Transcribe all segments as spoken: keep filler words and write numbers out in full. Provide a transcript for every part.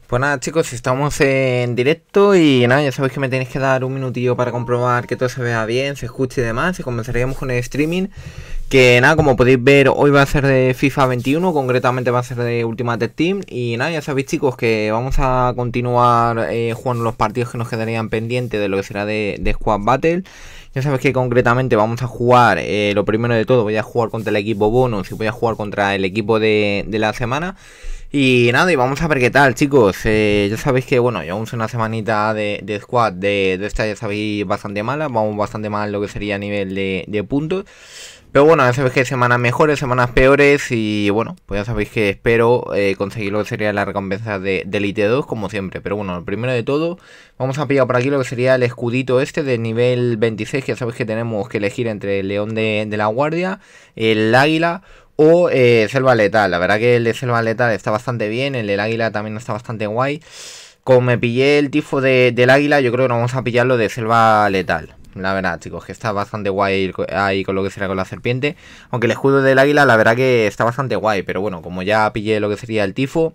Pues nada chicos, estamos en directo y nada, ya sabéis que me tenéis que dar un minutillo para comprobar que todo se vea bien, se escuche y demás, y comenzaríamos con el streaming. Que nada, como podéis ver, hoy va a ser de FIFA veintiuno, concretamente va a ser de Ultimate Team. Y nada, ya sabéis chicos que vamos a continuar eh, jugando los partidos que nos quedarían pendientes de lo que será de, de Squad Battle. Ya sabéis que concretamente vamos a jugar, eh, lo primero de todo, voy a jugar contra el equipo bonus y voy a jugar contra el equipo de, de la semana. Y nada, y vamos a ver qué tal, chicos. Eh, ya sabéis que, bueno, llevamos una semanita de, de squad de, de esta, ya sabéis, bastante mala. Vamos bastante mal lo que sería a nivel de, de puntos. Pero bueno, ya sabéis que hay semanas mejores, semanas peores. Y bueno, pues ya sabéis que espero eh, conseguir lo que sería la recompensa de, de Elite dos, como siempre. Pero bueno, lo primero de todo, vamos a pillar por aquí lo que sería el escudito este de nivel veintiséis. Que ya sabéis que tenemos que elegir entre el león de, de la guardia, el águila o eh, selva letal. La verdad que el de selva letal está bastante bien. El del águila también está bastante guay. Como me pillé el tifo de, del águila, yo creo que no vamos a pillarlo de selva letal. La verdad, chicos, que está bastante guay ahí con lo que será con la serpiente. Aunque el escudo del águila, la verdad que está bastante guay. Pero bueno, como ya pillé lo que sería el tifo,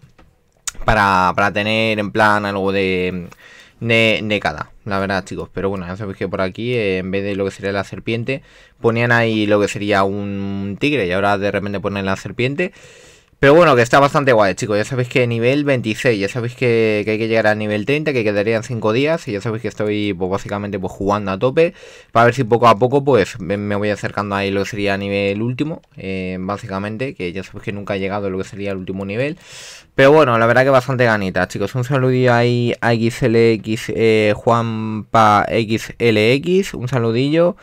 para, para tener en plan algo de... De, de cada, la verdad chicos. Pero bueno, ya sabéis que por aquí eh, en vez de lo que sería la serpiente, ponían ahí lo que sería un tigre. Y ahora de repente ponen la serpiente. Pero bueno, que está bastante guay, chicos. Ya sabéis que nivel veintiséis, ya sabéis que, que hay que llegar al nivel treinta, que quedarían cinco días. Y ya sabéis que estoy pues básicamente pues jugando a tope, para ver si poco a poco pues me voy acercando ahí lo que sería a nivel último, eh, básicamente. Que ya sabéis que nunca he llegado a lo que sería el último nivel. Pero bueno, la verdad que bastante ganita, chicos. Un saludillo ahí a X L X, eh, Juanpa X L X, un saludillo.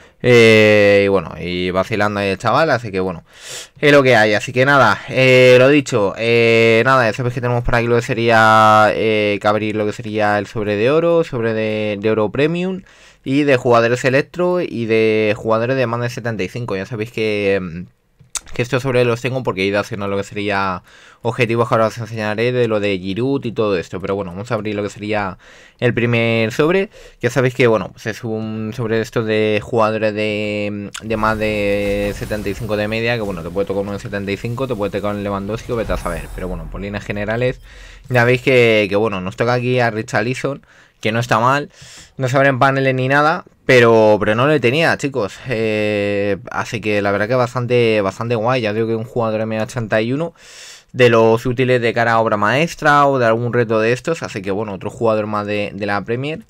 Eh, y bueno, y vacilando ahí el chaval, así que bueno, es lo que hay. Así que nada, eh, lo dicho, eh, nada, ya sabéis que tenemos por aquí lo que sería eh, que abrir lo que sería el sobre de oro, sobre de, de oro premium, y de jugadores electro y de jugadores de más de setenta y cinco. Ya sabéis que... que estos sobre los tengo porque he ido haciendo lo que sería objetivos que ahora os enseñaré de lo de Giroud y todo esto. Pero bueno, vamos a abrir lo que sería el primer sobre. Ya sabéis que, bueno, pues es un sobre de estos de jugadores de, de más de setenta y cinco de media. Que bueno, te puede tocar uno de setenta y cinco, te puede tocar un Lewandowski o vete a saber. Pero bueno, por líneas generales, ya veis que, que bueno, nos toca aquí a Richarlison, que no está mal, no se abren paneles ni nada, pero, pero no le tenía, chicos. Eh, así que la verdad que bastante, bastante guay. Ya digo que un jugador M ochenta y uno de los útiles de cara a obra maestra o de algún reto de estos. Así que bueno, otro jugador más de, de la Premier.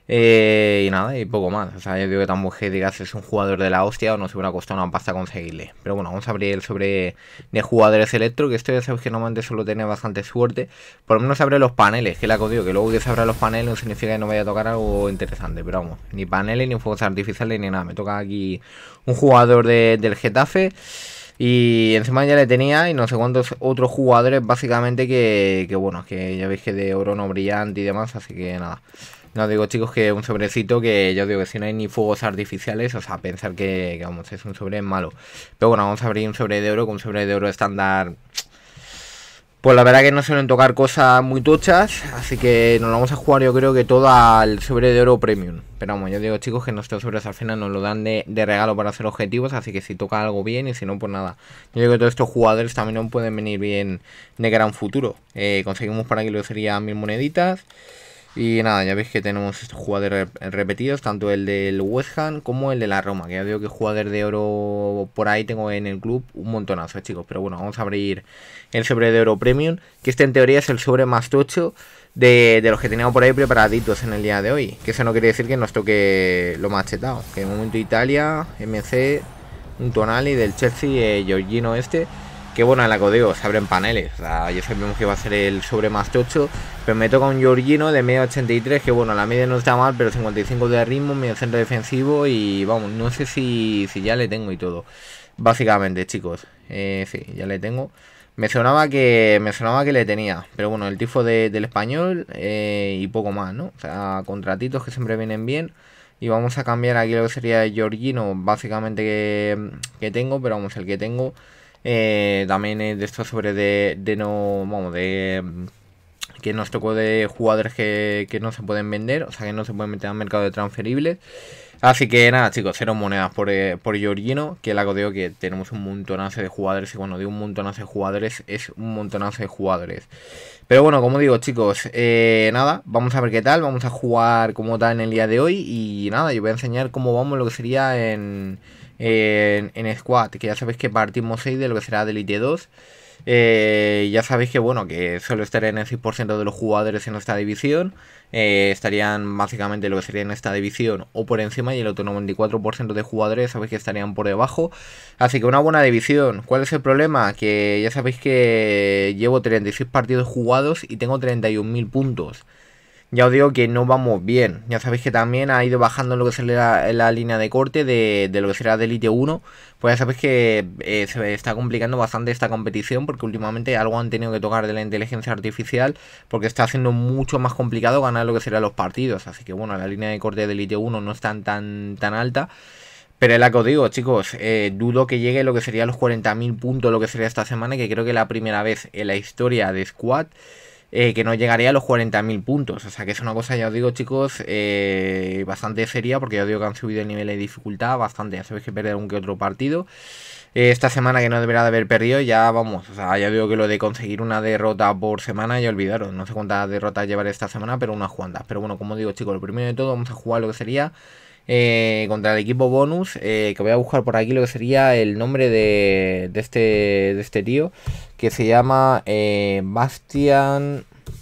Eh, y nada, y poco más. O sea, yo digo que tampoco es que digas es un jugador de la hostia o no se hubiera costado una pasta conseguirle. Pero bueno, vamos a abrir el sobre de jugadores electro, que esto ya sabéis que normalmente suelo tener bastante suerte. Por lo menos abre los paneles, que la codido, que luego que se abran los paneles no significa que no vaya a tocar algo interesante. Pero vamos, ni paneles, ni fuegos artificiales, ni nada. Me toca aquí un jugador de, del Getafe. Y encima ya le tenía y no sé cuántos otros jugadores básicamente que, que bueno, que ya veis que de oro no brillante y demás, así que nada. No digo chicos que un sobrecito que yo digo que si no hay ni fuegos artificiales, o sea, pensar que, que vamos, es un sobre malo. Pero bueno, vamos a abrir un sobre de oro con un sobre de oro estándar. Pues la verdad que no suelen tocar cosas muy tochas, así que nos lo vamos a jugar yo creo que todo al sobre de oro premium. Pero vamos, yo digo chicos que nuestros sobres al final nos lo dan de, de regalo para hacer objetivos, así que si toca algo bien y si no pues nada. Yo digo que todos estos jugadores también no pueden venir bien de gran futuro. Eh, conseguimos por aquí lo que serían mil moneditas. Y nada, ya veis que tenemos estos jugadores repetidos, tanto el del West Ham como el de la Roma. Que ya digo que jugadores de oro por ahí tengo en el club un montonazo, chicos. Pero bueno, vamos a abrir el sobre de oro premium, que este en teoría es el sobre más tocho de, de los que teníamos por ahí preparaditos en el día de hoy. Que eso no quiere decir que nos toque lo más chetado. Que de momento Italia, M C, un Tonali del Chelsea, eh, Jorginho este. Que bueno, en la codeo se abren paneles. O sea, ya sabemos que va a ser el sobre más tocho. Pero me toca un Jorginho de media ochenta y tres. Que bueno, la media no está mal, pero cincuenta y cinco de ritmo, medio centro defensivo. Y vamos, no sé si, si ya le tengo y todo. Básicamente, chicos. Eh, sí, ya le tengo. Me sonaba que me sonaba que le tenía. Pero bueno, el tifo de, del español eh, y poco más, ¿no? O sea, contratitos que siempre vienen bien. Y vamos a cambiar aquí lo que sería el Jorginho, básicamente que, que tengo. Pero vamos, el que tengo... Eh, también de esto sobre de, de no, vamos, de que nos tocó de jugadores que, que no se pueden vender, o sea que no se pueden meter al mercado de transferibles. Así que nada chicos, cero monedas por, eh, por Jorginho, que la codeo que tenemos un montonazo de jugadores, y cuando digo un montonazo de jugadores, es un montonazo de jugadores. Pero bueno, como digo, chicos, eh, nada, vamos a ver qué tal, vamos a jugar como tal en el día de hoy. Y nada, yo voy a enseñar cómo vamos lo que sería en, en, en Squad, que ya sabéis que partimos seis de lo que será de Elite dos. Eh, ya sabéis que bueno, que solo estaré en el seis por ciento de los jugadores en esta división. Eh, estarían básicamente lo que sería en esta división o por encima, y el otro noventa y cuatro por ciento de jugadores sabéis que estarían por debajo. Así que una buena división. ¿Cuál es el problema? Que ya sabéis que llevo treinta y seis partidos jugados y tengo treinta y un mil puntos. Ya os digo que no vamos bien. Ya sabéis que también ha ido bajando lo que será la, la línea de corte de, de lo que será de Elite uno. Pues ya sabéis que eh, se está complicando bastante esta competición, porque últimamente algo han tenido que tocar de la inteligencia artificial, porque está haciendo mucho más complicado ganar lo que serán los partidos. Así que bueno, la línea de corte de Elite uno no es tan, tan, tan alta. Pero es la que os digo, chicos, eh, dudo que llegue lo que sería los cuarenta mil puntos, lo que sería esta semana, que creo que es la primera vez en la historia de Squad eh, que no llegaría a los cuarenta mil puntos. O sea que es una cosa, ya os digo, chicos, eh, bastante seria, porque ya os digo que han subido el nivel de dificultad bastante. Ya sabéis que perder un que otro partido. Eh, esta semana que no deberá de haber perdido, ya vamos, o sea, ya digo que lo de conseguir una derrota por semana, ya olvidaros. No sé cuántas derrotas llevaré esta semana, pero unas cuantas. Pero bueno, como digo, chicos, lo primero de todo vamos a jugar lo que sería Eh, contra el equipo bonus, eh, que voy a buscar por aquí lo que sería el nombre de, de, este, de este tío, que se llama eh, Bastian.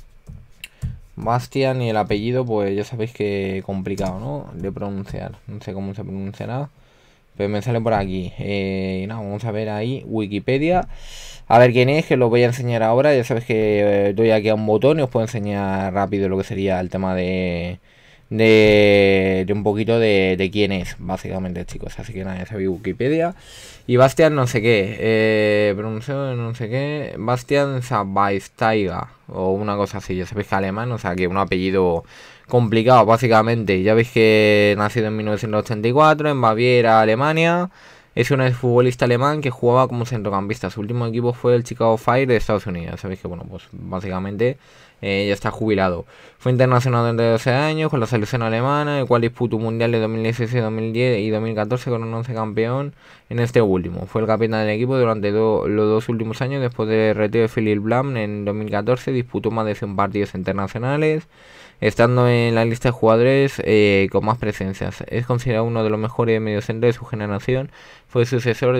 Bastian, y el apellido pues ya sabéis que complicado, ¿no? De pronunciar, no sé cómo se pronunciará, pero me sale por aquí. Eh, no, vamos a ver ahí, Wikipedia. A ver quién es, que lo voy a enseñar ahora. Ya sabéis que eh, doy aquí a un botón y os puedo enseñar rápido lo que sería el tema de... De, de un poquito de, de quién es, básicamente, chicos. Así que nada, ya sabéis, Wikipedia. Y Bastian no sé qué, eh, pronunció no sé qué, Bastian Schweinsteiger o una cosa así. Ya sabéis que alemán, o sea que un apellido complicado, básicamente. Ya veis que nacido en mil novecientos ochenta y cuatro en Baviera, Alemania. Es un exfutbolista alemán que jugaba como centrocampista. Su último equipo fue el Chicago Fire de Estados Unidos. Sabéis que, bueno, pues básicamente eh, ya está jubilado. Fue internacional durante doce años con la selección alemana, el cual disputó un mundial de dos mil dieciséis, dos mil diez y dos mil catorce con un once campeón en este último. Fue el capitán del equipo durante do, los dos últimos años. Después del retiro de Philipp Lahm en dos mil catorce, disputó más de cien partidos internacionales, estando en la lista de jugadores eh, con más presencias. Es considerado uno de los mejores mediocentros de su generación. Fue sucesor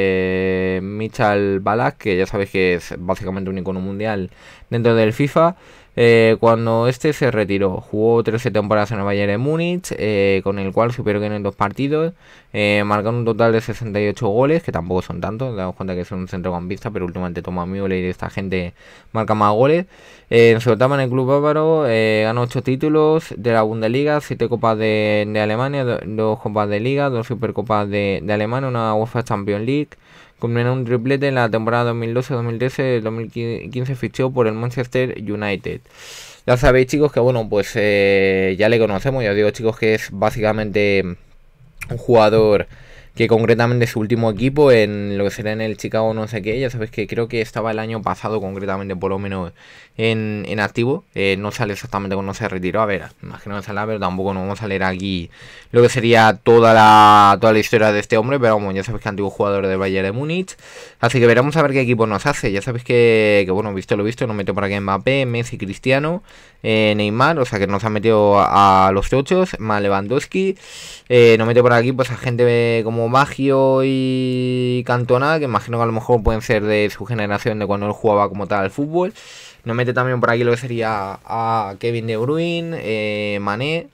de Michal Ballack, que ya sabéis que es básicamente un icono mundial dentro del FIFA. Eh, cuando este se retiró, jugó trece temporadas en el Bayern de Múnich, eh, con el cual superó que en dos partidos, eh, marcaron un total de sesenta y ocho goles, que tampoco son tantos, damos cuenta que es un centrocampista, pero últimamente Thomas Müller y esta gente marca más goles. Eh, en su etapa en el club bávaro, eh, ganó ocho títulos de la Bundesliga, siete copas de, de Alemania, dos copas de Liga, dos supercopas de, de Alemania, una UEFA Champions League. Culminó un triplete en la temporada dos mil doce, dos mil trece, dos mil quince fichó por el Manchester United. Ya sabéis, chicos, que bueno, pues eh, ya le conocemos. Ya os digo, chicos, que es básicamente un jugador que concretamente su último equipo en lo que será en el Chicago no sé qué, ya sabéis que creo que estaba el año pasado concretamente por lo menos en, en activo, eh, no sale exactamente cuando se retiró, a ver, imagino que sale, pero tampoco nos vamos a leer aquí lo que sería toda la toda la historia de este hombre, pero vamos, ya sabéis que antiguo jugador del Bayern de Múnich, así que veremos a ver qué equipo nos hace. Ya sabéis que, que bueno, visto lo visto, nos metió por aquí Mbappé, Messi, Cristiano, eh, Neymar, o sea que nos ha metido a, a los tochos, más Lewandowski, eh, nos mete por aquí pues a gente como Baggio y Cantona, que imagino que a lo mejor pueden ser de su generación, de cuando él jugaba como tal al fútbol. Nos mete también por aquí lo que sería a Kevin De Bruyne, eh, Mané,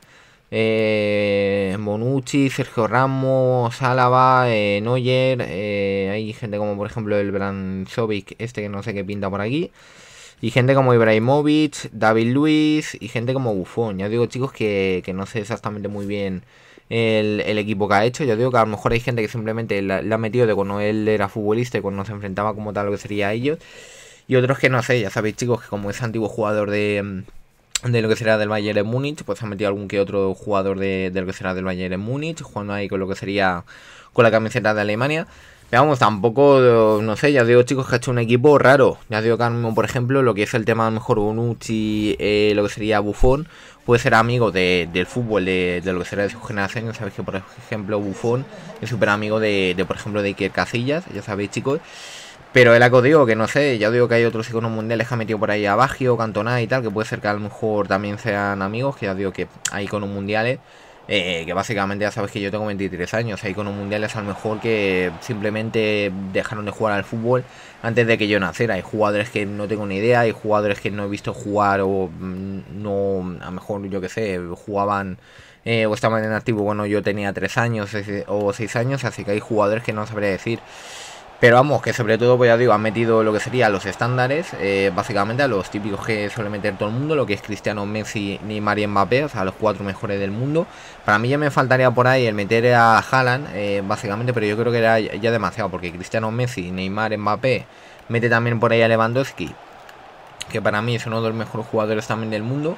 eh, Bonucci, Sergio Ramos, Álava, eh, Neuer, eh, hay gente como por ejemplo el Brankovic, este que no sé qué pinta por aquí, y gente como Ibrahimovic, David Luiz y gente como Buffon. Ya digo, chicos, que, que no sé exactamente muy bien el, el equipo que ha hecho. Yo digo que a lo mejor hay gente que simplemente la, la ha metido de cuando él era futbolista y cuando se enfrentaba como tal lo que sería a ellos. Y otros que no sé, ya sabéis, chicos, que como es antiguo jugador de, de lo que será del Bayern de Múnich, pues ha metido algún que otro jugador de, de lo que será del Bayern de Múnich, jugando ahí con lo que sería con la camiseta de Alemania. Pero vamos, tampoco, no sé, ya os digo, chicos, que ha hecho un equipo raro. Ya os digo que ahora mismo, por ejemplo, lo que es el tema a lo mejor Bonucci, eh, lo que sería Buffon, puede ser amigo de, del fútbol, de, de lo que será de su generación. Ya sabéis que, por ejemplo, Buffon es súper amigo de, de, por ejemplo, de Iker Casillas, ya sabéis, chicos. Pero es la que os digo, que no sé, ya os digo que hay otros iconos mundiales que ha metido por ahí a Baggio, Cantona y tal, que puede ser que a lo mejor también sean amigos, que ya os digo que hay iconos mundiales, eh, que básicamente ya sabes que yo tengo veintitrés años, hay iconos mundiales a lo mejor que simplemente dejaron de jugar al fútbol antes de que yo naciera. Hay jugadores que no tengo ni idea, hay jugadores que no he visto jugar o mm, no, a lo mejor yo que sé, jugaban... Eh, o estaban en activo cuando yo tenía tres años o seis años, así que hay jugadores que no sabría decir. Pero vamos, que sobre todo, pues ya digo, han metido lo que serían los estándares, eh, básicamente a los típicos que suele meter todo el mundo, lo que es Cristiano, Messi, Neymar y Mbappé, o sea, los cuatro mejores del mundo. Para mí ya me faltaría por ahí el meter a Haaland, eh, básicamente, pero yo creo que era ya demasiado, porque Cristiano, Messi, Neymar, Mbappé, mete también por ahí a Lewandowski, que para mí es uno de los mejores jugadores también del mundo,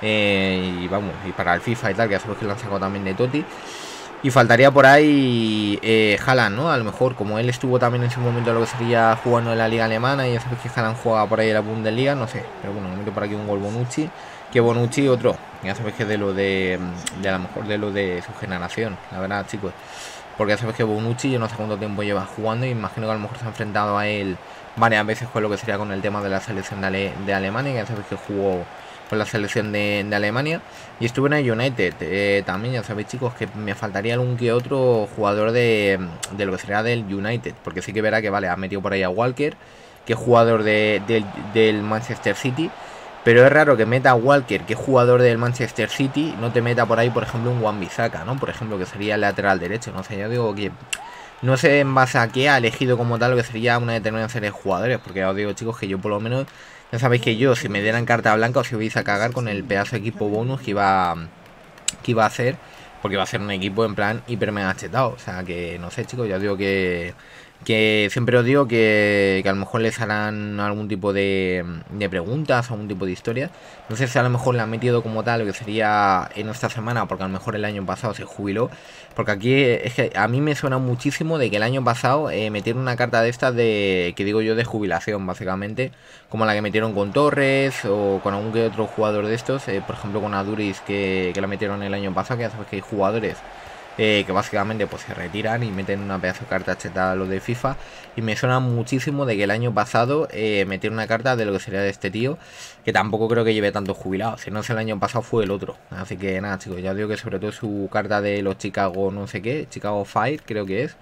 eh, y vamos, y para el FIFA y tal, que ya sabes que lo han sacado también de Totti. Y faltaría por ahí eh, Haaland, ¿no? A lo mejor, como él estuvo también en su momento lo que sería jugando en la liga alemana, y ya sabes que Haaland juega por ahí en la Bundesliga, no sé. Pero bueno, me meto por aquí un gol Bonucci. Que Bonucci otro, ya sabes que de lo de, de a lo mejor de lo de su generación, la verdad, chicos. Porque ya sabes que Bonucci, yo no sé cuánto tiempo lleva jugando, y imagino que a lo mejor se ha enfrentado a él varias veces con lo que sería con el tema de la selección de, Ale de Alemania, que ya sabes que jugó con la selección de, de Alemania. Y estuve en el United, eh, también ya sabéis, chicos, que me faltaría algún que otro jugador de, de lo que sería del United, porque sí que verá que vale, ha metido por ahí a Walker, que es jugador de, de, del Manchester City. Pero es raro que meta a Walker, que es jugador del Manchester City, no te meta por ahí, por ejemplo, un Wan-Bissaka, ¿no? Por ejemplo, que sería el lateral derecho, no sé, yo digo que no sé en base a qué ha elegido como tal lo que sería una determinada serie de jugadores, porque ya os digo, chicos, que yo por lo menos, ya sabéis que yo, si me dieran carta blanca, os ibais a cagar con el pedazo de equipo bonus que iba, que iba a hacer, porque iba a ser un equipo en plan hiper mega chetado. O sea que, no sé, chicos, ya os digo que, que siempre os digo que, que a lo mejor les harán algún tipo de, de preguntas, algún tipo de historia. No sé si a lo mejor le han metido como tal lo que sería en esta semana, porque a lo mejor el año pasado se jubiló. Porque aquí es que a mí me suena muchísimo de que el año pasado eh, metieron una carta de estas de, que digo yo, de jubilación, básicamente, como la que metieron con Torres o con algún que otro jugador de estos, eh, por ejemplo con Aduriz, que, que la metieron el año pasado, que ya sabes que hay jugadores eh, que básicamente pues se retiran y meten una pedazo de carta cheta a lo de FIFA. Y me suena muchísimo de que el año pasado eh, metieron una carta de lo que sería de este tío, que tampoco creo que lleve tantos jubilados, si no es el año pasado fue el otro. Así que nada, chicos, ya os digo que sobre todo su carta de los Chicago no sé qué, Chicago Fire creo que es,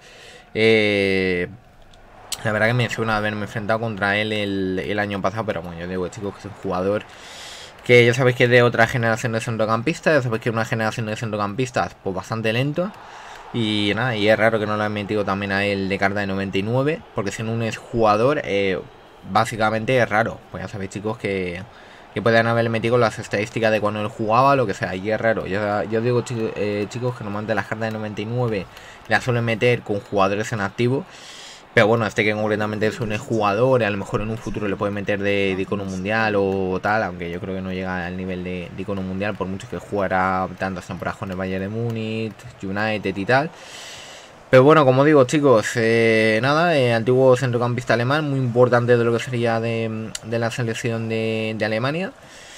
eh, la verdad que me suena haberme enfrentado contra él el, el año pasado. Pero bueno, yo digo, chicos, que es un jugador que ya sabéis que es de otra generación de centrocampistas, ya sabéis que es una generación de centrocampistas pues bastante lento. Y nada, y es raro que no lo han metido también a él de carta de noventa y nueve, porque si no un es jugador, eh, básicamente es raro. Pues ya sabéis, chicos, que, que pueden haber metido las estadísticas de cuando él jugaba, lo que sea, y es raro. Yo, yo digo, chicos, eh, chicos, que normalmente las cartas de noventa y nueve las suelen meter con jugadores en activo. Pero bueno, este que concretamente es un jugador, a lo mejor en un futuro le puede meter de, de icono mundial o tal, aunque yo creo que no llega al nivel de, de icono mundial, por mucho que jugara tantas temporadas con el Bayern de Múnich, United y tal. Pero bueno, como digo, chicos, eh, nada, eh, antiguo centrocampista alemán, muy importante de lo que sería de, de la selección de, de Alemania.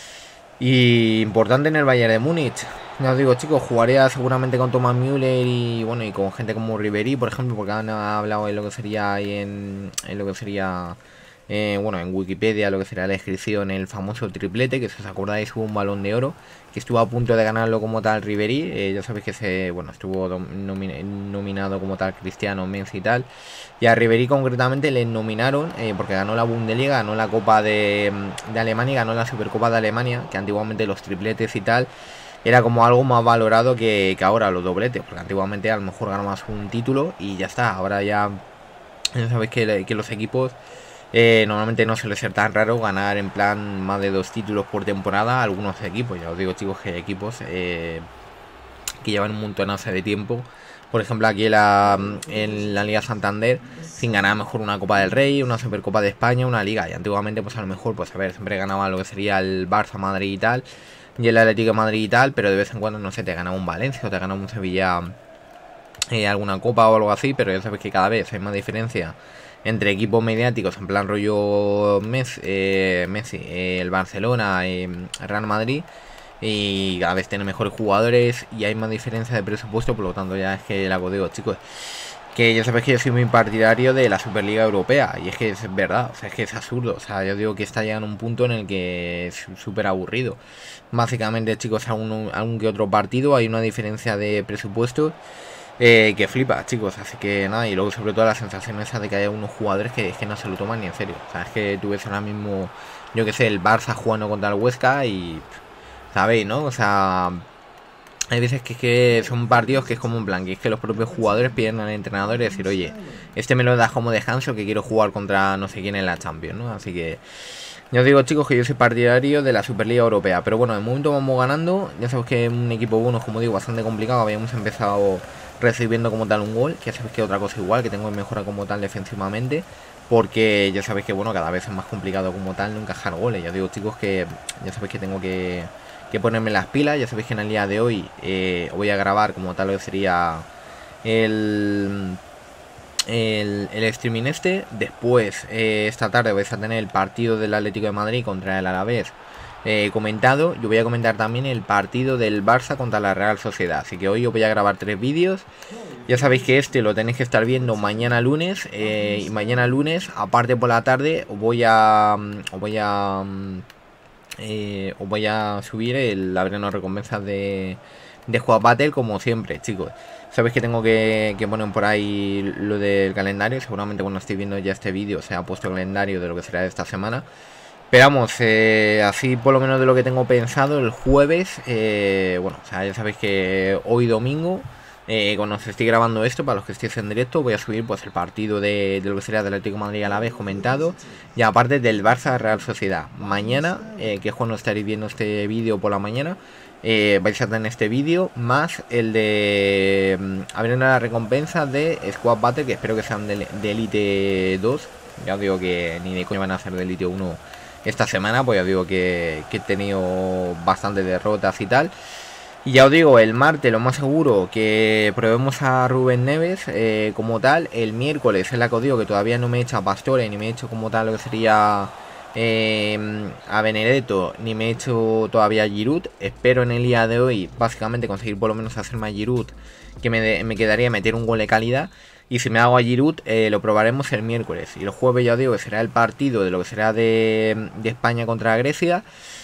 Y importante en el Bayern de Múnich. Ya os digo, chicos, jugaría seguramente con Thomas Müller y bueno, y con gente como Ribery, por ejemplo, porque han hablado en lo que sería ahí en, en lo que sería eh, bueno, en Wikipedia, lo que sería la descripción, el famoso triplete, que si os acordáis hubo un Balón de Oro que estuvo a punto de ganarlo como tal Ribery. Eh, ya sabéis que se, bueno, estuvo nomin nominado como tal Cristiano, Messi y tal. Y a Ribery concretamente le nominaron eh, porque ganó la Bundesliga, ganó la Copa de, de Alemania y ganó la Supercopa de Alemania, que antiguamente los tripletes y tal era como algo más valorado que, que ahora los dobletes, porque antiguamente a lo mejor ganabas un título y ya está. Ahora ya, ya sabéis que, que los equipos eh, normalmente no suele ser tan raro ganar en plan más de dos títulos por temporada. Algunos equipos, ya os digo, chicos, que hay equipos eh, que llevan un montonazo de tiempo. Por ejemplo, aquí en la, en la Liga Santander, sin ganar mejor una Copa del Rey, una Supercopa de España, una Liga. Y antiguamente, pues a lo mejor, pues a ver, siempre ganaba lo que sería el Barça, Madrid y tal, y el Atlético de Madrid y tal, pero de vez en cuando, no sé, te ganaba un Valencia o te ganaba un Sevilla, eh, alguna Copa o algo así. Pero ya sabes que cada vez hay más diferencia entre equipos mediáticos, en plan rollo Messi, eh, Messi eh, el Barcelona, eh, Real Madrid, y cada vez tiene mejores jugadores y hay más diferencia de presupuesto. Por lo tanto, ya es que la digo, chicos, que ya sabéis que yo soy muy partidario de la Superliga Europea, y es que es verdad, o sea, es que es absurdo, o sea, yo digo que está llegando a un punto en el que es súper aburrido. Básicamente, chicos, algún, algún que otro partido, hay una diferencia de presupuesto eh, que flipa, chicos, así que nada, y luego sobre todo la sensación esa de que hay unos jugadores que, que no se lo toman ni en serio, o sea, es que tú ves ahora mismo, yo que sé, el Barça jugando contra el Huesca y, ¿sabéis, no? O sea... Hay veces que, que son partidos que es como un plan, que es que los propios jugadores piden al entrenador y decir, oye, este me lo das como descanso que quiero jugar contra no sé quién en la Champions, ¿no? Así que ya os digo, chicos, que yo soy partidario de la Superliga Europea. Pero bueno, de momento vamos ganando. Ya sabéis que es un equipo bueno, como digo, bastante complicado. Habíamos empezado recibiendo como tal un gol, que ya sabéis que otra cosa igual, que tengo que mejorar como tal defensivamente. Porque ya sabéis que, bueno, cada vez es más complicado como tal no encajar goles. Ya os digo, chicos, que ya sabéis que tengo que... que ponerme las pilas. Ya sabéis que en el día de hoy eh, voy a grabar como tal lo que sería el, el, el streaming este. Después eh, esta tarde vais a tener el partido del Atlético de Madrid contra el Alavés eh, comentado. Yo voy a comentar también el partido del Barça contra la Real Sociedad. Así que hoy os voy a grabar tres vídeos. Ya sabéis que este lo tenéis que estar viendo mañana lunes eh, y mañana lunes aparte por la tarde os voy a os voy a Eh, os voy a subir el abrirnos recompensas de, de Squad Battle como siempre, chicos. Sabéis que tengo que, que poner por ahí lo del calendario. Seguramente cuando estéis viendo ya este vídeo se ha puesto el calendario de lo que será de esta semana. Pero vamos, eh, así por lo menos de lo que tengo pensado el jueves, eh, bueno, o sea, ya sabéis que hoy domingo, eh, cuando os estoy grabando esto, para los que estéis en directo, voy a subir pues el partido de, de lo que sería del Atlético de Madrid a la vez comentado. Y aparte del Barça Real Sociedad. Mañana, eh, que es cuando estaréis viendo este vídeo por la mañana, eh, vais a tener este vídeo, más el de um, abrir una recompensa de Squad Battle, que espero que sean de, de Elite dos. Ya os digo que ni de coño van a hacer de Elite uno esta semana, pues ya os digo que, que he tenido bastantes derrotas y tal. Y ya os digo, el martes lo más seguro que probemos a Rubén Neves eh, como tal. El miércoles es la que os digo que todavía no me he hecho a Pastore, ni me he hecho como tal lo que sería eh, a Benedetto, ni me he hecho todavía a Giroud. Espero en el día de hoy básicamente conseguir por lo menos hacerme a Giroud, que me, de, me quedaría meter un gol de calidad. Y si me hago a Giroud, eh, lo probaremos el miércoles. Y el jueves ya os digo que será el partido de lo que será de, de España contra Grecia.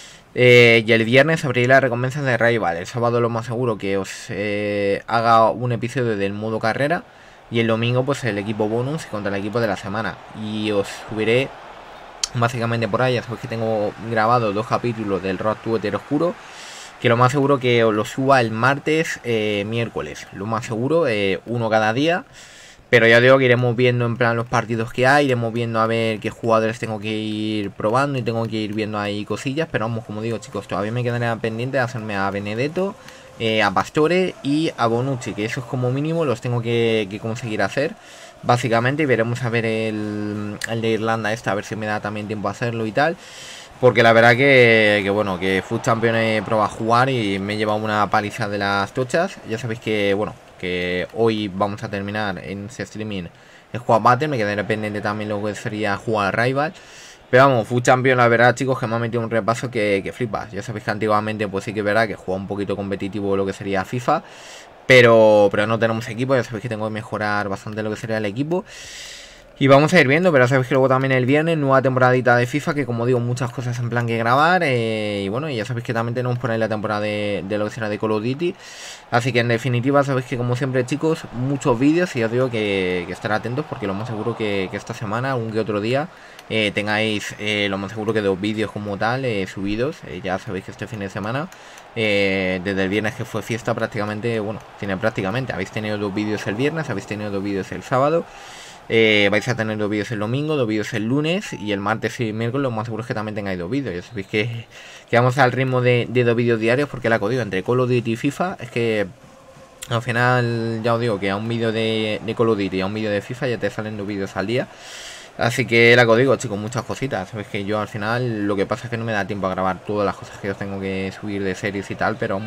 Eh, y el viernes abriré las recompensas de Rival. El sábado lo más seguro que os eh, haga un episodio del modo carrera. Y el domingo pues el equipo bonus contra el equipo de la semana. Y os subiré básicamente por ahí. Ya sabéis que tengo grabado dos capítulos del Road to Ether Oscuro, que lo más seguro que os lo suba el martes, eh, miércoles. Lo más seguro, eh, uno cada día. Pero ya digo que iremos viendo en plan los partidos que hay, iremos viendo a ver qué jugadores tengo que ir probando y tengo que ir viendo ahí cosillas. Pero vamos, como digo, chicos, todavía me quedaría pendiente de hacerme a Benedetto, eh, a Pastore y a Bonucci, que esos como mínimo los tengo que, que conseguir hacer, básicamente. Y veremos a ver el, el de Irlanda este, a ver si me da también tiempo a hacerlo y tal. Porque la verdad que, que bueno, que Food Champion he probado a jugar y me he llevado una paliza de las tochas. Ya sabéis que, bueno, que hoy vamos a terminar en ese streaming el Squad Battle. Me quedaré pendiente también lo que sería jugar al Rival. Pero vamos, Food Champion, la verdad, chicos, que me ha metido un repaso que, que flipas. Ya sabéis que antiguamente pues sí que es verdad que jugaba un poquito competitivo lo que sería FIFA, Pero, pero no tenemos equipo. Ya sabéis que tengo que mejorar bastante lo que sería el equipo. Y vamos a ir viendo, pero sabéis que luego también el viernes, nueva temporadita de FIFA, que como digo, muchas cosas en plan que grabar. Eh, y bueno, ya sabéis que también tenemos por ahí la temporada de, de lo que será de Call of Duty. Así que en definitiva, sabéis que como siempre, chicos, muchos vídeos. Y os digo que, que estar atentos, porque lo más seguro que, que esta semana, un que otro día, eh, tengáis eh, lo más seguro que dos vídeos como tal eh, subidos. Eh, ya sabéis que este fin de semana, eh, desde el viernes que fue fiesta prácticamente, bueno, tiene prácticamente, habéis tenido dos vídeos el viernes, habéis tenido dos vídeos el sábado. Eh, vais a tener dos vídeos el domingo, dos vídeos el lunes y el martes y miércoles lo más seguro es que también tengáis dos vídeos. Ya sabéis que, que vamos al ritmo de, de dos vídeos diarios, porque la código entre Call of Duty y FIFA es que al final ya os digo que a un vídeo de, de Call of Duty y a un vídeo de FIFA ya te salen dos vídeos al día. Así que la código, chicos, muchas cositas. Sabéis que yo al final lo que pasa es que no me da tiempo a grabar todas las cosas que yo tengo que subir de series y tal, pero vamos,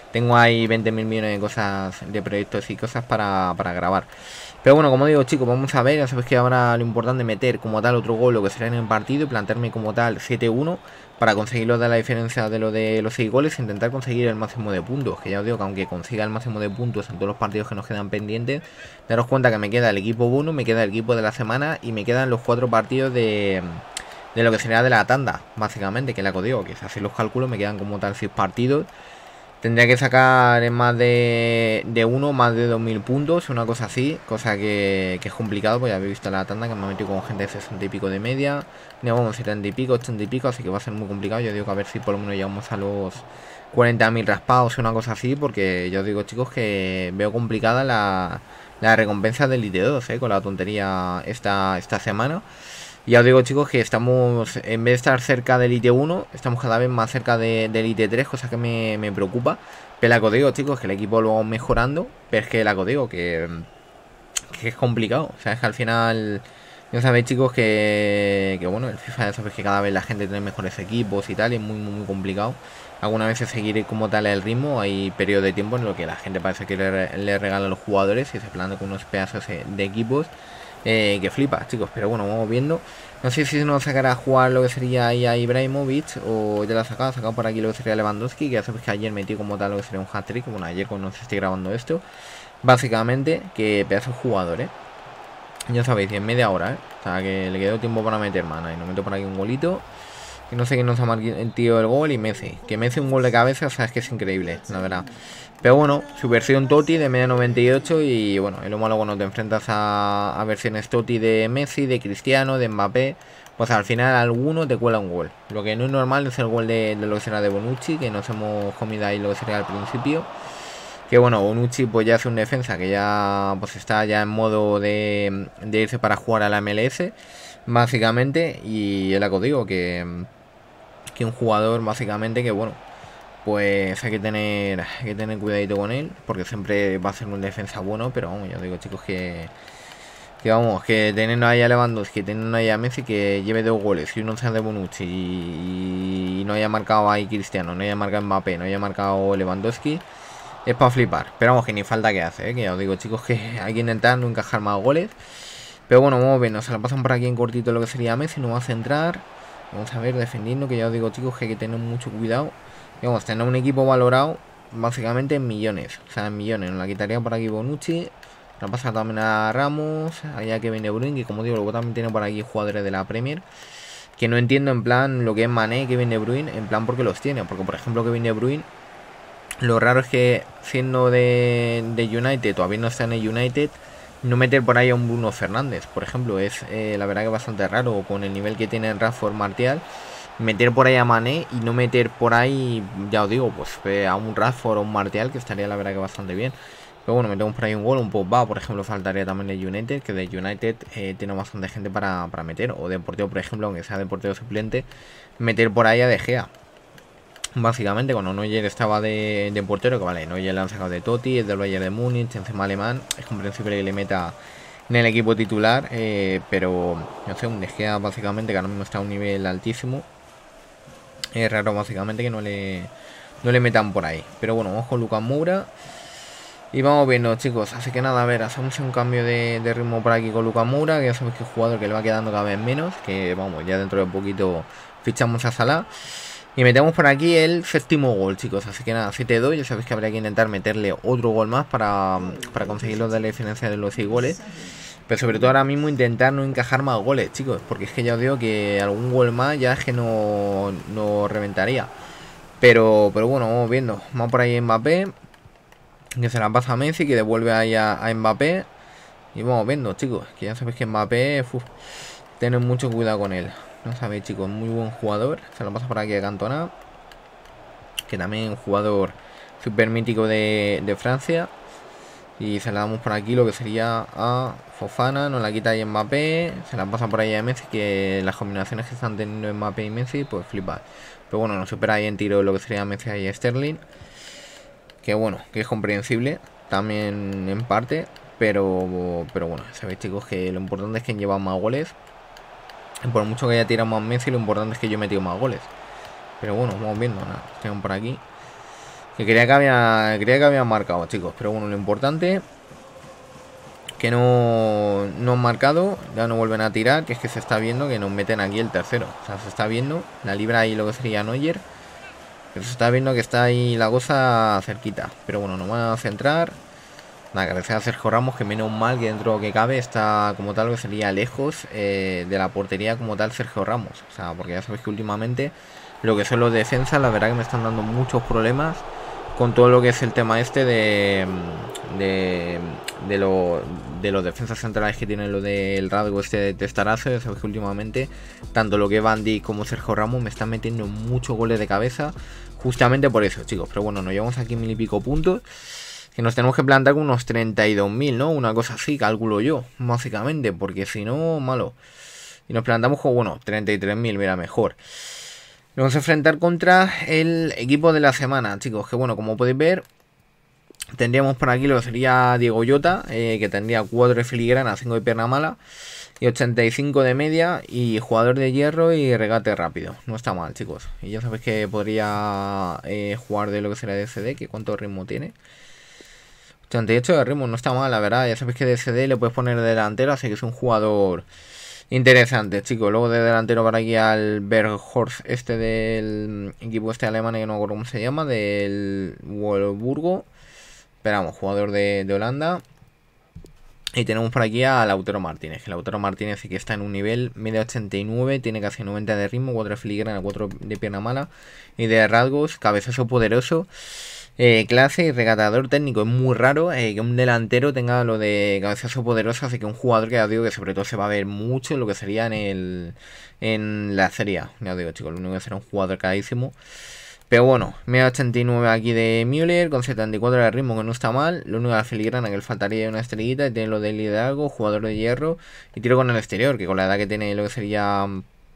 tengo ahí veinte mil millones de cosas, de proyectos y cosas para, para grabar. Pero bueno, como digo, chicos, vamos a ver. Ya sabéis que ahora lo importante es meter como tal otro gol, lo que será en el partido, y plantearme como tal siete uno para conseguir lo de la diferencia de lo de los seis goles e intentar conseguir el máximo de puntos. Que ya os digo que aunque consiga el máximo de puntos en todos los partidos que nos quedan pendientes, daros cuenta que me queda el equipo uno, me queda el equipo de la semana y me quedan los cuatro partidos de, de lo que sería de la tanda, básicamente, que es la que os digo, que si hacéis los cálculos me quedan como tal seis partidos. Tendría que sacar en más de, de uno, más de dos mil puntos, una cosa así, cosa que, que es complicado, pues ya habéis visto la tanda que me he metido con gente de sesenta y pico de media, digamos setenta y pico, ochenta y pico, así que va a ser muy complicado. Yo digo que a ver si por lo menos llegamos a los cuarenta mil raspados o una cosa así, porque yo os digo, chicos, que veo complicada la, la recompensa de Elite dos, eh, con la tontería esta, esta semana. Ya os digo, chicos, que estamos, en vez de estar cerca de Elite uno, estamos cada vez más cerca de, de Elite tres, cosa que me, me preocupa. Pero la que os digo, chicos, que el equipo lo vamos mejorando, pero es que la que os digo, que, que es complicado. O sea, es que al final, ya sabéis, chicos, que, que bueno, el FIFA ya sabéis que cada vez la gente tiene mejores equipos y tal, y es muy, muy, muy complicado. Algunas veces seguir como tal el ritmo, hay periodos de tiempo en los que la gente parece que le, le regala a los jugadores y se planta con unos pedazos de equipos. Eh, que flipa, chicos, pero bueno, vamos viendo. No sé si nos sacará a jugar lo que sería ahí a Ibrahimovic, o ya la ha sacado, ha sacado por aquí lo que sería Lewandowski, que ya sabéis que ayer metió como tal lo que sería un hat-trick. Bueno, ayer cuando se esté grabando esto, básicamente, que pedazo de jugador, eh. Ya sabéis, y en media hora, eh. O sea, que le quedó tiempo para meter mano. Y nos meto por aquí un golito. Que no sé quién nos ha marcado el tío el gol, y Messi. Que Messi un gol de cabeza, o sea, es que es increíble, la verdad. Pero bueno, su versión Totti de media noventa y ocho. Y bueno, es lo malo cuando te enfrentas a, a versiones Totti de Messi, de Cristiano, de Mbappé. Pues al final alguno te cuela un gol. Lo que no es normal es el gol de, de lo que será de Bonucci, que nos hemos comido ahí lo que sería al principio. Que bueno, Bonucci pues ya hace un defensa que ya pues está ya en modo de, de irse para jugar a la M L S, básicamente. Y es lo que os digo, que, que un jugador básicamente que bueno, pues hay que tener hay que tener cuidadito con él, porque siempre va a ser un defensa bueno. Pero vamos, yo digo, chicos, que que vamos, que teniendo ahí a Lewandowski, teniendo ahí a Messi, que lleve dos goles y uno sea de Bonucci, y, y no haya marcado ahí Cristiano, no haya marcado Mbappé, no haya marcado Lewandowski, es para flipar. Pero vamos, que ni falta que hace, ¿eh? Que ya os digo, chicos, que hay que intentar no encajar más goles. Pero bueno, vamos a ver, nos la pasan por aquí en cortito lo que sería Messi, nos va a centrar. Vamos a ver, defendiendo, que ya os digo, chicos, que hay que tener mucho cuidado. Y vamos a tener un equipo valorado básicamente en millones, o sea, en millones. Nos la quitaría por aquí Bonucci. La pasa también a Ramos, allá Kevin De Bruyne, que como digo, luego también tiene por aquí jugadores de la Premier. Que no entiendo en plan lo que es Mané, Kevin De Bruyne, en plan porque los tiene. Porque por ejemplo Kevin De Bruyne, lo raro es que siendo de, de United, todavía no está en el United, no meter por ahí a un Bruno Fernández, por ejemplo, es eh, la verdad que bastante raro. Con el nivel que tiene Rashford, Martial, meter por ahí a Mané y no meter por ahí, ya os digo, pues eh, a un Rashford o un Martial, que estaría la verdad que bastante bien. Pero bueno, metemos por ahí un gol, un Pogba, por ejemplo, faltaría también de United, que de United eh, tiene bastante gente para, para meter. O de portero, por ejemplo, aunque sea de portero suplente, meter por ahí a De Gea. Básicamente, cuando Neuer estaba de, de portero, que vale, Neuer le han sacado de Totti, es del Bayern de Múnich, encima alemán, es comprensible que le meta en el equipo titular, eh, pero no sé, un De Gea básicamente que ahora mismo está a un nivel altísimo. Es raro básicamente que no le, no le metan por ahí. Pero bueno, vamos con Lucas Moura. Y vamos viendo, chicos, así que nada, a ver, hacemos un cambio de, de ritmo por aquí con Lucas Moura, que ya sabéis que es un jugador que le va quedando cada vez menos, que vamos, ya dentro de poquito fichamos a Salah. Y metemos por aquí el séptimo gol, chicos, así que nada, siete dos, ya sabéis que habría que intentar meterle otro gol más para, para conseguir los de la diferencia de los seis goles. Pero sobre todo ahora mismo intentar no encajar más goles, chicos, porque es que ya os digo que algún gol más ya es que no, no reventaría. Pero, pero bueno, vamos viendo, vamos por ahí Mbappé, que se la pasa a Messi, que devuelve ahí a, a Mbappé. Y vamos viendo, chicos, que ya sabéis que Mbappé, uf, tened mucho cuidado con él. No sabéis, chicos, muy buen jugador. Se la pasa por aquí a Cantona, que también es un jugador súper mítico de, de Francia. Y se la damos por aquí lo que sería a Fofana, nos la quita ahí Mbappé. Se la pasa por ahí a Messi, que las combinaciones que están teniendo Mbappé y Messi, pues flipa. Pero bueno, nos supera ahí en tiro lo que sería Messi y Sterling. Que bueno, que es comprensible también en parte, pero pero bueno, sabéis, chicos, que lo importante es que lleva más goles. Y por mucho que haya tirado más Messi, lo importante es que yo he metido más goles. Pero bueno, vamos viendo, nada, tengo por aquí. Que creía que había, creía que habían marcado, chicos. Pero bueno, lo importante que no, no han marcado. Ya no vuelven a tirar. Que es que se está viendo que nos meten aquí el tercero. O sea, se está viendo la libra y lo que sería Neuer. Pero se está viendo que está ahí la cosa cerquita. Pero bueno, nos van a centrar. Nada, que gracias a Sergio Ramos, que menos mal que dentro que cabe está como tal que sería lejos eh, de la portería como tal Sergio Ramos. O sea, porque ya sabéis que últimamente lo que son los defensas, la verdad que me están dando muchos problemas con todo lo que es el tema este de de, de, lo, de los defensas centrales que tienen lo del rasgo este de testarazo. Ya sabéis que últimamente tanto lo que Van Dijk como Sergio Ramos me están metiendo muchos goles de cabeza justamente por eso, chicos. Pero bueno, nos llevamos aquí mil y pico puntos. Que nos tenemos que plantar con unos treinta y dos mil, ¿no? Una cosa así, calculo yo, básicamente. Porque si no, malo. Y nos plantamos con, bueno, treinta y tres mil, mira, mejor. Nos vamos a enfrentar contra el equipo de la semana, chicos. Que bueno, como podéis ver, tendríamos por aquí lo que sería Diego Jota. Eh, que tendría cuatro de filigrana, cinco de pierna mala. Y ochenta y cinco de media. Y jugador de hierro y regate rápido. No está mal, chicos. Y ya sabéis que podría eh, jugar de lo que sería de C D. Que cuánto ritmo tiene. ochenta y ocho de ritmo, no está mal, la verdad. Ya sabéis que de C D le puedes poner de delantero, así que es un jugador interesante, chicos. Luego de delantero para aquí al Berghorst, este del equipo este alemán, que no me acuerdo cómo se llama, del Wolfsburgo. Esperamos, jugador de, de Holanda. Y tenemos por aquí a Lautaro Martínez, que Lautaro Martínez sí que está en un nivel media ochenta y nueve, tiene casi noventa de ritmo, cuatro de filigrana, cuatro de pierna mala. Y de rasgos, cabezazo poderoso. Eh, clase y regatador técnico. Es muy raro eh, que un delantero tenga lo de cabezazo poderoso, así que un jugador que ya digo que sobre todo se va a ver mucho en lo que sería en el en la serie A. Ya os digo, chicos, lo único que será un jugador carísimo. Pero bueno, media ochenta y nueve aquí de Müller, con setenta y cuatro de ritmo, que no está mal. Lo único de la filigrana que le faltaría una estrellita, y tiene lo de liderazgo, jugador de hierro, y tiro con el exterior, que con la edad que tiene lo que sería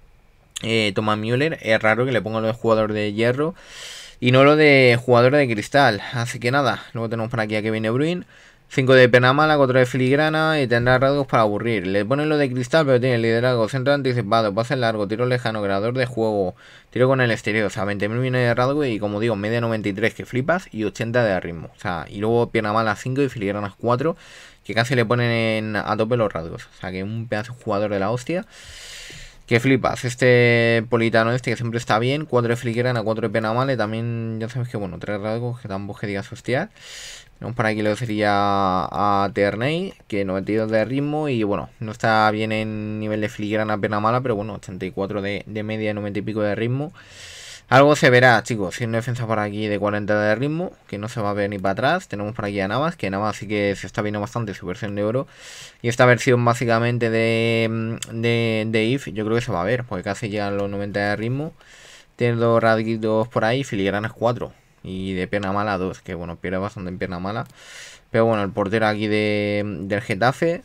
eh, Thomas Müller, es raro que le ponga lo de jugador de hierro y no lo de jugador de cristal. Así que nada, luego tenemos por aquí a Kevin De Bruyne, cinco de pena mala, cuatro de filigrana y tendrá rasgos para aburrir. Le ponen lo de cristal, pero tiene liderazgo, centro anticipado, pase largo, tiro lejano, creador de juego, tiro con el exterior. O sea, veinte mil millones de rasgo y como digo, media noventa y tres que flipas y ochenta de ritmo. O sea, y luego pierna mala cinco y filigranas cuatro, que casi le ponen en, a tope los rasgos. O sea, que un pedazo de jugador de la hostia. Que flipas, este Politano este que siempre está bien, cuatro de filigrana, cuatro de pena mala, y también ya sabes que bueno, tres rasgos que tampoco que digas hostiar. Tenemos por aquí lo que sería a Terney, que noventa y dos de ritmo y bueno, no está bien en nivel de filigrana, pena mala, pero bueno, ochenta y cuatro de, de media, noventa y pico de ritmo. Algo se verá, chicos, si una defensa por aquí de cuarenta de ritmo, que no se va a ver ni para atrás. Tenemos por aquí a Navas, que Navas sí que se está viendo bastante su versión de oro. Y esta versión básicamente de, de, de I F, yo creo que se va a ver, porque casi llegan los noventa de ritmo. Tiene dos rasguitos por ahí, filigranas cuatro. Y de pierna mala dos, que bueno, pierde bastante en pierna mala. Pero bueno, el portero aquí de, del Getafe.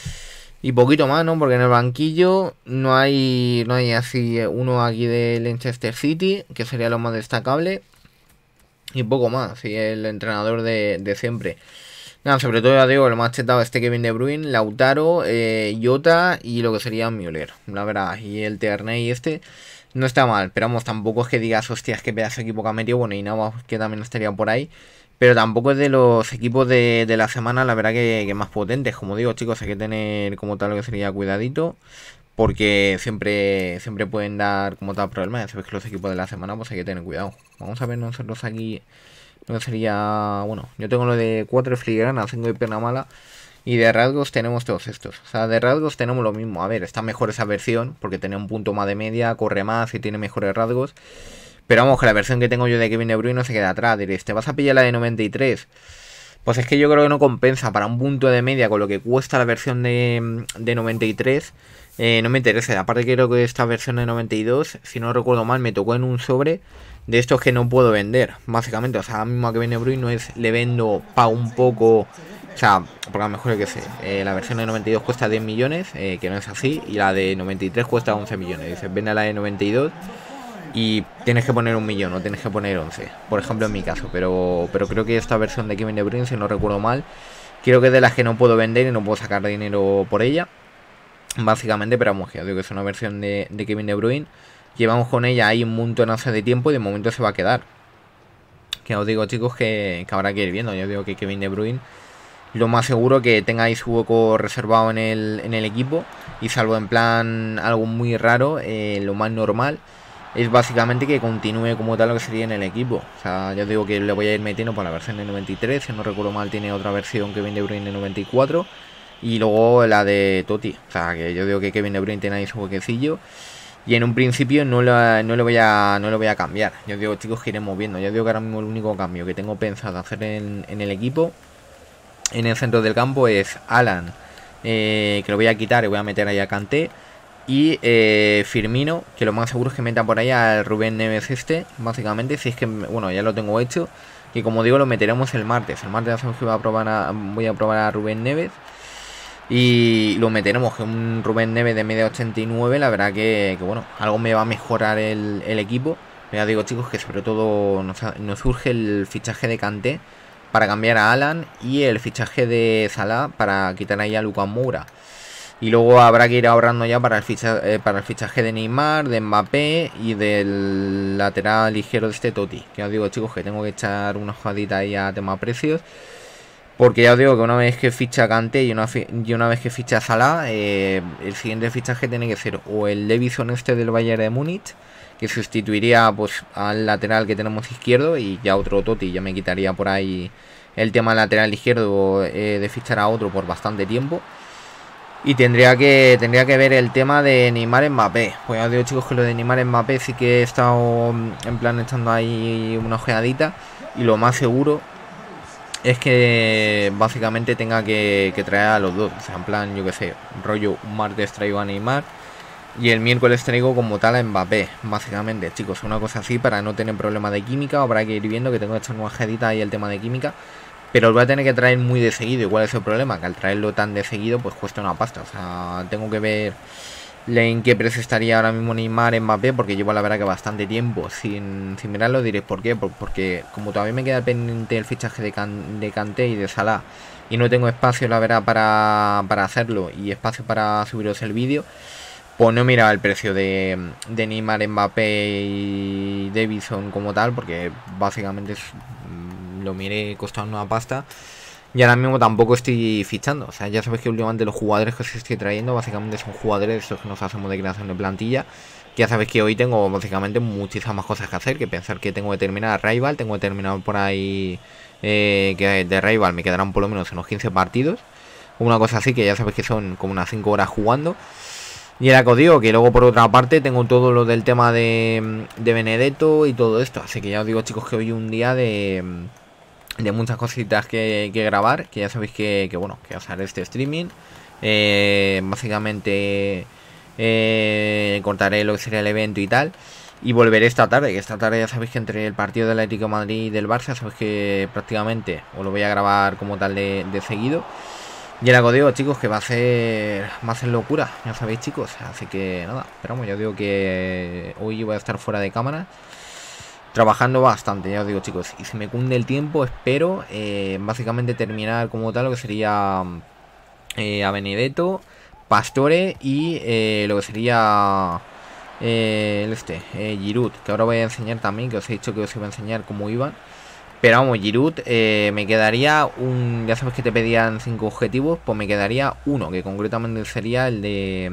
Y poquito más, ¿no? Porque en el banquillo no hay no hay así uno aquí de Leicester City, que sería lo más destacable. Y poco más, y el entrenador de, de siempre. Nada, sobre todo ya digo, el más chetado este Kevin De Bruyne, Lautaro, eh, Jota y lo que sería Müller, la verdad. Y el Tierney este no está mal, pero vamos, tampoco es que digas, hostias, qué pedazo de equipo que ha metido. Bueno, y Navas que también estaría por ahí. Pero tampoco es de los equipos de, de la semana, la verdad que, que más potentes. Como digo, chicos, hay que tener como tal lo que sería cuidadito. Porque siempre siempre pueden dar como tal problemas. Ya sabéis que los equipos de la semana pues hay que tener cuidado. Vamos a ver nosotros aquí lo que sería... Bueno, yo tengo lo de cuatro de filigrana, cinco de pierna mala. Y de rasgos tenemos todos estos. O sea, de rasgos tenemos lo mismo. A ver, está mejor esa versión porque tiene un punto más de media, corre más y tiene mejores rasgos. Pero vamos, que la versión que tengo yo de Kevin De Bruyne no se queda atrás. Diréis, ¿te vas a pillar la de noventa y tres? Pues es que yo creo que no compensa para un punto de media con lo que cuesta la versión de, de noventa y tres. Eh, no me interesa. Aparte creo que esta versión de noventa y dos, si no recuerdo mal, me tocó en un sobre de estos que no puedo vender, básicamente. O sea, ahora mismo a Kevin De Bruyne no es, le vendo pa' un poco... O sea, porque a lo mejor, que sé, eh, la versión de noventa y dos cuesta diez millones, eh, que no es así. Y la de noventa y tres cuesta once millones. Dices, vende a la de noventa y dos... y tienes que poner un millón o tienes que poner once, por ejemplo en mi caso, pero pero creo que esta versión de Kevin De Bruyne, si no recuerdo mal, creo que es de las que no puedo vender y no puedo sacar dinero por ella, básicamente. Pero vamos, ya digo que es una versión de, de Kevin De Bruyne, llevamos con ella ahí un montonazo de tiempo y de momento se va a quedar, que os digo, chicos, que, que habrá que ir viendo. Yo digo que Kevin De Bruyne, lo más seguro que tengáis su hueco reservado en el, en el equipo, y salvo en plan algo muy raro, eh, lo más normal es básicamente que continúe como tal lo que sería en el equipo. O sea, yo digo que le voy a ir metiendo por la versión de noventa y tres, si no recuerdo mal tiene otra versión Kevin De Bruyne de noventa y cuatro, y luego la de Totti. O sea, que yo digo que Kevin De Bruyne tiene ahí su huequecillo, y en un principio no lo, no lo voy a no lo voy a cambiar. Yo digo, chicos, que iremos viendo. Yo digo que ahora mismo el único cambio que tengo pensado hacer en, en el equipo, en el centro del campo, es Alan, eh, que lo voy a quitar y voy a meter ahí a Kanté. Y eh, Firmino, que lo más seguro es que meta por ahí al Rubén Neves este, básicamente, si es que, bueno, ya lo tengo hecho. Y como digo, lo meteremos el martes. El martes ya sabemos que voy a probar a, voy a probar a Rubén Neves. Y lo meteremos, que un Rubén Neves de media ochenta y nueve, la verdad que, que bueno, algo me va a mejorar el, el equipo. Ya digo, chicos, que sobre todo nos, nos surge el fichaje de Kanté para cambiar a Alan, y el fichaje de Salah para quitar ahí a Lucas Moura. Y luego habrá que ir ahorrando ya para el, ficha, eh, para el fichaje de Neymar, de Mbappé y del lateral ligero de este Totti. Que os digo, chicos, que tengo que echar una jugadita ahí a tema precios. Porque ya os digo que una vez que ficha Kanté y una, y una vez que ficha Salah, eh, el siguiente fichaje tiene que ser o el Davinson este del Bayern de Múnich, que sustituiría pues al lateral que tenemos izquierdo, y ya otro Totti. Ya me quitaría por ahí el tema lateral izquierdo, eh, de fichar a otro por bastante tiempo. Y tendría que tendría que ver el tema de Neymar Mbappé. Pues ya os digo, chicos, que lo de Neymar Mbappé sí que he estado en plan echando ahí una ojeadita, y lo más seguro es que básicamente tenga que, que traer a los dos. O sea, en plan, yo que sé, rollo, un martes traigo a Neymar y el miércoles traigo como tal a Mbappé, básicamente, chicos, una cosa así, para no tener problema de química. Habrá que ir viendo, que tengo que echar una ojeadita ahí el tema de química. Pero lo voy a tener que traer muy de seguido. ¿Y cuál es el problema? Que al traerlo tan de seguido, pues cuesta una pasta. O sea, tengo que ver en qué precio estaría ahora mismo Neymar Mbappé, porque llevo la verdad que bastante tiempo sin, sin mirarlo. Diréis, ¿por qué? Porque como todavía me queda pendiente el fichaje de, Can, de Kanté y de Salah, y no tengo espacio, la verdad, para, para hacerlo, y espacio para subiros el vídeo, pues no he mirado el precio de, de Neymar Mbappé y Davinson como tal, porque básicamente es, lo miré costando una pasta. Y ahora mismo tampoco estoy fichando. O sea, ya sabéis que últimamente los jugadores que os estoy trayendo básicamente son jugadores estos que nos hacemos de creación de plantilla. Que ya sabéis que hoy tengo básicamente muchísimas más cosas que hacer, que pensar que tengo que terminar Rival. Tengo que terminar por ahí, eh, que de Rival me quedarán por lo menos unos quince partidos, una cosa así, que ya sabéis que son como unas cinco horas jugando. Y era que os digo que luego por otra parte tengo todo lo del tema de, de Benedetto y todo esto. Así que ya os digo, chicos, que hoy un día de... de muchas cositas que, que grabar, que ya sabéis que, que bueno, que os haré este streaming. Eh, básicamente eh, cortaré lo que sería el evento y tal, y volveré esta tarde, que esta tarde ya sabéis que entre el partido del Atlético de Madrid y del Barça, sabéis que prácticamente os lo voy a grabar como tal de, de seguido. Y ahora os digo, chicos, que va a ser va a ser locura, ya sabéis, chicos. Así que nada, esperamos. Ya os digo que hoy voy a estar fuera de cámara trabajando bastante, ya os digo, chicos. Y si me cunde el tiempo, espero eh, básicamente terminar como tal lo que sería eh, a Benedetto, Pastore y eh, lo que sería eh, el este, eh, Giroud, que ahora voy a enseñar también, que os he dicho que os iba a enseñar cómo iban. Pero vamos, Giroud, eh, me quedaría un... Ya sabes que te pedían cinco objetivos, pues me quedaría uno, que concretamente sería el de...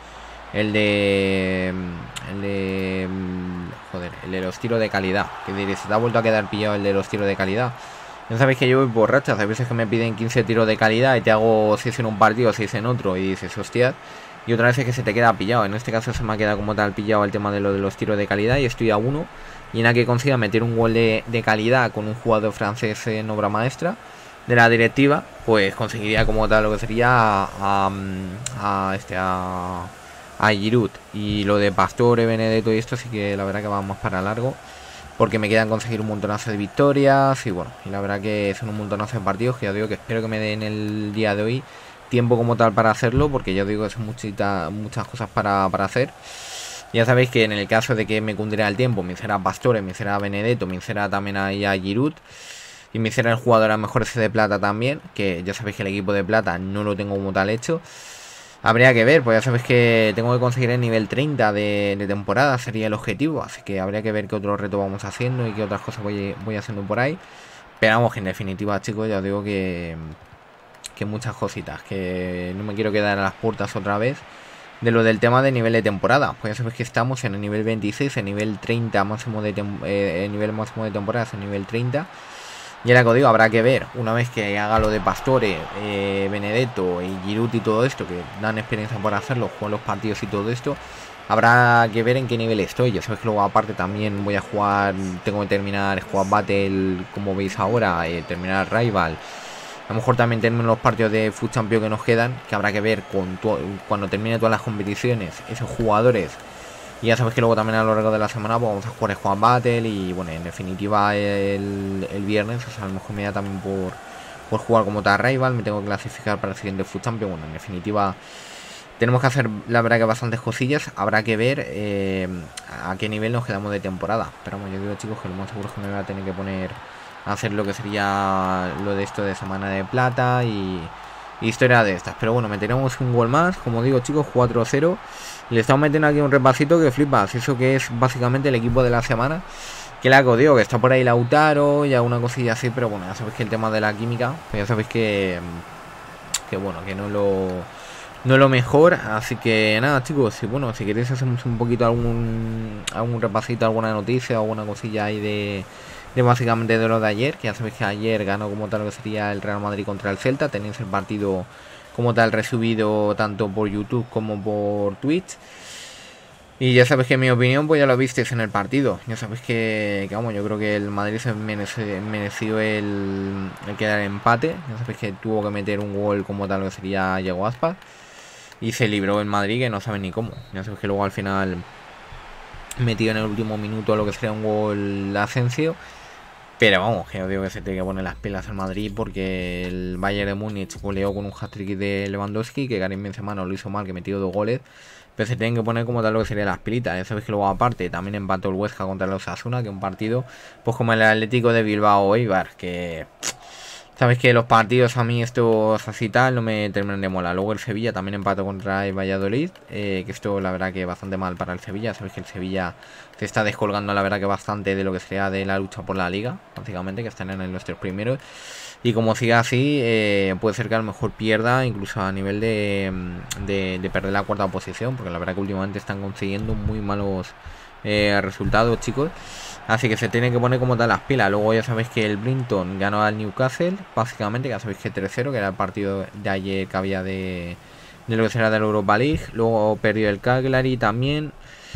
El de... El de... Joder, el de los tiros de calidad. Que diréis, se te ha vuelto a quedar pillado el de los tiros de calidad. Ya sabéis que yo voy por rachas. Hay veces que me piden quince tiros de calidad y te hago seis en un partido, seis en otro, y dices, hostia. Y otra vez es que se te queda pillado. En este caso se me ha quedado como tal pillado el tema de lo de los tiros de calidad, y estoy a uno. Y en la que consiga meter un gol de, de calidad con un jugador francés en obra maestra de la directiva, pues conseguiría como tal lo que sería a, a, a este a, a Giroud. Y lo de Pastore, Benedetto y esto sí que la verdad que va más para largo, porque me quedan conseguir un montonazo de victorias. Y bueno, y la verdad que son un montonazo de partidos que ya digo que espero que me den el día de hoy tiempo como tal para hacerlo, porque ya digo que son muchita, muchas cosas para, para hacer. Ya sabéis que en el caso de que me cundiera el tiempo, me hiciera Pastore, me hiciera Benedetto, me hiciera también ahí a Giroud, y me hiciera el jugador a mejor ese de plata también, que ya sabéis que el equipo de plata no lo tengo como tal hecho. Habría que ver, pues ya sabes que tengo que conseguir el nivel treinta de, de temporada, sería el objetivo. Así que habría que ver qué otro reto vamos haciendo y qué otras cosas voy, voy haciendo por ahí. Pero vamos, que en definitiva, chicos, ya os digo que, que muchas cositas, que no me quiero quedar a las puertas otra vez de lo del tema de nivel de temporada. Pues ya sabes que estamos en el nivel veintiséis, el nivel treinta máximo de eh, el nivel máximo de temporada es el nivel treinta. Y ahora que os digo, habrá que ver, una vez que haga lo de Pastore, eh, Benedetto y Giroud y todo esto, que dan experiencia por hacerlo, juegan los partidos y todo esto, habrá que ver en qué nivel estoy. Ya sabes que luego aparte también voy a jugar, tengo que terminar jugar Battle, como veis ahora, eh, terminar Rival. A lo mejor también termino los partidos de Foot Champion que nos quedan, que habrá que ver con cuando termine todas las competiciones, esos jugadores. Y ya sabes que luego también a lo largo de la semana pues, vamos a jugar Squad Battle y bueno, en definitiva el, el viernes, o sea, a lo mejor me da también por, por jugar como tal Rival, me tengo que clasificar para el siguiente Foot Champion. Bueno, en definitiva tenemos que hacer la verdad que bastantes cosillas, habrá que ver eh, a qué nivel nos quedamos de temporada. Pero bueno, yo digo chicos que lo más seguro es que me voy a tener que poner a hacer lo que sería lo de esto de semana de plata y... historia de estas, pero bueno, meteremos un gol más, como digo chicos, cuatro cero. Le estamos metiendo aquí un repasito que flipas, eso que es básicamente el equipo de la semana. Que la que digo, que está por ahí Lautaro y alguna cosilla así, pero bueno, ya sabéis que el tema de la química, pues ya sabéis que, que bueno, que no lo, no lo mejor. Así que nada chicos, y bueno, si queréis hacemos un poquito algún, algún repasito, alguna noticia, alguna cosilla ahí de... de básicamente de lo de ayer, que ya sabéis que ayer ganó como tal lo que sería el Real Madrid contra el Celta. Tenéis el partido como tal resubido tanto por YouTube como por Twitch. Y ya sabéis que en mi opinión pues ya lo visteis en el partido. Ya sabéis que, que vamos, yo creo que el Madrid se merece, mereció el, el quedar en empate. Ya sabéis que tuvo que meter un gol como tal lo que sería Yago Aspas. Y se libró el Madrid, que no sabe ni cómo. Ya sabéis que luego al final metió en el último minuto lo que sería un gol de Asensio. Pero vamos, que os digo que se tiene que poner las pilas al Madrid porque el Bayern de Múnich goleó con un hat-trick de Lewandowski, que Karim Benzema no lo hizo mal, que metió dos goles. Pero se tienen que poner como tal lo que serían las pilitas. Ya sabéis que luego aparte también empató el Huesca contra el Osasuna, que es un partido pues como el Atlético de Bilbao o Eibar, que... sabéis que los partidos a mí estos así tal no me terminan de mola. Luego el Sevilla también empató contra el Valladolid, eh, que esto la verdad que bastante mal para el Sevilla. Sabéis que el Sevilla se está descolgando la verdad que bastante de lo que sería de la lucha por la liga, básicamente, que están en los tres primeros. Y como siga así, eh, puede ser que a lo mejor pierda, incluso a nivel de, de, de perder la cuarta posición, porque la verdad que últimamente están consiguiendo muy malos eh, resultados, chicos. Así que se tiene que poner como tal las pilas. Luego ya sabéis que el Brighton ganó al Newcastle, básicamente, ya sabéis que tres cero, que era el partido de ayer que había de, de lo que será de la Europa League. Luego perdió el Cagliari también.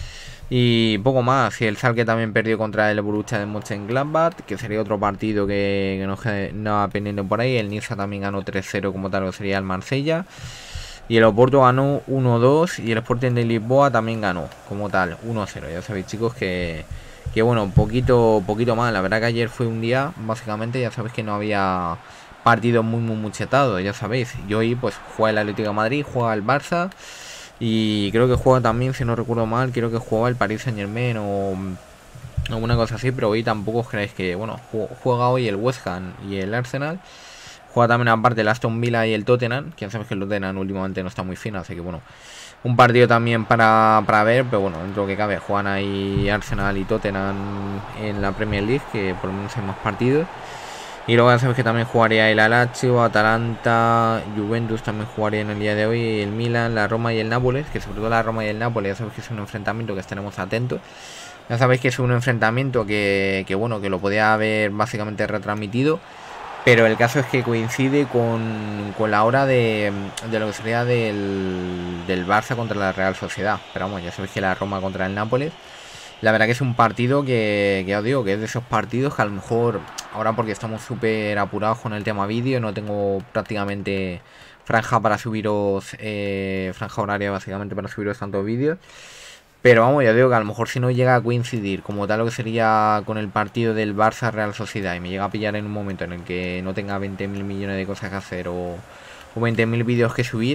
Y poco más. Y el Schalke también perdió contra el Borussia de Mönchengladbach, que sería otro partido que, que nos quedaba pendiente por ahí. El Niza también ganó tres cero como tal, que sería el Marsella. Y el Oporto ganó uno dos. Y el Sporting de Lisboa también ganó como tal uno cero. Ya sabéis chicos que... que bueno, un poquito, poquito más. La verdad que ayer fue un día, básicamente, ya sabéis que no había partidos muy, muy muchetados, ya sabéis. Y hoy, pues, juega el Atlético de Madrid, juega el Barça. Y creo que juega también, si no recuerdo mal, creo que juega el Paris Saint Germain o alguna cosa así. Pero hoy tampoco os creéis que, bueno, juega hoy el West Ham y el Arsenal. Juega también aparte el Aston Villa y el Tottenham. Que ya sabéis que el Tottenham últimamente no está muy fino, así que bueno, un partido también para, para ver, pero bueno, dentro de lo que cabe, juegan ahí Arsenal y Tottenham en la Premier League, que por lo menos hay más partidos. Y luego ya sabéis que también jugaría el Lazio, Atalanta, Juventus también jugaría en el día de hoy, el Milan, la Roma y el Nápoles, que sobre todo la Roma y el Nápoles ya sabéis que es un enfrentamiento que estaremos atentos. Ya sabéis que es un enfrentamiento que, que bueno, que lo podía haber básicamente retransmitido. Pero el caso es que coincide con, con la hora de, de lo que sería del, del Barça contra la Real Sociedad. Pero vamos, ya sabéis que la Roma contra el Nápoles, la verdad que es un partido que, que os digo, que es de esos partidos que a lo mejor, ahora porque estamos súper apurados con el tema vídeo, no tengo prácticamente franja para subiros, eh, franja horaria básicamente para subiros tantos vídeos. Pero vamos, ya digo que a lo mejor si no llega a coincidir como tal lo que sería con el partido del Barça Real Sociedad y me llega a pillar en un momento en el que no tenga veinte mil millones de cosas que hacer o, o veinte mil vídeos que subir,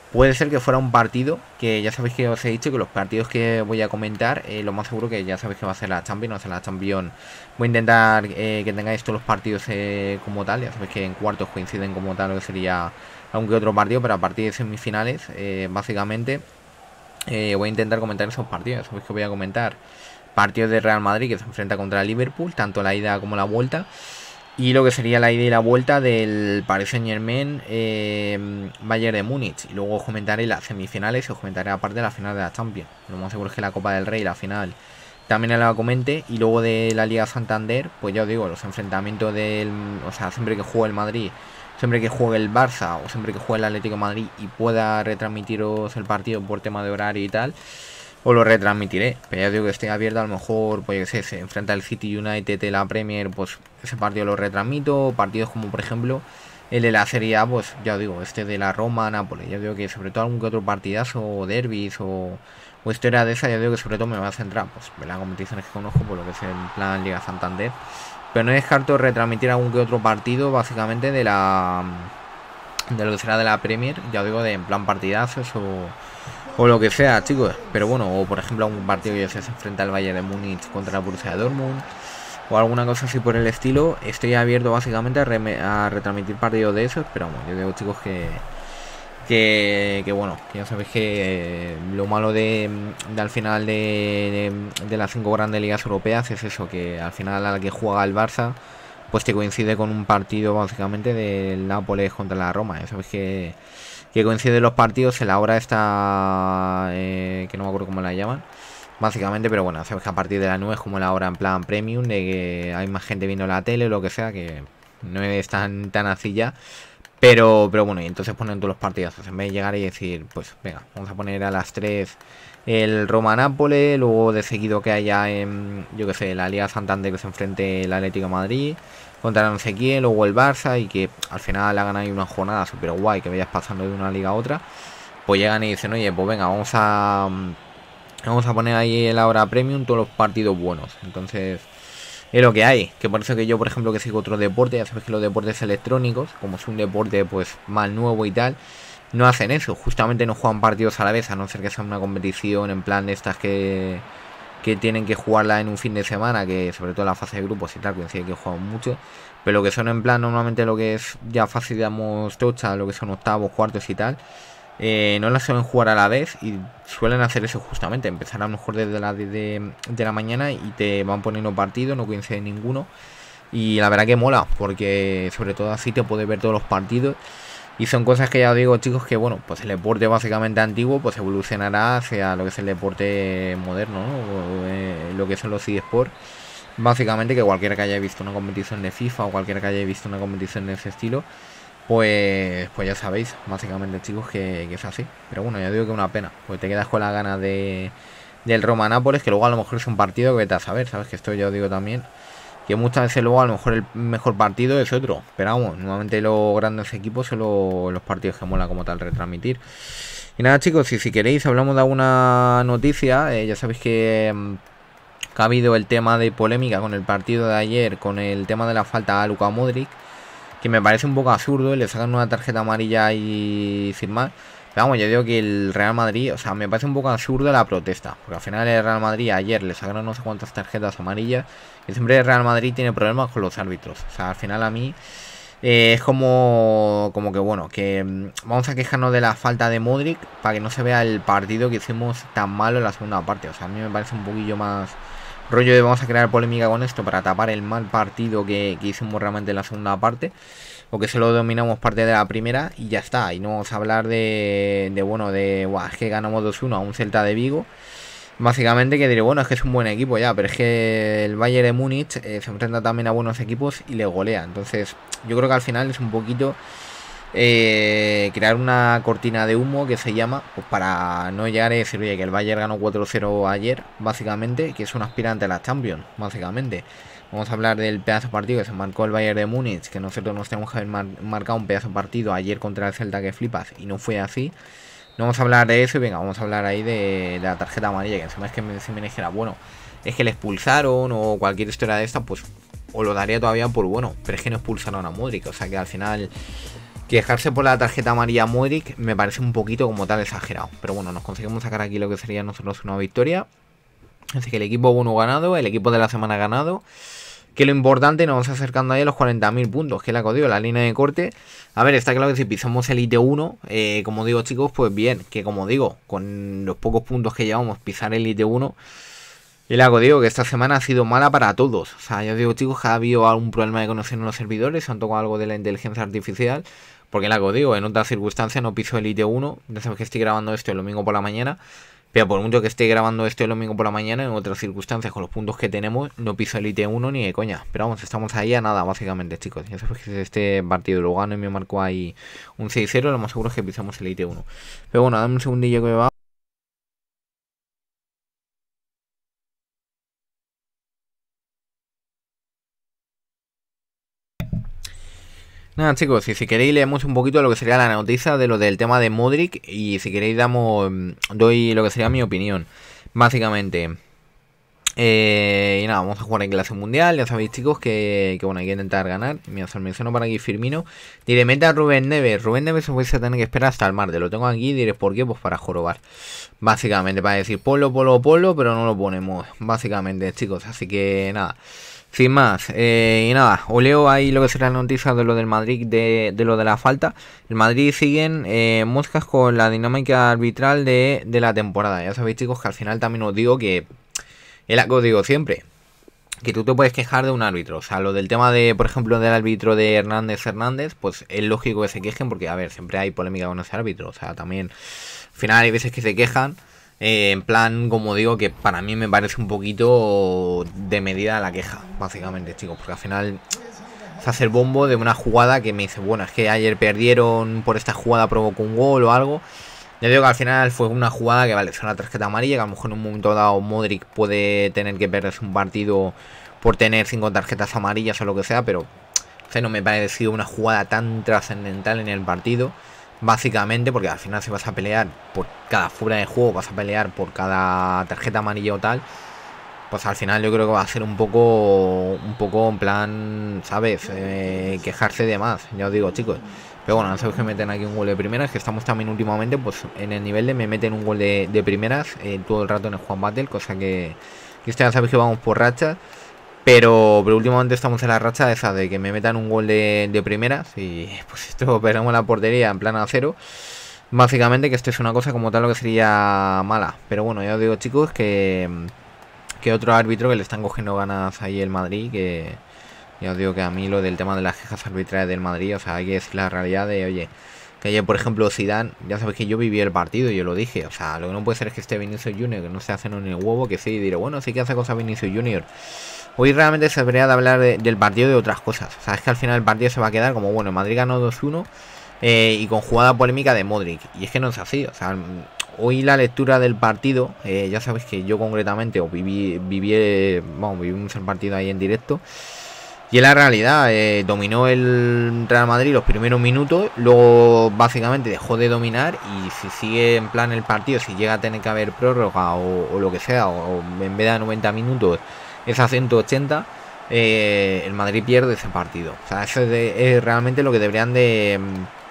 puede ser que fuera un partido que ya sabéis que os he dicho que los partidos que voy a comentar, eh, lo más seguro que ya sabéis que va a ser la Champions, va a ser la Champions. Voy a intentar eh, que tengáis todos los partidos eh, como tal, ya sabéis que en cuartos coinciden como tal, lo que sería algún que otro partido, pero a partir de semifinales, eh, básicamente, eh, voy a intentar comentar esos partidos. Ya sabéis que voy a comentar partidos de Real Madrid que se enfrenta contra el Liverpool, tanto la ida como la vuelta. Y lo que sería la ida y la vuelta del Paris Saint Germain eh, Bayern de Múnich. Y luego os comentaré las semifinales y os comentaré aparte la final de la Champions. Lo más seguro es que la Copa del Rey, la final, también la comente. Y luego de la Liga Santander, pues ya os digo, los enfrentamientos del... O sea, siempre que juegue el Madrid, siempre que juegue el Barça o siempre que juegue el Atlético de Madrid y pueda retransmitiros el partido por tema de horario y tal, os lo retransmitiré. Pero ya digo que esté abierto, a lo mejor, pues yo sé, se enfrenta el City United de la Premier, pues ese partido lo retransmito. Partidos como por ejemplo el de la Serie A, pues ya os digo, este de la Roma, Nápoles. Ya digo que sobre todo algún que otro partidazo, o derbis o, o historia de esa, ya digo que sobre todo me va a centrar pues en las competiciones que conozco, por lo que es el plan Liga Santander. Pero no descarto retransmitir algún que otro partido, básicamente de la de lo que será de la Premier, ya os digo, de en plan partidazos o O lo que sea, chicos. Pero bueno, o por ejemplo un partido que se enfrenta al Bayern de Múnich contra el Borussia Dortmund, o alguna cosa así por el estilo. Estoy abierto básicamente a, re a retransmitir partidos de esos. Pero bueno, yo digo, chicos, que que, que bueno, que ya sabéis que eh, lo malo de, de al final de, de, de las cinco grandes ligas europeas es eso, que al final a la que juega el Barça, pues te coincide con un partido básicamente del Nápoles contra la Roma. Ya sabéis que que coinciden los partidos en la hora esta, eh, que no me acuerdo cómo la llaman, básicamente. Pero bueno, sabes que a partir de las nueve es como la hora en plan premium, de que hay más gente viendo la tele o lo que sea, que no es tan, tan así ya. Pero, pero bueno, y entonces ponen todos los partidos. En vez de llegar y decir, pues venga, vamos a poner a las tres el Roma-Nápoles, luego de seguido que haya en, yo que sé, la Liga Santander que se enfrente el Atlético de Madrid contra no sé quién, luego el Barça, y que al final hagan ahí una jornada súper guay, que vayas pasando de una liga a otra, pues llegan y dicen, oye, pues venga, vamos a vamos a poner ahí en la hora premium todos los partidos buenos. Entonces es lo que hay, que por eso que yo, por ejemplo, que sigo otro deporte, ya sabes que los deportes electrónicos, como es un deporte pues más nuevo y tal, no hacen eso, justamente no juegan partidos a la vez, a no ser que sea una competición en plan de estas que que tienen que jugarla en un fin de semana, que sobre todo la fase de grupos y tal, coincide que juegan mucho. Pero lo que son en plan normalmente lo que es ya fase, digamos, tocha, lo que son octavos, cuartos y tal, eh, no las suelen jugar a la vez, y suelen hacer eso justamente, empezar a lo mejor desde las diez de, de la mañana y te van poniendo partidos, no coincide ninguno. Y la verdad que mola, porque sobre todo así te puedes ver todos los partidos. Y son cosas que ya os digo, chicos, que bueno, pues el deporte básicamente antiguo pues evolucionará hacia lo que es el deporte moderno, ¿no? O, eh, lo que son los eSports. Básicamente que cualquiera que haya visto una competición de FIFA o cualquiera que haya visto una competición de ese estilo, pues pues ya sabéis, básicamente, chicos, que, que es así. Pero bueno, ya digo que una pena, pues te quedas con la gana de del Roma-Nápoles, que luego a lo mejor es un partido que vete a saber, ¿sabes? Que esto ya os digo también, que muchas veces luego a lo mejor el mejor partido es otro. Pero vamos, normalmente los grandes equipos son los, los partidos que mola como tal retransmitir. Y nada, chicos, y si queréis hablamos de alguna noticia, eh, ya sabéis que, mm, que ha habido el tema de polémica con el partido de ayer, con el tema de la falta a Luka Modric, que me parece un poco absurdo, le sacan una tarjeta amarilla y sin más. Pero vamos, yo digo que el Real Madrid, o sea, me parece un poco absurdo la protesta, porque al final el Real Madrid ayer le sacaron no sé cuántas tarjetas amarillas, y siempre el Real Madrid tiene problemas con los árbitros. O sea, al final a mí eh, es como, como que bueno, que mm, vamos a quejarnos de la falta de Modric para que no se vea el partido que hicimos tan malo en la segunda parte. O sea, a mí me parece un poquillo más rollo de vamos a crear polémica con esto para tapar el mal partido que, que hicimos realmente en la segunda parte, o que solo dominamos parte de la primera y ya está. Y no vamos a hablar de, de bueno, de guau, es que ganamos dos uno a un Celta de Vigo. Básicamente que diré, bueno, es que es un buen equipo ya, pero es que el Bayern de Múnich eh, se enfrenta también a buenos equipos y le golea. Entonces yo creo que al final es un poquito eh, crear una cortina de humo que se llama, pues para no llegar a decir, oye, que el Bayern ganó cuatro cero ayer, básicamente, que es un aspirante a la Champions, básicamente. Vamos a hablar del pedazo de partido que se marcó el Bayern de Múnich, que nosotros nos tenemos que haber mar marcado un pedazo de partido ayer contra el Celta que flipas, y no fue así. No vamos a hablar de eso y venga, vamos a hablar ahí de, de la tarjeta amarilla, que encima es que me, si me dijera, bueno, es que le expulsaron o cualquier historia de esta, pues os lo daría todavía por bueno, pero es que no expulsaron a Modric, o sea que al final quejarse por la tarjeta amarilla a Modric me parece un poquito como tal exagerado. Pero bueno, nos conseguimos sacar aquí lo que sería nosotros una victoria. Así que el equipo uno ganado, el equipo de la semana ganado. Que lo importante, nos vamos acercando ahí a los cuarenta mil puntos, que es la que os digo, la línea de corte. A ver, está claro que si pisamos el I T uno, eh, como digo chicos, pues bien, que como digo, con los pocos puntos que llevamos, pisar el I T uno, y la que os digo, que esta semana ha sido mala para todos. O sea, yo digo chicos, que ha habido algún problema de conexión en los servidores, han tocado algo de la inteligencia artificial, porque la que os digo, en otras circunstancias no piso el I T uno, ya sabes que estoy grabando esto el domingo por la mañana. Pero por mucho que esté grabando esto el domingo por la mañana, en otras circunstancias, con los puntos que tenemos, no piso el I T uno ni de coña. Pero vamos, estamos ahí a nada, básicamente, chicos. Ya sabéis que si este partido lo gano y me marco ahí un seis cero, lo más seguro es que pisamos el I T uno. Pero bueno, dame un segundillo que me va. Nada chicos, y si queréis leemos un poquito lo que sería la noticia de lo del tema de Modric. Y si queréis damos doy lo que sería mi opinión. Básicamente... Eh, y nada, vamos a jugar en clase mundial. Ya sabéis chicos que, que bueno, hay que intentar ganar. Mira, os menciono para aquí Firmino. Diré, mete a Rubén Neves. Rubén Neves os vais a tener que esperar hasta el martes. Lo tengo aquí, diré, ¿por qué? Pues para jorobar. Básicamente, para decir polo, polo, polo, pero no lo ponemos. Básicamente chicos, así que nada. Sin más, eh, y nada, os leo ahí lo que será la noticia de lo del Madrid, de, de lo de la falta. El Madrid siguen eh, moscas con la dinámica arbitral de, de la temporada. Ya sabéis chicos que al final también os digo que... Es lo que os digo siempre, que tú te puedes quejar de un árbitro. O sea, lo del tema de, por ejemplo, del árbitro de Hernández Hernández, pues es lógico que se quejen porque, a ver, siempre hay polémica con ese árbitro. O sea, también, al final hay veces que se quejan, eh, en plan, como digo, que para mí me parece un poquito de medida la queja, básicamente, chicos. Porque al final se hace el bombo de una jugada que me dice, bueno, es que ayer perdieron, por esta jugada provocó un gol o algo. Ya digo que al final fue una jugada que vale, es una tarjeta amarilla, que a lo mejor en un momento dado Modric puede tener que perderse un partido por tener cinco tarjetas amarillas o lo que sea, pero o sea, no me parecido una jugada tan trascendental en el partido, básicamente porque al final si vas a pelear por cada fuera de juego, vas a pelear por cada tarjeta amarilla o tal, pues al final yo creo que va a ser un poco, un poco en plan, ¿sabes? Eh, quejarse de más, ya os digo chicos. Pero bueno, no sabéis que meten aquí un gol de primeras, que estamos también últimamente pues en el nivel de me meten un gol de, de primeras eh, todo el rato en el Juan Battle, cosa que, que esto ya sabéis que vamos por rachas. Pero, pero últimamente estamos en la racha esa de que me metan un gol de, de primeras y pues esto perdemos la portería en plan a cero. Básicamente que esto es una cosa como tal lo que sería mala. Pero bueno, ya os digo chicos que, que otro árbitro que le están cogiendo ganas ahí el Madrid, que... Ya os digo que a mí lo del tema de las quejas arbitrales del Madrid, o sea, hay que decir la realidad de, oye, que ayer, por ejemplo, Zidane, ya sabéis que yo viví el partido y yo lo dije, o sea, lo que no puede ser es que esté Vinicius Junior, que no se hace en el huevo, que sí, y diré, bueno, sí que hace cosas Vinicius Junior. Hoy realmente se debería de hablar de, del partido de otras cosas, o sea, es que al final el partido se va a quedar como, bueno, Madrid ganó dos uno eh, y con jugada polémica de Modric, y es que no es así, o sea... Hoy la lectura del partido, eh, ya sabéis que yo concretamente, o viví, viví, eh, vamos, vivimos el partido ahí en directo. Y en la realidad, eh, dominó el Real Madrid los primeros minutos, luego básicamente dejó de dominar y si sigue en plan el partido, si llega a tener que haber prórroga o, o lo que sea, o, o en vez de noventa minutos es a ciento ochenta, eh, el Madrid pierde ese partido. O sea, eso es, de, es realmente lo que deberían de,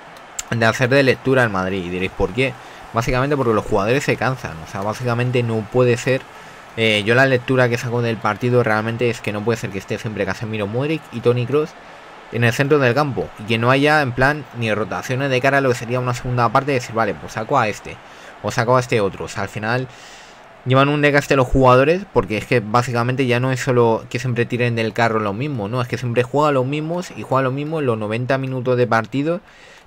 de hacer de lectura al Madrid. Y diréis, ¿por qué? Básicamente porque los jugadores se cansan, o sea, básicamente no puede ser... Eh, yo la lectura que saco del partido realmente es que no puede ser que esté siempre Casemiro, Modric y Toni Kroos en el centro del campo y que no haya en plan ni rotaciones de cara a lo que sería una segunda parte de decir, vale, pues saco a este o saco a este otro. O sea, al final llevan un desgaste los jugadores porque es que básicamente ya no es solo que siempre tiren del carro lo mismo, no, es que siempre juegan los mismos y juegan lo mismo en los noventa minutos de partido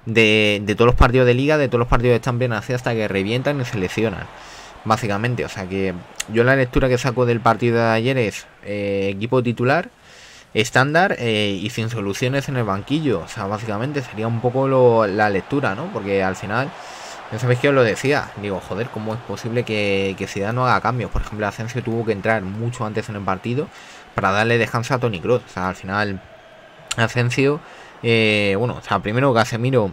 de, de todos los partidos de liga, de todos los partidos de Champions, así hasta que revientan y se lesionan. Básicamente, o sea que yo la lectura que saco del partido de ayer es eh, equipo titular, estándar eh, y sin soluciones en el banquillo. O sea, básicamente sería un poco lo, la lectura, ¿no? Porque al final, ya sabéis que os lo decía, digo, joder, ¿cómo es posible que, que Zidane no haga cambios? Por ejemplo, Asensio tuvo que entrar mucho antes en el partido para darle descanso a Toni Kroos. O sea, al final, Asensio, eh, bueno, o sea, primero Casemiro...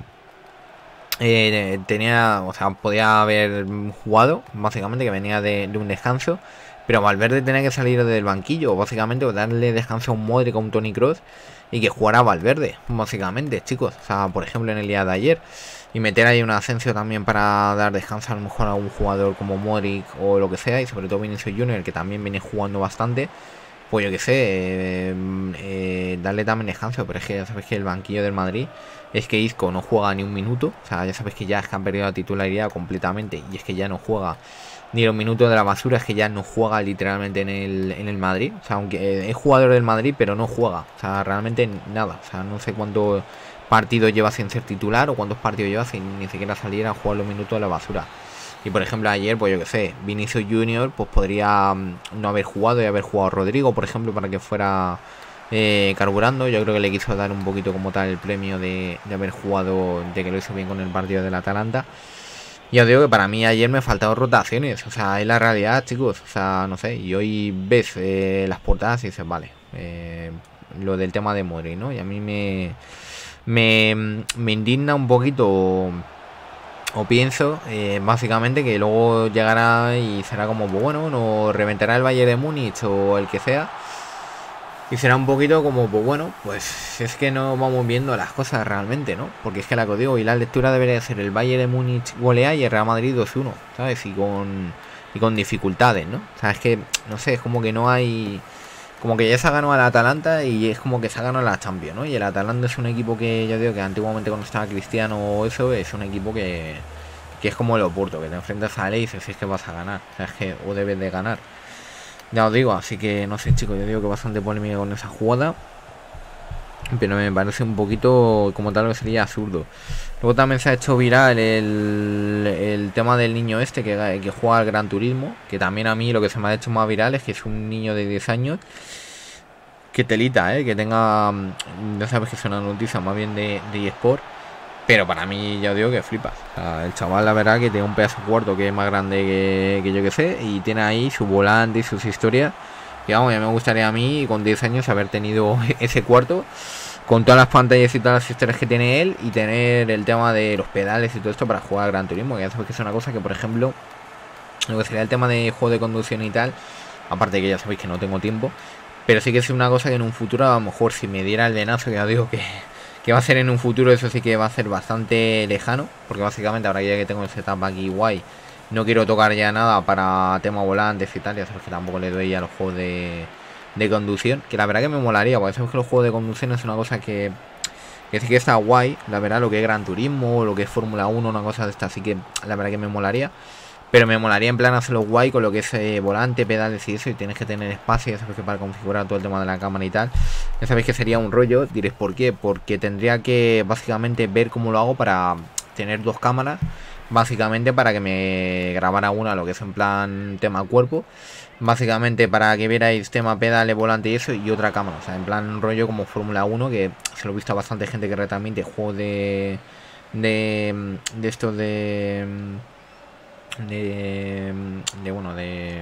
Eh, tenía, o sea, podía haber jugado, básicamente, que venía de, de un descanso, Pero Valverde tenía que salir del banquillo, básicamente, o darle descanso a un Modric o a un Toni Kroos y que jugara Valverde, básicamente, chicos. O sea, por ejemplo, en el día de ayer. Y meter ahí un Asensio también para dar descanso a lo mejor a un jugador como Modric o lo que sea. Y sobre todo Vinicius Junior, que también viene jugando bastante. Pues yo que sé, eh, eh, darle también descanso. Pero es que ya sabéis que el banquillo del Madrid es que Isco no juega ni un minuto. O sea, ya sabéis que ya es que han perdido la titularidad completamente. Y es que ya no juega ni los minutos de la basura. Es que ya no juega literalmente en el, en el Madrid. O sea, aunque eh, es jugador del Madrid, pero no juega. O sea, realmente nada. O sea, no sé cuánto partidos lleva sin ser titular o cuántos partidos lleva sin ni siquiera salir a jugar los minutos de la basura. Y por ejemplo ayer, pues yo que sé, Vinicius Junior pues podría no haber jugado y haber jugado Rodrigo, por ejemplo, para que fuera eh, carburando. Yo creo que le quiso dar un poquito como tal el premio de, de haber jugado, de que lo hizo bien con el partido del Atalanta. Y os digo que para mí ayer me faltaron rotaciones, o sea, es la realidad, chicos. O sea, no sé, y hoy ves eh, las portadas y dices, vale, eh, lo del tema de Modric, ¿no? Y a mí me... Me, me indigna un poquito, o, o pienso eh, básicamente que luego llegará y será como, pues bueno, nos reventará el Bayern de Múnich o el que sea. Y será un poquito como, pues bueno, pues es que no vamos viendo las cosas realmente, ¿no? Porque es que la que os digo, y la lectura debería ser el Bayern de Múnich golea y el Real Madrid dos uno, ¿sabes? Y con, y con dificultades, ¿no? O sea, es que, no sé, es como que no hay... Como que ya se ha ganado al Atalanta y es como que se ha ganado a la Champions, ¿no? Y el Atalanta es un equipo que yo digo que antiguamente cuando estaba Cristiano o eso, es un equipo que, que es como el Oporto, que te enfrentas a él y dices si es que vas a ganar, o sea, es que o debes de ganar. Ya os digo, así que no sé, chicos, yo digo que bastante polémica con esa jugada, pero me parece un poquito como tal que sería absurdo. Luego también se ha hecho viral el, el tema del niño este que, que juega al Gran Turismo, que también a mí lo que se me ha hecho más viral es que es un niño de diez años. Que telita, ¿eh? Que tenga... Ya sabes que es una noticia más bien de, de eSport. Pero para mí ya os digo que flipas. O sea, el chaval la verdad que tiene un pedazo cuarto que es más grande que, que yo que sé. Y tiene ahí su volante y sus historias. Y vamos, ya me gustaría a mí con diez años haber tenido ese cuarto. Con todas las pantallas y todas las historias que tiene él. Y tener el tema de los pedales y todo esto para jugar al Gran Turismo. Que ya sabéis que es una cosa que, por ejemplo, lo que sería el tema de juego de conducción y tal. Aparte de que ya sabéis que no tengo tiempo. Pero sí que es una cosa que en un futuro, a lo mejor, si me diera el venazo, que ya digo que, que va a ser en un futuro, eso sí que va a ser bastante lejano. Porque básicamente ahora ya que tengo el setup aquí guay, no quiero tocar ya nada para tema volantes y tal. Ya sabes que tampoco le doy a los juegos de, de conducción. Que la verdad que me molaría, porque sabes que los juegos de conducción es una cosa que, que sí que está guay. La verdad, lo que es Gran Turismo, lo que es Fórmula uno, una cosa de esta, sí que la verdad que me molaría. Pero me molaría en plan hacerlo guay con lo que es eh, volante, pedales y eso. Y tienes que tener espacio, ya sabéis que para configurar todo el tema de la cámara y tal. Ya sabéis que sería un rollo. Diréis por qué. Porque tendría que básicamente ver cómo lo hago para tener dos cámaras. Básicamente para que me grabara una lo que es en plan tema cuerpo. Básicamente para que vierais tema pedales, volante y eso. Y otra cámara. O sea, en plan rollo como Fórmula uno. Que se lo he visto a bastante gente que retransmite juegos de... De... De estos de... De, de bueno, de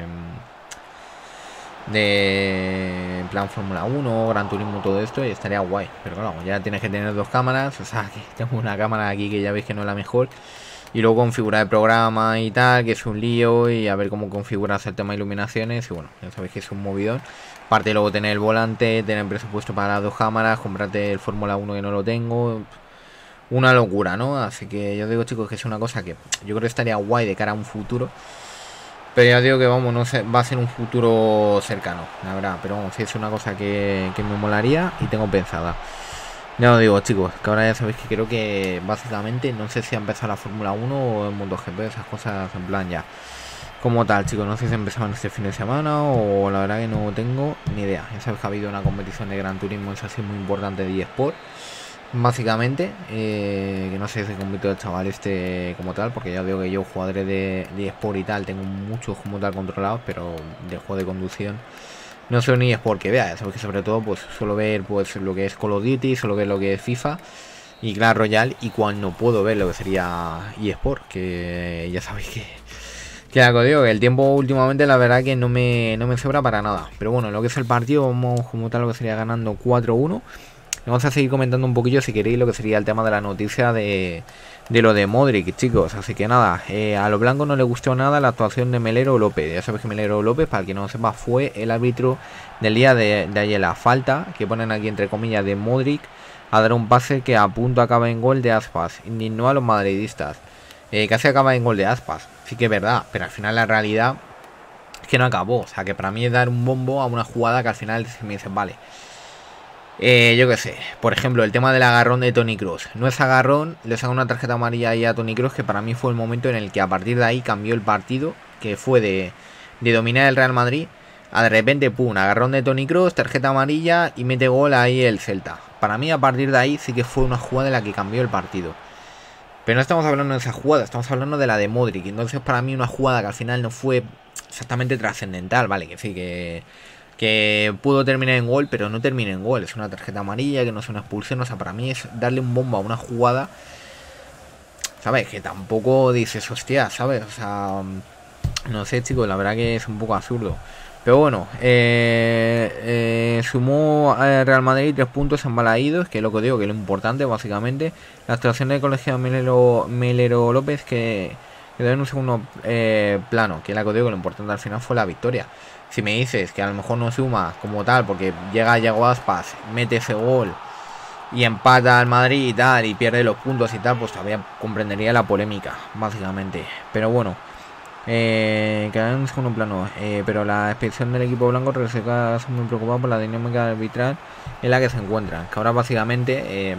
de en plan Fórmula uno, Gran Turismo, todo esto, y estaría guay. Pero claro, ya tienes que tener dos cámaras. O sea, que tengo una cámara aquí que ya veis que no es la mejor. Y luego configurar el programa y tal, que es un lío. Y a ver cómo configuras el tema de iluminaciones. Y bueno, ya sabéis que es un movidón. Aparte luego tener el volante, tener presupuesto para las dos cámaras, comprarte el Fórmula uno que no lo tengo. Una locura, ¿no? Así que yo digo, chicos, que es una cosa que yo creo que estaría guay de cara a un futuro. Pero ya digo que vamos, no sé, va a ser un futuro cercano, la verdad. Pero vamos, sí es una cosa que, que me molaría y tengo pensada. Ya os digo, chicos, que ahora ya sabéis que creo que básicamente no sé si ha empezado la Fórmula uno o el MotoGP, esas cosas en plan ya. Como tal, chicos, no sé si ha empezado en este fin de semana o la verdad que no tengo ni idea. Ya sabéis que ha habido una competición de Gran Turismo, eso sí, muy importante de eSport. Básicamente, eh, que no sé si se convirtió el chaval este como tal, porque ya veo que yo jugadores de, de eSport y tal tengo muchos como tal controlados, pero de juego de conducción no soy ni eSport que vea. Ya sabéis que sobre todo pues suelo ver pues lo que es Call of Duty, suelo ver lo que es FIFA y Clash Royale, y cuando puedo ver lo que sería eSport, que ya sabéis que que algo digo, que el tiempo últimamente la verdad que no me, no me sobra para nada. Pero bueno, lo que es el partido, vamos como tal lo que sería ganando cuatro uno. Vamos a seguir comentando un poquillo, si queréis, lo que sería el tema de la noticia de, de lo de Modric, chicos. Así que nada, eh, a los blancos no les gustó nada la actuación de Melero López. Ya sabéis que Melero López, para el que no lo sepa, fue el árbitro del día de, de ayer. La falta que ponen aquí entre comillas de Modric a dar un pase que a punto acaba en gol de Aspas. Indignó a los madridistas. Eh, casi acaba en gol de Aspas. Sí que es verdad, pero al final la realidad es que no acabó. O sea, que para mí es dar un bombo a una jugada que al final me dicen, vale. Eh, yo qué sé, por ejemplo, el tema del agarrón de Toni Kroos. No es agarrón, le saca una tarjeta amarilla ahí a Toni Kroos, que para mí fue el momento en el que a partir de ahí cambió el partido, que fue de, de dominar el Real Madrid, a de repente, pum, agarrón de Toni Kroos, tarjeta amarilla y mete gol ahí el Celta. Para mí a partir de ahí sí que fue una jugada en la que cambió el partido. Pero no estamos hablando de esa jugada, estamos hablando de la de Modric. Entonces para mí una jugada que al final no fue exactamente trascendental, vale, que sí, que... que pudo terminar en gol, pero no termina en gol. Es una tarjeta amarilla, que no es una expulsión. O sea, para mí es darle un bombo a una jugada, ¿sabes? Que tampoco dices, hostia, ¿sabes? O sea, no sé, chicos, la verdad que es un poco absurdo. Pero bueno, eh, eh, sumó a Real Madrid tres puntos en Balaídos, que es lo que digo, que es lo importante, básicamente. La actuación del colegiado Melero, Melero López, que quedó en un segundo eh, plano, que es lo que digo, que lo importante al final fue la victoria. Si me dices que a lo mejor no suma como tal, porque llega Yago Aspas, mete ese gol y empata al Madrid y tal, y pierde los puntos y tal, pues todavía comprendería la polémica, básicamente. Pero bueno, eh, queda en un segundo plano. Eh, pero la expedición del equipo blanco resulta muy preocupada por la dinámica arbitral en la que se encuentran. Que ahora básicamente, eh,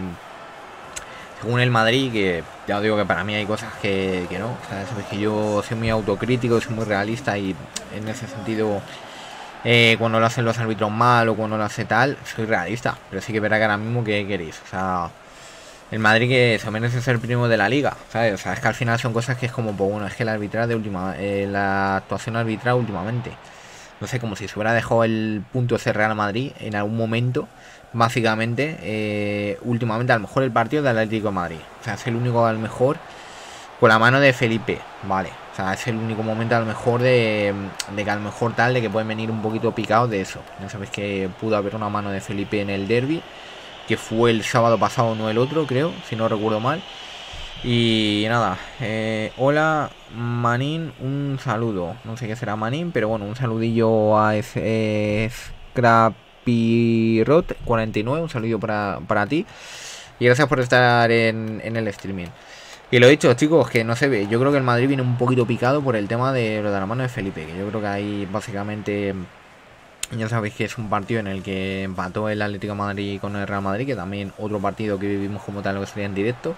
según el Madrid, que ya os digo que para mí hay cosas que, que no, o sea, sabes que yo soy muy autocrítico, soy muy realista y en ese sentido... Eh, cuando lo hacen los árbitros mal o cuando lo hace tal, soy realista. Pero sí que verá que ahora mismo que queréis. O sea, el Madrid que se merece ser primo de la liga, ¿sabes? O sea, es que al final son cosas que es como, pues bueno, es que la arbitral de última, eh, la actuación arbitral últimamente. No sé, como si se hubiera dejado el punto ese Real Madrid en algún momento. Básicamente, eh, últimamente a lo mejor el partido del Atlético de Madrid. O sea, es el único a lo mejor con la mano de Felipe, vale. O sea, es el único momento a lo mejor de, de que a lo mejor tal, de que pueden venir un poquito picados de eso. Ya sabéis que pudo haber una mano de Felipe en el derbi, que fue el sábado pasado, no el otro, creo, si no recuerdo mal. Y nada, eh, hola Manín, un saludo. No sé qué será Manín, pero bueno, un saludillo a Scrapirot cuarenta y nueve, un saludo para, para ti. Y gracias por estar en, en el streaming. Y lo he dicho, chicos, que no se ve. Yo creo que el Madrid viene un poquito picado por el tema de lo de la mano de Felipe. Que yo creo que ahí básicamente, ya sabéis que es un partido en el que empató el Atlético de Madrid con el Real Madrid, que también otro partido que vivimos como tal, lo que sería en directo.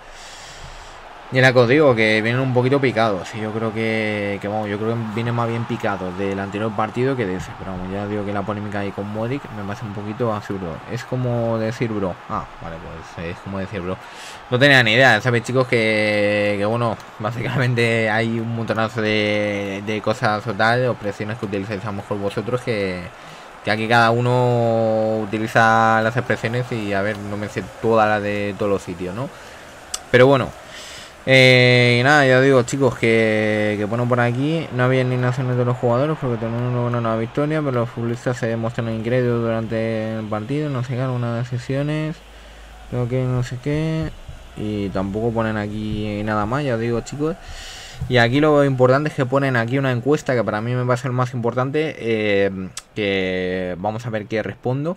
Y en la que os digo, que vienen un poquito picados. Y yo creo que, que vamos, yo creo que vienen más bien picados del anterior partido que de ese. Pero vamos, ya digo que la polémica ahí con Modric me parece un poquito absurdo. Es como decir bro. Ah, vale, pues es como decir bro. No tenía ni idea, ¿sabéis, chicos? Que, que bueno, básicamente hay un montonazo de, de cosas o tal, de expresiones que utilizáis a lo mejor vosotros, que, que aquí cada uno utiliza las expresiones y a ver, no me sé todas las de todos los sitios, ¿no? Pero bueno. Eh, y nada, ya digo, chicos, que, que bueno, por aquí no había indignaciones de los jugadores porque tenían una buena victoria, pero los futbolistas se demostraron incrédulos durante el partido, no se llegaron unas decisiones, creo que no sé qué, y tampoco ponen aquí nada más, ya digo, chicos. Y aquí lo importante es que ponen aquí una encuesta que para mí me va a ser más importante, eh, que vamos a ver qué respondo.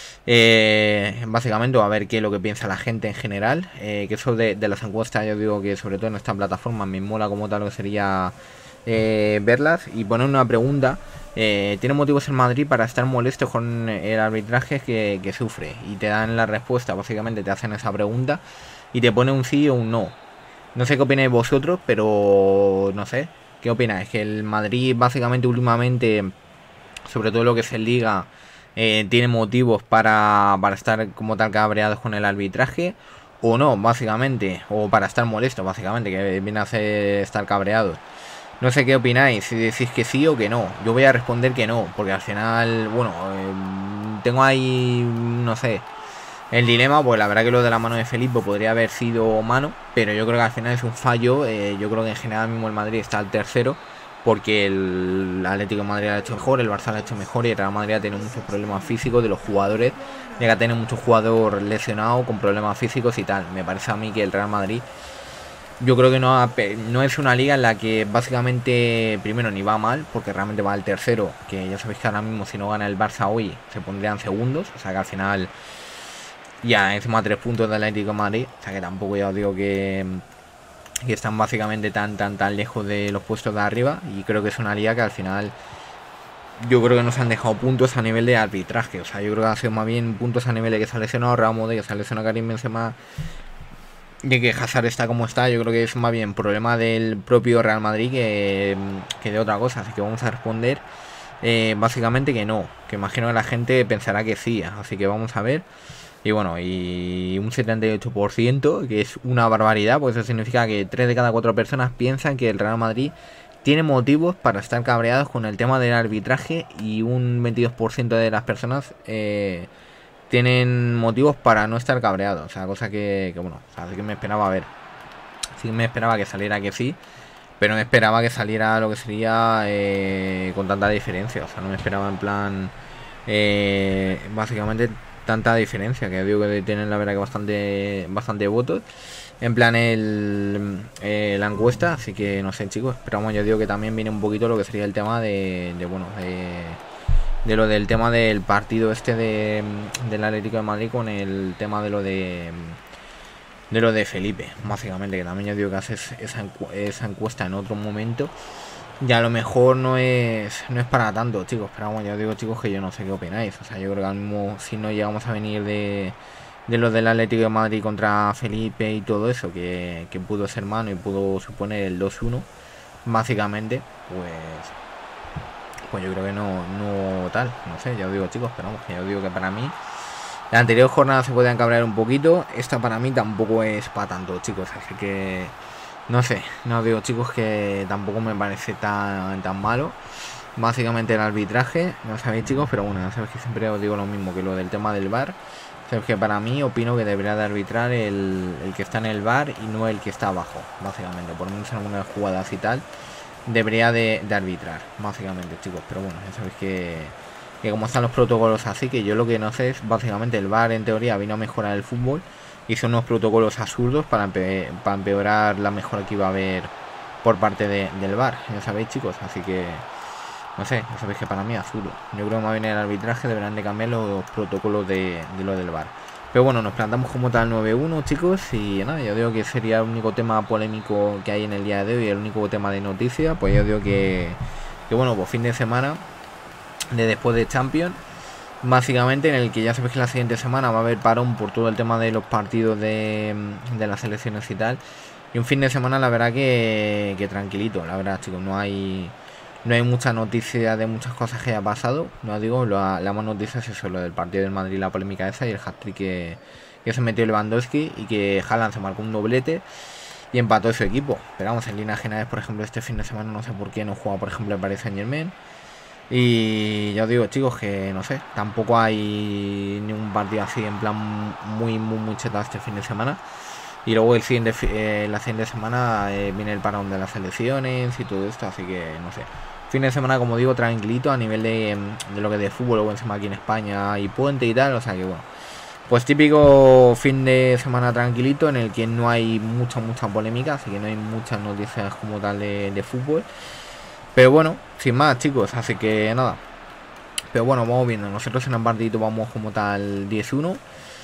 Eh, básicamente a ver qué es lo que piensa la gente en general, eh, que eso de, de las encuestas, yo digo que sobre todo en esta plataforma me mola como tal, lo que sería eh, verlas y poner una pregunta. eh, ¿Tiene motivos el Madrid para estar molesto con el arbitraje que, que sufre? Y te dan la respuesta, básicamente te hacen esa pregunta y te pone un sí o un no. No sé qué opináis vosotros, pero no sé, ¿qué opináis? Que el Madrid básicamente últimamente, sobre todo lo que se liga, Eh, tiene motivos para, para estar como tal cabreados con el arbitraje o no, básicamente, o para estar molestos, básicamente, que viene a ser estar cabreados. No sé qué opináis, si decís que sí o que no. Yo voy a responder que no, porque al final, bueno, eh, tengo ahí, no sé, el dilema, pues la verdad que lo de la mano de Felipe podría haber sido mano, pero yo creo que al final es un fallo. eh, yo creo que en general mismo el Madrid está al tercero, porque el Atlético de Madrid lo ha hecho mejor, el Barça lo ha hecho mejor y el Real Madrid ha tenido muchos problemas físicos de los jugadores, ya que ha tenido muchos jugadores lesionados con problemas físicos y tal. Me parece a mí que el Real Madrid, yo creo que no, ha, no es una liga en la que básicamente primero ni va mal, porque realmente va al tercero, que ya sabéis que ahora mismo si no gana el Barça hoy se pondrían segundos, o sea que al final ya encima tres puntos del Atlético de Madrid, o sea que tampoco ya os digo que, que están básicamente tan tan tan lejos de los puestos de arriba, y creo que es una liga que al final yo creo que nos han dejado puntos a nivel de arbitraje, o sea yo creo que ha sido más bien puntos a nivel de que se ha lesionado Ramos, de que se ha lesionado Karim Benzema, de que Hazard está como está. Yo creo que es más bien problema del propio Real Madrid que, que de otra cosa, así que vamos a responder eh, básicamente que no, que imagino que la gente pensará que sí, así que vamos a ver. Y bueno, y un setenta y ocho por ciento, que es una barbaridad, pues eso significa que tres de cada cuatro personas piensan que el Real Madrid tiene motivos para estar cabreados con el tema del arbitraje, y un veintidós por ciento de las personas eh, tienen motivos para no estar cabreados. O sea, cosa que, que bueno, o sea, sí que me esperaba ver. Sí que me esperaba que saliera que sí, pero no me esperaba que saliera lo que sería eh, con tanta diferencia. O sea, no me esperaba en plan eh, básicamente tanta diferencia, que digo que tienen la verdad que bastante bastante votos en plan el eh, la encuesta, así que no sé, chicos, pero bueno, yo digo que también viene un poquito lo que sería el tema de, de bueno, de, de lo del tema del partido este de del Atlético de Madrid con el tema de lo de de lo de Felipe, básicamente, que también yo digo que haces esa, encu esa encuesta en otro momento. Ya a lo mejor no es no es para tanto, chicos, pero bueno, ya os digo, chicos, que yo no sé qué opináis. O sea, yo creo que al mismo si no llegamos a venir de, de los del Atlético de Madrid contra Felipe y todo eso, que, que pudo ser mano y pudo suponer el dos uno, básicamente, pues pues yo creo que no, no tal, no sé, ya os digo, chicos, pero vamos, ya os digo que para mí la anterior jornada se puede encabrear un poquito, esta para mí tampoco es para tanto, chicos, así que no sé, no os digo, chicos, que tampoco me parece tan, tan malo. Básicamente el arbitraje, no sabéis, chicos, pero bueno, ya sabéis que siempre os digo lo mismo que lo del tema del V A R. Sabéis que para mí opino que debería de arbitrar el, el que está en el V A R y no el que está abajo, básicamente, por lo menos en algunas jugadas y tal, debería de, de arbitrar, básicamente, chicos, pero bueno, ya sabéis que, que como están los protocolos así, que yo lo que no sé es, básicamente, el V A R en teoría vino a mejorar el fútbol, hizo unos protocolos absurdos para, empe para empeorar la mejora que iba a haber por parte de, del V A R, ya sabéis, chicos, así que no sé, ya sabéis que para mí es absurdo. Yo creo que más bien el arbitraje deberán de cambiar los protocolos de, de lo del V A R. Pero bueno, nos plantamos como tal nueve uno, chicos, y nada, yo digo que sería el único tema polémico que hay en el día de hoy, el único tema de noticia. Pues yo digo que, que bueno, pues fin de semana de después de Champions, básicamente, en el que ya sabéis que la siguiente semana va a haber parón por todo el tema de los partidos de, de las selecciones y tal. Y un fin de semana, la verdad que, que tranquilito, la verdad, chicos, no hay no hay mucha noticia de muchas cosas que haya pasado. No digo, la, la más noticia es eso, lo del partido del Madrid, la polémica esa, y el hat-trick que, que se metió Lewandowski, y que Haaland se marcó un doblete y empató su equipo. Pero vamos, en líneas generales, por ejemplo, este fin de semana no sé por qué no juega, por ejemplo, el Paris Saint-Germain. Y ya os digo, chicos, que no sé, tampoco hay ningún partido así en plan muy, muy, muy chetado este fin de semana. Y luego el siguiente, eh, la siguiente semana eh, viene el parón de las selecciones y todo esto, así que no sé. Fin de semana, como digo, tranquilito a nivel de, de lo que de fútbol, luego encima aquí en España y puente y tal, o sea que bueno. Pues típico fin de semana tranquilito en el que no hay mucha, mucha polémica, así que no hay muchas noticias como tal de, de fútbol. Pero bueno, sin más, chicos, así que nada. Pero bueno, vamos viendo. Nosotros en el partidito vamos como tal diez uno.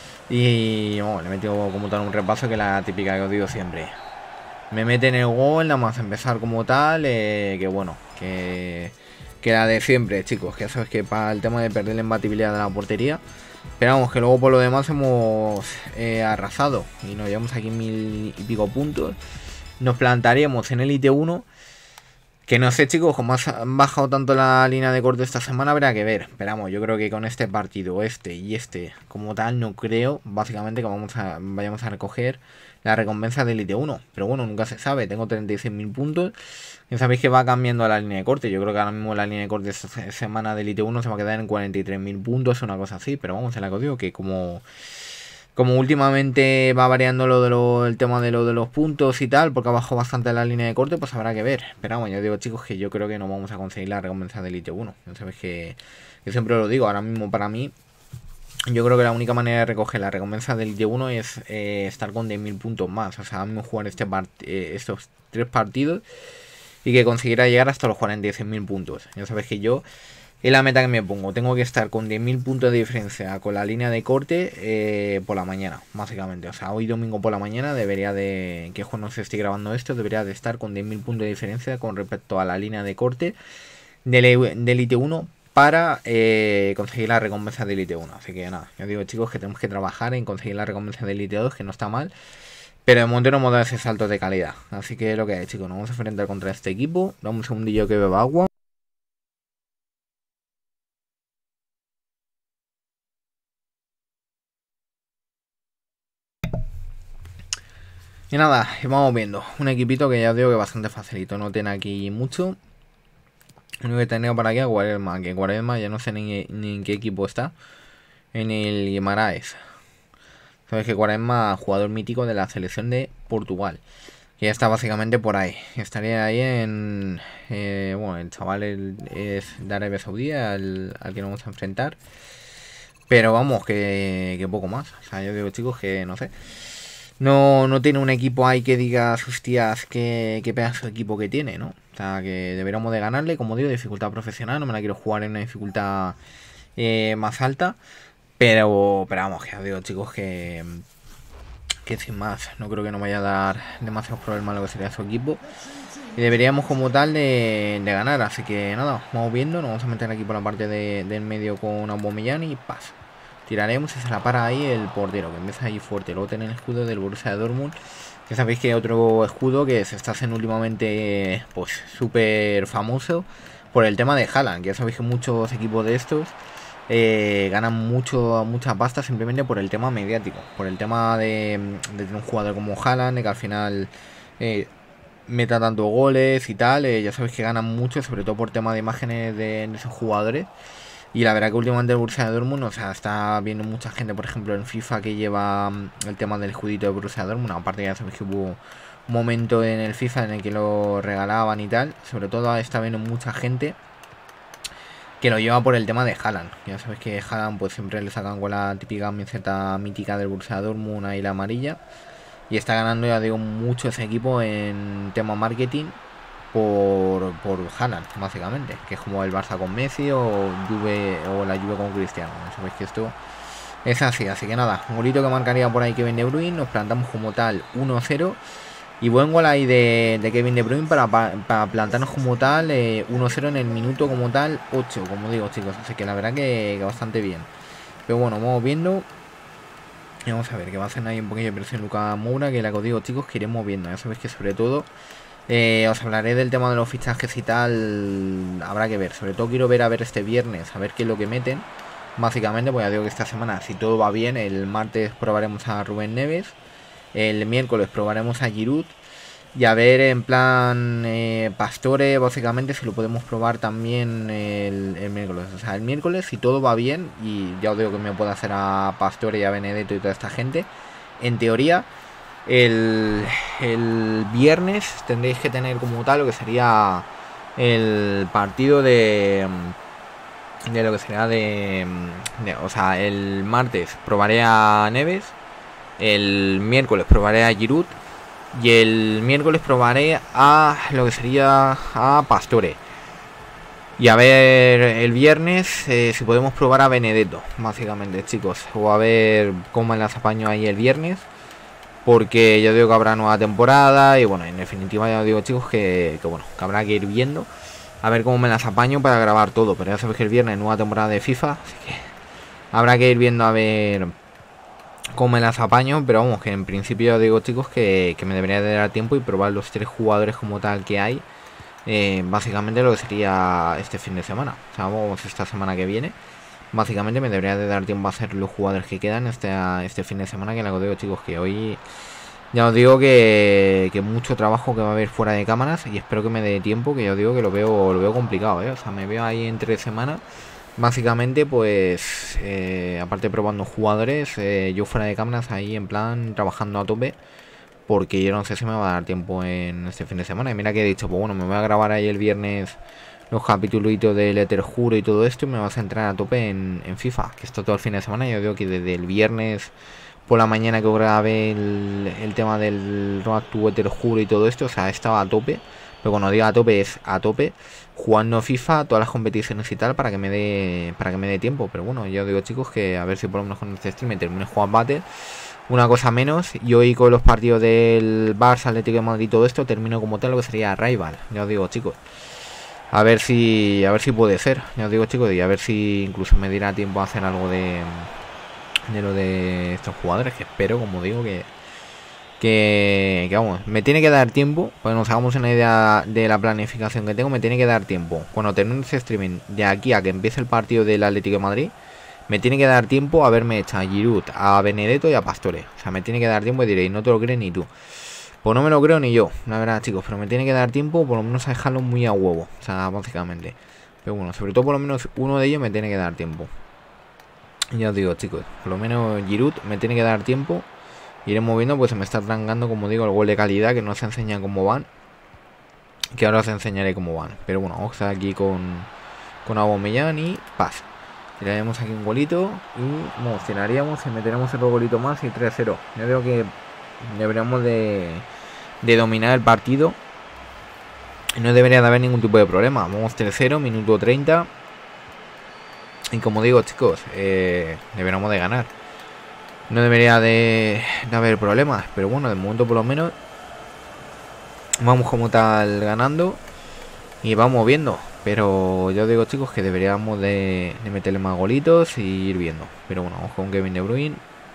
Y bueno, le he metido como tal un repaso, que es la típica que os digo siempre. Me meten el gol, nada más empezar como tal, eh, que bueno, que, que la de siempre, chicos. Que ya sabes que para el tema de perder la imbatibilidad de la portería. Pero vamos, que luego por lo demás hemos eh, arrasado y nos llevamos aquí mil y pico puntos. Nos plantaríamos en Elite uno. Que no sé, chicos, como han bajado tanto la línea de corte esta semana, habrá que ver. Pero vamos, yo creo que con este partido, este y este como tal, no creo, básicamente, que vamos a, vayamos a recoger la recompensa de Elite uno. Pero bueno, nunca se sabe, tengo treinta y seis mil puntos. Ya sabéis que va cambiando la línea de corte. Yo creo que ahora mismo la línea de corte esta semana de Elite uno se va a quedar en cuarenta y tres mil puntos, una cosa así. Pero vamos, en la que os digo que como... Como últimamente va variando lo de lo, el tema de lo de los puntos y tal, porque ha bajado bastante la línea de corte, pues habrá que ver. Pero bueno, yo digo, chicos, que yo creo que no vamos a conseguir la recompensa de Elite uno. Ya sabéis que yo siempre lo digo, ahora mismo para mí, yo creo que la única manera de recoger la recompensa del Elite uno es eh, estar con diez mil puntos más. O sea, ahora mismo jugar este eh, estos tres partidos y que consiguiera llegar hasta los cuarenta y seis mil puntos. Ya sabéis que yo... es la meta que me pongo. Tengo que estar con diez mil puntos de diferencia con la línea de corte eh, por la mañana, básicamente. O sea, hoy domingo por la mañana debería de... que cuando se esté grabando esto, debería de estar con diez mil puntos de diferencia con respecto a la línea de corte de, de Elite uno para eh, conseguir la recompensa de Elite uno. Así que nada, yo digo, chicos, que tenemos que trabajar en conseguir la recompensa de Elite dos, que no está mal. Pero de momento no hemos dado ese salto de calidad. Así que lo que hay, chicos, nos vamos a enfrentar contra este equipo. Dame un segundillo que beba agua. Y nada, vamos viendo. Un equipito que ya os digo que bastante facilito. No tiene aquí mucho. Lo único que tenía por aquí es Quaresma. Que Quaresma ya no sé ni, ni en qué equipo está. En el Guimaraes. Sabes que Quaresma, jugador mítico de la selección de Portugal. Que ya está básicamente por ahí. Estaría ahí en... Eh, bueno, el chaval el, es de Arabia Saudí, al, al que nos vamos a enfrentar. Pero vamos, que, que poco más. O sea, yo digo, chicos, que no sé. No, no tiene un equipo ahí que digas, hostias, qué, qué pedazo de equipo que tiene, ¿no? O sea, que deberíamos de ganarle, como digo, dificultad profesional. No me la quiero jugar en una dificultad eh, más alta. Pero, pero vamos, que os digo, chicos, que, que sin más, no creo que nos vaya a dar demasiados problemas lo que sería su equipo. Y deberíamos como tal de, de ganar. Así que nada, vamos viendo. Nos vamos a meter aquí por la parte de, del medio con Aubameyang y paz. Tiraremos y se la para ahí el portero, que empieza ahí fuerte. Luego tiene el escudo del Borussia Dortmund, que sabéis que hay otro escudo que se está haciendo últimamente pues súper famoso por el tema de Haaland. Que ya sabéis que muchos equipos de estos eh, ganan mucho mucha pasta simplemente por el tema mediático. Por el tema de, de tener un jugador como Haaland, de que al final eh, meta tantos goles y tal. Eh, ya sabéis que ganan mucho, sobre todo por tema de imágenes de, de esos jugadores. Y la verdad que últimamente el Borussia Dortmund, o sea, está viendo mucha gente, por ejemplo, en FIFA que lleva el tema del escudito de Borussia Dortmund. Aparte ya sabéis que hubo un momento en el FIFA en el que lo regalaban y tal. Sobre todo está viendo mucha gente que lo lleva por el tema de Haaland. Ya sabéis que Haaland pues siempre le sacan con la típica camiseta mítica del Borussia Dortmund, ahí la amarilla. Y está ganando, ya digo, mucho ese equipo en tema marketing. Por, por Haaland, básicamente, que es como el Barça con Messi o Juve o la Juve con Cristiano. Sabéis que esto es así, así que nada, un golito que marcaría por ahí Kevin De Bruyne. Nos plantamos como tal uno cero y buen gol ahí de, de Kevin De Bruyne para, para, para plantarnos como tal eh, uno cero en el minuto como tal ocho, como digo, chicos, así que la verdad que, que bastante bien. Pero bueno, vamos viendo. Y vamos a ver, que va a hacer ahí un poquillo de presión Lucas Moura, que la que os digo, chicos, que iremos viendo. Ya sabéis que sobre todo Eh, os hablaré del tema de los fichajes y tal. Habrá que ver, sobre todo quiero ver a ver este viernes, a ver qué es lo que meten. Básicamente, pues ya digo que esta semana, si todo va bien, el martes probaremos a Rubén Neves, el miércoles probaremos a Giroud. Y a ver en plan eh, Pastore, básicamente, si lo podemos probar también el, el miércoles. O sea, el miércoles, si todo va bien, y ya os digo que me puedo hacer a Pastore y a Benedetto y toda esta gente, en teoría El, el viernes tendréis que tener como tal lo que sería el partido de de lo que sería de, de o sea, el martes probaré a Neves, el miércoles probaré a Giroud y el miércoles probaré a lo que sería a Pastore. Y a ver el viernes eh, si podemos probar a Benedetto, básicamente, chicos, o a ver cómo me las apaño ahí el viernes. Porque yo digo que habrá nueva temporada. Y bueno, en definitiva ya os digo, chicos, que, que bueno, que habrá que ir viendo a ver cómo me las apaño para grabar todo. Pero ya sabéis que el viernes nueva temporada de FIFA, así que habrá que ir viendo a ver cómo me las apaño. Pero vamos, que en principio ya os digo, chicos, que, que me debería de dar tiempo y probar los tres jugadores como tal que hay, eh, básicamente lo que sería este fin de semana. O sea, vamos, esta semana que viene. Básicamente me debería de dar tiempo a hacer los jugadores que quedan este, este fin de semana. Que la os digo, chicos, que hoy ya os digo que, que mucho trabajo que va a haber fuera de cámaras. Y espero que me dé tiempo, que ya os digo que lo veo lo veo complicado, ¿eh? O sea, me veo ahí en tres semanas básicamente, pues, eh, aparte probando jugadores, eh, yo fuera de cámaras ahí en plan trabajando a tope. Porque yo no sé si me va a dar tiempo en este fin de semana. Y mira que he dicho, pues bueno, me voy a grabar ahí el viernes los capítulos del Ether Juro y todo esto. Y me vas a entrar a tope en, en FIFA. Que esto todo el fin de semana. Yo digo que desde el viernes por la mañana que grabé el, el tema del Road to Ether Juro y todo esto. O sea, estaba a tope. Pero cuando digo a tope es a tope. Jugando FIFA, todas las competiciones y tal. Para que me dé para que me dé tiempo. Pero bueno, yo digo chicos que a ver si por lo menos con este stream termino de jugar Battle. Una cosa menos, y hoy con los partidos del Barça, Atlético de Madrid y todo esto, termino como tal lo que sería Rival. Ya os digo, chicos. A ver si a ver si puede ser. Ya os digo, chicos, y a ver si incluso me dirá tiempo a hacer algo de, de lo de estos jugadores, que espero, como digo, que, que, que vamos, me tiene que dar tiempo, para que nos hagamos una idea de la planificación que tengo, me tiene que dar tiempo. Cuando termine ese streaming, de aquí a que empiece el partido del Atlético de Madrid, me tiene que dar tiempo a haberme hecho a Giroud, a Benedetto y a Pastore. O sea, me tiene que dar tiempo y diréis, no te lo crees ni tú. Pues no me lo creo ni yo, la verdad, chicos. Pero me tiene que dar tiempo por lo menos a dejarlo muy a huevo. O sea, básicamente. Pero bueno, sobre todo por lo menos uno de ellos me tiene que dar tiempo. Ya os digo, chicos. Por lo menos Giroud me tiene que dar tiempo. Iremos viendo, pues se me está trancando, como digo, el gol de calidad que no se enseña cómo van. Que ahora os enseñaré cómo van. Pero bueno, vamos a estar aquí con, con Aubameyang y paz. Tiraríamos aquí un golito y vamos, tiraríamos y meteremos otro golito más y tres cero. Yo creo que deberíamos de, de dominar el partido. Y no debería de haber ningún tipo de problema. Vamos tres cero, minuto treinta. Y como digo, chicos, eh, deberíamos de ganar. No debería de, de haber problemas. Pero bueno, de momento por lo menos vamos como tal ganando. Y vamos viendo. Pero yo digo, chicos, que deberíamos de, de meterle más golitos y ir viendo. Pero bueno, vamos con Kevin De Bruyne.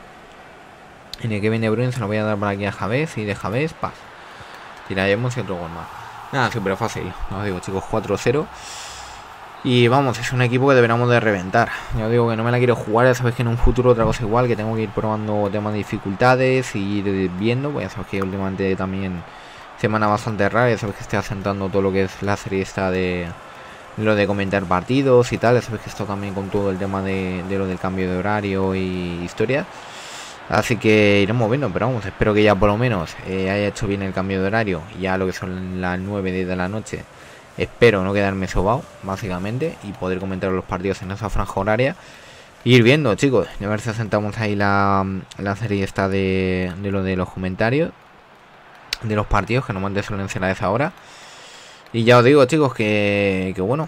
En el Kevin De Bruyne se lo voy a dar por aquí a Javés. Y de Javés, paz. Tiraremos y otro gol más. Nada, súper fácil. Os digo, chicos, cuatro cero. Y vamos, es un equipo que deberíamos de reventar. Yo digo que no me la quiero jugar. Ya sabéis que en un futuro otra cosa igual. Que tengo que ir probando temas de dificultades. Y ir viendo. Pues ya sabéis que últimamente también semana bastante rara. Ya sabéis que estoy asentando todo lo que es la serie esta de... lo de comentar partidos y tal. Ya sabéis que esto también con todo el tema de, de lo del cambio de horario y historia. Así que iremos viendo, pero vamos, espero que ya por lo menos eh, haya hecho bien el cambio de horario. Ya lo que son las nueve de la noche. Espero no quedarme sobao, básicamente, y poder comentar los partidos en esa franja horaria. Y ir viendo, chicos, a ver si asentamos ahí la, la serie esta de, de lo de los comentarios de los partidos, que normalmente suelen ser a esa hora. Y ya os digo, chicos, que, que bueno,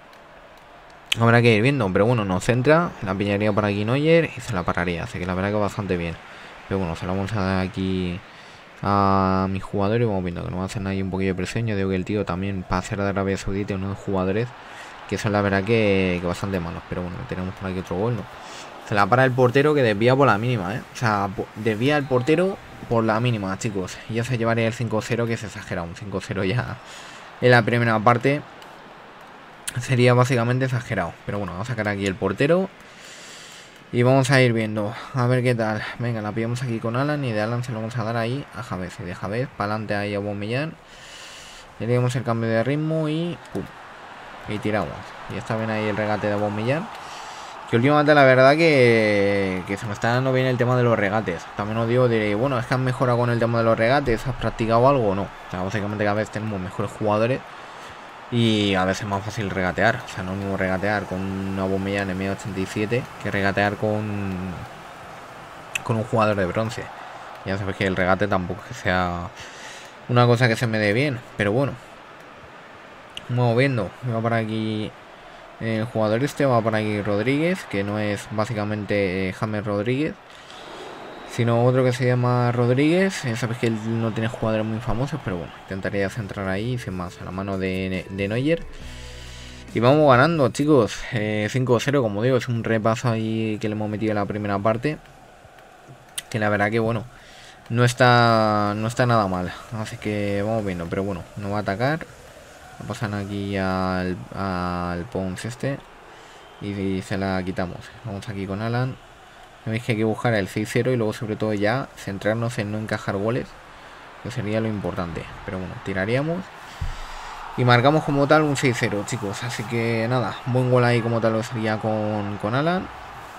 habrá que ir viendo. Pero bueno, nos centra, la pillaría por aquí Neuer y se la pararía. Así que la verdad que bastante bien. Pero bueno, se la vamos a dar aquí a mi jugador y vamos viendo que nos va a hacer ahí un poquillo de presión. Yo digo que el tío también para hacer de Arabia Saudita unos jugadores que son la verdad que, que bastante malos. Pero bueno, tenemos por aquí otro gol, ¿no? Se la para el portero, que desvía por la mínima, ¿eh? O sea, desvía el portero por la mínima, chicos. Y ya se llevaría el cinco cero, que es exagerado. Un cinco cero ya en la primera parte sería básicamente exagerado. Pero bueno, vamos a sacar aquí el portero y vamos a ir viendo a ver qué tal. Venga, la pillamos aquí con Alan y de Alan se lo vamos a dar ahí a Javés. Y de Javés para adelante ahí a Aubameyang. Le damos el cambio de ritmo y pum, y tiramos. Y está bien ahí el regate de Aubameyang, que últimamente la verdad que, que se me está dando bien el tema de los regates. También os digo, diréis, bueno, es que han mejorado con el tema de los regates. ¿Has practicado algo o no? O sea, básicamente cada vez tenemos mejores jugadores y a veces es más fácil regatear. O sea, no es mismo regatear con una Aubameyang en M ochenta y siete que regatear con con un jugador de bronce. Ya sabéis que el regate tampoco es que sea una cosa que se me dé bien, pero bueno, vamos viendo. Me va por aquí el jugador este, va por aquí Rodríguez, que no es básicamente eh, James Rodríguez, sino otro que se llama Rodríguez. Eh, sabéis que él no tiene jugadores muy famosos, pero bueno, intentaría centrar ahí sin más, a la mano de, de Neuer. Y vamos ganando, chicos, eh, cinco cero, como digo, es un repaso ahí que le hemos metido en la primera parte, que la verdad que bueno, no está no está nada mal. Así que vamos viendo, pero bueno, no va a atacar. Lo pasan aquí al, al Pons este y, y se la quitamos. Vamos aquí con Alan. Veis que hay que buscar el seis cero y luego sobre todo ya centrarnos en no encajar goles, que sería lo importante. Pero bueno, tiraríamos Y marcamos como tal un seis cero, chicos. Así que nada, buen gol ahí como tal lo sería con, con Alan.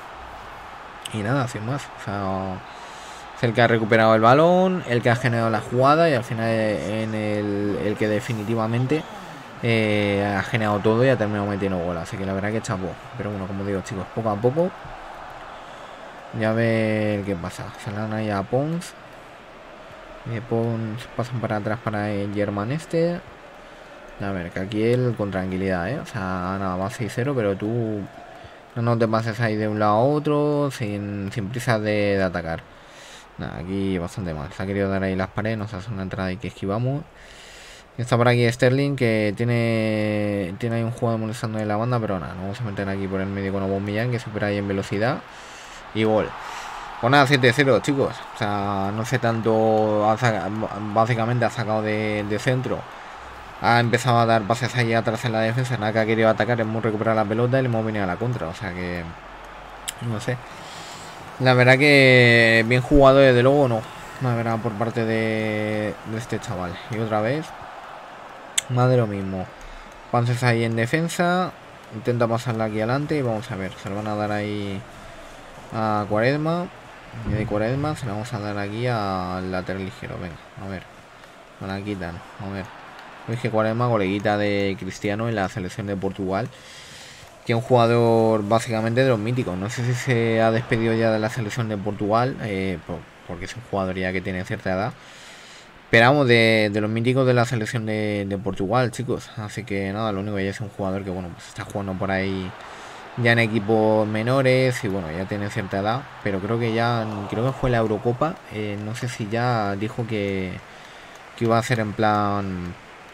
Y nada, sin más. O sea, es el que ha recuperado el balón, el que ha generado la jugada y al final en el, el que definitivamente eh, ha generado todo y ha terminado metiendo gol. Así que la verdad que chapó. Pero bueno, como digo, chicos, poco a poco. Ya a ver qué pasa. Se le dan ahí a Pons. Eh, Pons pasan para atrás para el German este. A ver, que aquí él con tranquilidad, ¿eh? O sea, nada, va seis cero, pero tú no, no te pases ahí de un lado a otro sin, sin prisa de, de atacar. Nada, aquí bastante mal. Se ha querido dar ahí las paredes, nos hace una entrada y que esquivamos. Y está por aquí Sterling, que tiene tiene ahí un jugador molestando en la banda, pero nada, nos vamos a meter aquí por el medio con Aubameyang, que supera ahí en velocidad. Y gol. Pues nada, siete cero, chicos. O sea, no sé tanto. Básicamente ha sacado de, de centro. Ha empezado a dar pases ahí atrás en la defensa. Nada que ha querido atacar, hemos recuperado la pelota y le hemos venido a la contra. O sea que. No sé. La verdad que bien jugado, desde luego no. La verdad, por parte de, de este chaval. Y otra vez. Más de lo mismo. Pances ahí en defensa. Intenta pasarla aquí adelante. Y vamos a ver. Se lo van a dar ahí a Quaresma. Y de Quaresma se lo vamos a dar aquí al lateral ligero. Venga, a ver. Me la quitan. A ver. Es que Quaresma, coleguita de Cristiano en la selección de Portugal. Que es un jugador básicamente de los míticos. No sé si se ha despedido ya de la selección de Portugal. Eh, por, porque es un jugador ya que tiene cierta edad. Pero vamos, de, de los míticos de la selección de, de Portugal, chicos. Así que nada, lo único que ya es un jugador que, bueno, pues está jugando por ahí ya en equipos menores. Y bueno, ya tiene cierta edad. Pero creo que ya, creo que fue la Eurocopa. Eh, no sé si ya dijo que, que iba a ser en plan...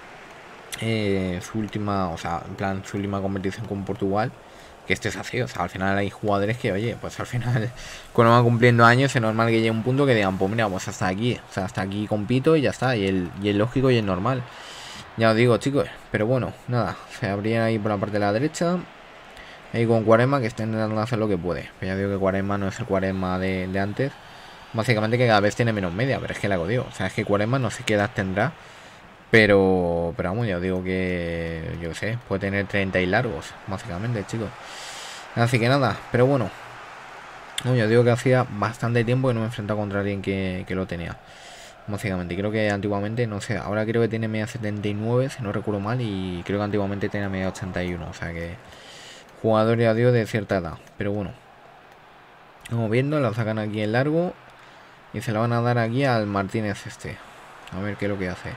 Eh, su última, o sea, en plan su última competición con Portugal, que este es así, o sea, al final hay jugadores que, oye, pues al final cuando van cumpliendo años es normal que llegue un punto que digan, pues mira, pues hasta aquí, o sea, hasta aquí compito y ya está, y el, y el lógico y el normal, ya os digo, chicos, pero bueno, nada, se abrían ahí por la parte de la derecha, ahí con Quaresma, que está intentando hacer lo que puede, pero ya digo que Quaresma no es el Quaresma de, de antes, básicamente que cada vez tiene menos media, pero es que la hago, digo, o sea, es que Quaresma no sé qué edad tendrá. Pero, pero vamos, ya os digo que, yo qué sé, puede tener treinta y largos, básicamente, chicos. Así que nada, pero bueno. No, ya os digo que hacía bastante tiempo que no me enfrentaba contra alguien que, que lo tenía. Básicamente, creo que antiguamente, no sé, ahora creo que tiene media setenta y nueve, si no recuerdo mal, y creo que antiguamente tenía media ochenta y uno, o sea que jugador, ya os digo, de cierta edad. Pero bueno, vamos viendo, la sacan aquí en largo y se la van a dar aquí al Martínez este. A ver qué es lo que hace.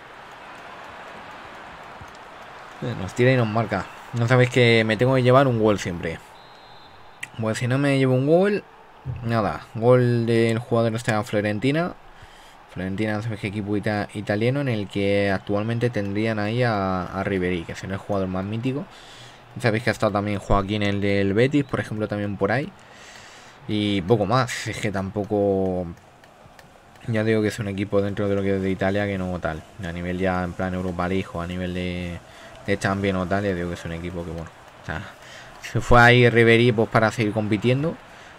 Nos tira y nos marca. No sabéis que me tengo que llevar un gol siempre. Pues si no me llevo un gol, nada. Gol del jugador este a Florentina. Florentina, sabéis que equipo ita italiano en el que actualmente tendrían ahí a, a Ribery, que será el jugador más mítico. Sabéis que ha estado también Joaquín, el del Betis, por ejemplo, también por ahí. Y poco más. Es que tampoco... Ya digo que es un equipo dentro de lo que es de Italia que no tal. A nivel ya en plan Europa League o a nivel de... de Champions o tal, ya digo que es un equipo que, bueno, o sea, se fue ahí Ribery pues para seguir compitiendo,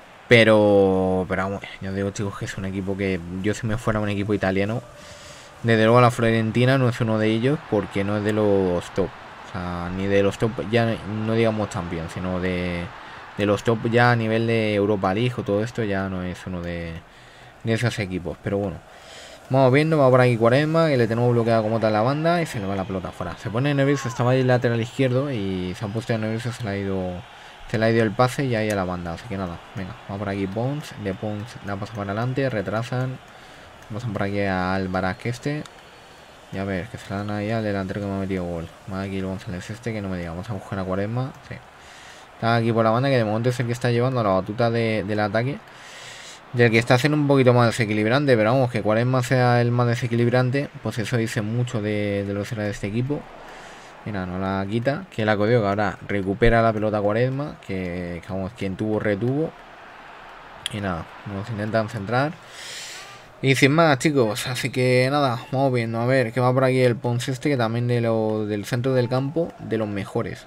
pero pero vamos, ya digo, chicos, que es un equipo que yo, si me fuera un equipo italiano, desde luego la Florentina no es uno de ellos, porque no es de los top, o sea, ni de los top, ya no digamos Champions, sino de, de los top ya a nivel de Europa League o todo esto, ya no es uno de, de esos equipos, pero bueno. Vamos viendo, va por aquí Quaresma, que le tenemos bloqueado como tal la banda y se le va la pelota afuera. Se pone nervioso, estaba ahí el lateral izquierdo y se ha puesto nervioso, se le ha ido se le ha ido el pase y ahí a la banda. Así que nada, venga, va por aquí Pons, de Pons la pasa para adelante, retrasan. Vamos por aquí al Barak este. Y a ver, que se la dan ahí al delantero que me ha metido gol. Va aquí el González este, que no me diga, vamos a buscar a Quaresma. Sí. Está aquí por la banda, que de momento es el que está llevando la batuta de, del ataque. Del que está haciendo un poquito más desequilibrante, pero vamos, que Quaresma sea el más desequilibrante, pues eso dice mucho de, de lo que será de este equipo. Mira, no la quita, que la cogió, que ahora recupera la pelota Quaresma, que, que vamos, quien tuvo, retuvo. Y nada, nos intentan centrar. Y sin más, chicos, así que nada, vamos viendo, a ver, que va por aquí el Pons este, que también de lo, del centro del campo, de los mejores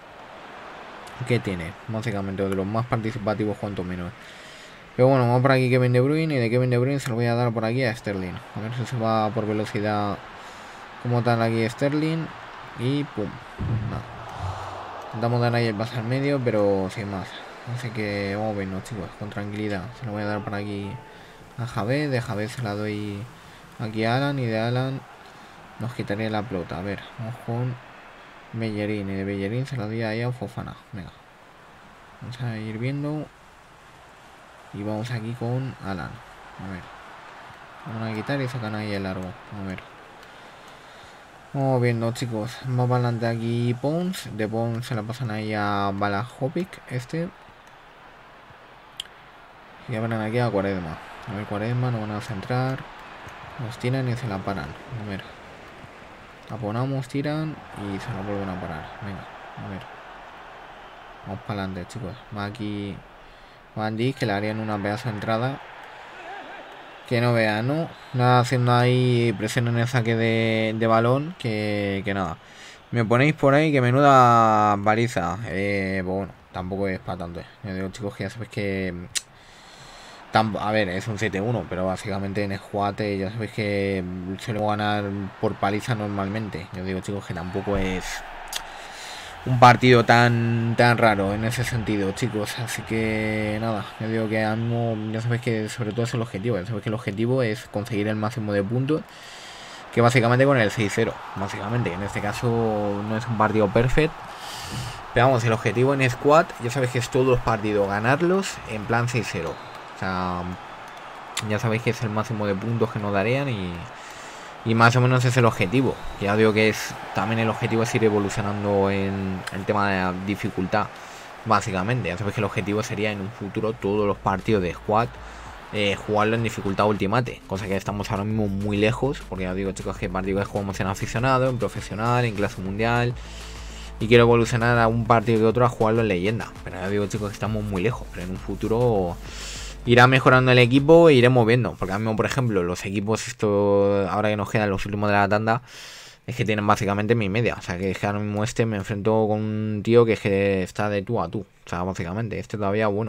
que tiene, básicamente, de los más participativos, cuanto menos. Pero bueno, vamos por aquí Kevin De Bruyne, y de Kevin De Bruyne se lo voy a dar por aquí a Sterling. A ver si se va por velocidad como tal aquí Sterling. Y pum. Nada. Intentamos dar ahí el pase al medio, pero sin más. Así que vamos viendo, chicos, con tranquilidad. Se lo voy a dar por aquí a Javed. De Javed se la doy aquí a Alan. Y de Alan nos quitaría la pelota. A ver, vamos con Bellerín. Y de Bellerín se la doy ahí a Fofana. Venga. Vamos a ir viendo. Y vamos aquí con Alan. A ver. Vamos a quitar y sacan ahí el largo. A ver. Vamos viendo, chicos. Más para adelante aquí Pons. De Pons se la pasan ahí a Balajovic. Este. Y abran aquí a Quaresma. A ver, Quaresma, no van a centrar. Nos tiran y se la paran. A ver. Aponamos, tiran y se la vuelven a parar. Venga, a ver. Vamos para adelante, chicos. Va aquí Van Dijk, que le harían una pedazo de entrada. Que no vea, ¿no? Nada, haciendo ahí presión en el saque de, de balón. Que, que nada. Me ponéis por ahí que menuda baliza. Eh, pues bueno, tampoco es para tanto. Yo digo, chicos, que ya sabéis que... A ver, es un siete uno, pero básicamente en Escuate ya sabéis que suelo ganar por paliza normalmente. Yo digo, chicos, que tampoco es un partido tan tan raro en ese sentido, chicos. Así que nada, yo digo que a mí ya sabéis que sobre todo es el objetivo. Ya sabéis que el objetivo es conseguir el máximo de puntos, que básicamente con el seis cero. Básicamente, en este caso no es un partido perfecto. Pero vamos, el objetivo en Squad, ya sabéis que es todos los partidos ganarlos en plan seis cero. O sea, ya sabéis que es el máximo de puntos que nos darían y, y más o menos es el objetivo. Ya digo que es también el objetivo es ir evolucionando en el tema de la dificultad, básicamente. Ya sabéis que el objetivo sería en un futuro todos los partidos de Squad eh, jugarlo en dificultad Ultimate, cosa que estamos ahora mismo muy lejos, porque ya digo, chicos, que partido que jugamos en aficionado, en profesional, en clase mundial. Y quiero evolucionar a un partido que otro a jugarlo en leyenda. Pero ya digo, chicos, que estamos muy lejos. Pero en un futuro irá mejorando el equipo e iremos viendo. Porque a mí, por ejemplo, los equipos, esto ahora que nos quedan los últimos de la tanda, es que tienen básicamente mi media. O sea, que es que ahora mismo este me enfrento con un tío que es que está de tú a tú. O sea, básicamente, este todavía bueno.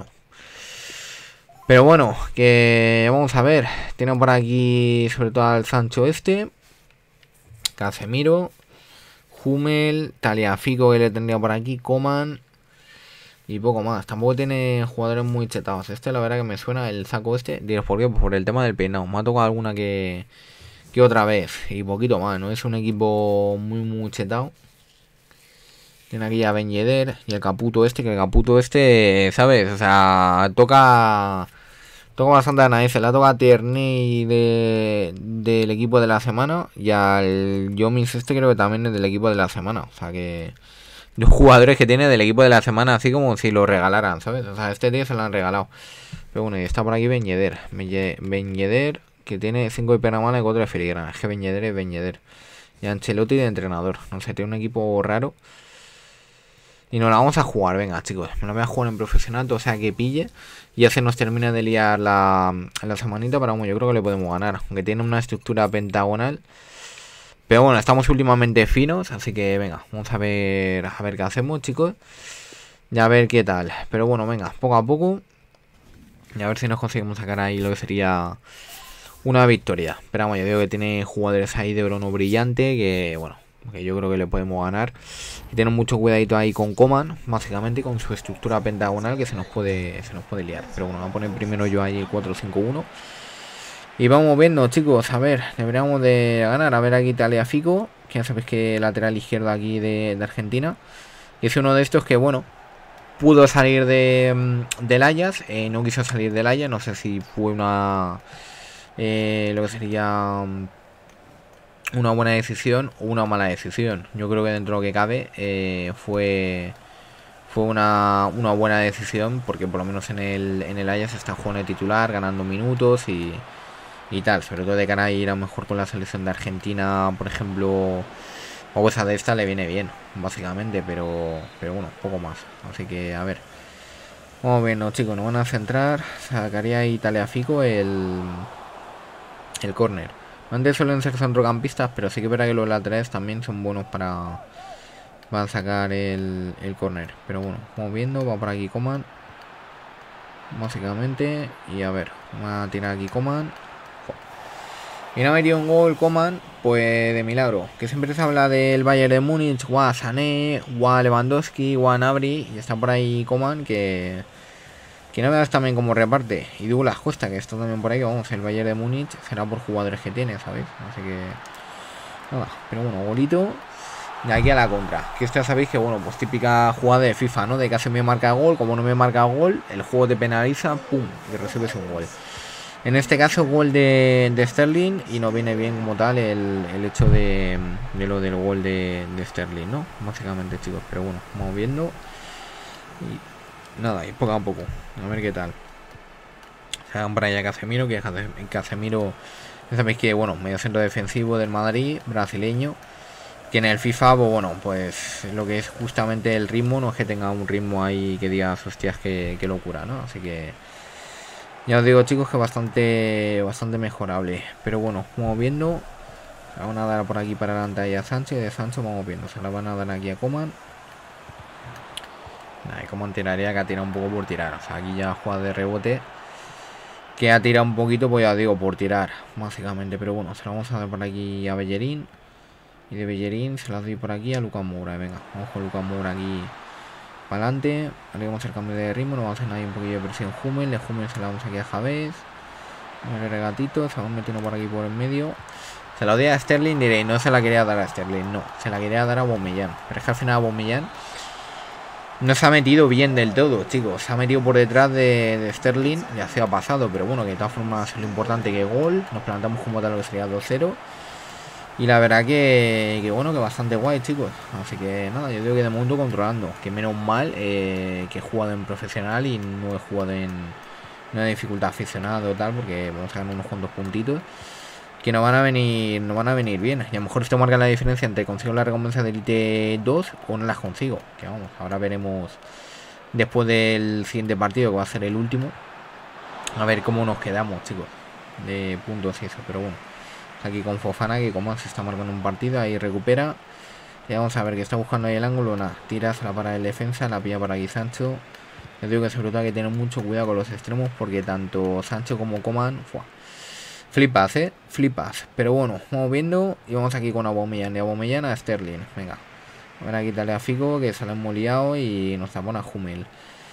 Pero bueno, que vamos a ver. Tienen por aquí sobre todo al Sancho este. Casemiro. Hummel, Tagliafico que le tendría por aquí, Coman y poco más. Tampoco tiene jugadores muy chetados. Este la verdad que me suena el saco este. Diros por qué, pues por el tema del peinado. Me ha tocado alguna que, que otra vez y poquito más. No es un equipo muy muy chetado. Tiene aquí a Ben Yedder y el Caputo este, que el Caputo este, ¿sabes? O sea, toca... Toca bastante a nadie, se la toca a Tierney de, del equipo de la semana. Y al Jomins este creo que también es del equipo de la semana. O sea que... Los jugadores que tiene del equipo de la semana, así como si lo regalaran, ¿sabes? O sea, este día se lo han regalado. Pero bueno, y está por aquí Ben Yedder. Ben Yedder, que tiene cinco de Penamana y cuatro de filigrana. Es que Ben Yedder es Ben Yedder. Y Ancelotti de entrenador. No sé, tiene un equipo raro. Y nos la vamos a jugar, venga, chicos. Me la voy a jugar en profesional, o sea que pille. Y ya se nos termina de liar la, la semanita. Pero bueno, yo creo que le podemos ganar. Aunque tiene una estructura pentagonal. Pero bueno, estamos últimamente finos. Así que venga, vamos a ver a ver qué hacemos, chicos. Y a ver qué tal. Pero bueno, venga, poco a poco. Y a ver si nos conseguimos sacar ahí lo que sería una victoria. Pero vamos, yo digo que tiene jugadores ahí de brono brillante. Que bueno, que yo creo que le podemos ganar. Y tenemos mucho cuidadito ahí con Coman, básicamente con su estructura pentagonal, que se nos puede se nos puede liar. Pero bueno, voy a poner primero yo ahí el cuatro cinco uno. Y vamos viendo, chicos, a ver, deberíamos de ganar. A ver aquí Tagliafico, que ya sabéis que lateral izquierdo aquí de, de Argentina. Y es uno de estos que, bueno, pudo salir de del Ajax, eh, no quiso salir del Ajax. No sé si fue una... Eh, lo que sería... una buena decisión o una mala decisión. Yo creo que dentro de lo que cabe eh, fue fue una, una buena decisión, porque por lo menos en el en el Ajax está jugando de titular, ganando minutos y, y tal, sobre todo de cara a ir a mejor con la selección de Argentina, por ejemplo, o cosa de esta le viene bien, básicamente, pero pero bueno, poco más. Así que a ver, vamos viendo, chicos, nos van a centrar, sacaría ahí Tagliafico el el córner. Antes suelen ser centrocampistas, pero sí que verá que los laterales también son buenos para, para sacar el, el córner. Pero bueno, vamos viendo, va por aquí Coman, básicamente. Y a ver, vamos a tirar aquí Coman. Y no ha metido un gol, Coman, pues de milagro. Que siempre se habla del Bayern de Múnich, guau Sané, guau Lewandowski, guau Gnabry. Y está por ahí Coman, que... Que no veas también cómo reparte. Y Douglas Costa, que está también por ahí. Vamos, el Bayern de Múnich será por jugadores que tiene, ¿sabéis? Así que... Nada, pero bueno, golito. Y aquí a la contra. Que esta sabéis que, bueno, pues típica jugada de FIFA, ¿no? De que hace me marca gol, como no me marca gol, el juego te penaliza, pum, y recibes un gol. En este caso, gol de, de Sterling, y no viene bien como tal el, el hecho de, de lo del gol de, de Sterling, ¿no? Básicamente, chicos, pero bueno, vamos viendo. Y nada, y poco a poco, a ver qué tal. Se hagan para allá Casemiro, que Casemiro, ya sabéis que, bueno, medio centro defensivo del Madrid, brasileño. Que en el FIFA, pues bueno, pues lo que es justamente el ritmo, no es que tenga un ritmo ahí que digas, hostias, qué, qué locura, ¿no? Así que ya os digo, chicos, que bastante bastante mejorable. Pero bueno, vamos viendo. Se la van a dar por aquí para adelante ahí a Sancho, y de Sancho vamos viendo. Se la van a dar aquí a Coman. Nah, y Coman tiraría, que ha tirado un poco por tirar. O sea, aquí ya juega de rebote. Que ha tirado un poquito, pues ya digo, por tirar, básicamente. Pero bueno, se la vamos a dar por aquí a Bellerín. Y de Bellerín se las doy por aquí a Lucas Moura. Venga, vamos con Lucas Moura aquí para adelante. Haremos el cambio de ritmo. Nos vamos a hacer ahí un poquillo de presión Hummel. De Hummel se la vamos aquí a Javés. El regatito. Se va metiendo por aquí por el medio. Se la doy a Sterling. Diré, no se la quería dar a Sterling. No, se la quería dar a Aubameyang. Pero es que al final Aubameyang no se ha metido bien del todo, chicos. Se ha metido por detrás de, de Sterling. Ya se ha pasado. Pero bueno, que de todas formas es lo importante que gol. Nos plantamos como tal lo que sería dos cero. Y la verdad que, que bueno, que bastante guay, chicos. Así que nada, yo digo que de momento controlando. Que menos mal eh, que he jugado en profesional y no he jugado en una dificultad aficionado o tal, porque vamos a ganar unos cuantos puntitos que no van a venir no van a venir bien. Y a lo mejor esto marca la diferencia entre consigo la recompensa de Elite dos o no las consigo. Que vamos, ahora veremos después del siguiente partido, que va a ser el último. A ver cómo nos quedamos, chicos, de puntos y eso, pero bueno. Aquí con Fofana, que como se está marcando un partido, ahí recupera. Y vamos a ver que está buscando ahí el ángulo. Nada, tiras para el defensa, la pilla para aquí Sancho. Les digo que sobre todo hay que tener mucho cuidado con los extremos, porque tanto Sancho como Coman, ¡fua! Flipas, eh, flipas. Pero bueno, vamos viendo. Y vamos aquí con Aubameyang, de Aubameyang a Sterling. Venga, a ver, aquí quitarle a Figo, que se lo hemos liado, y nos tapona a Hummel.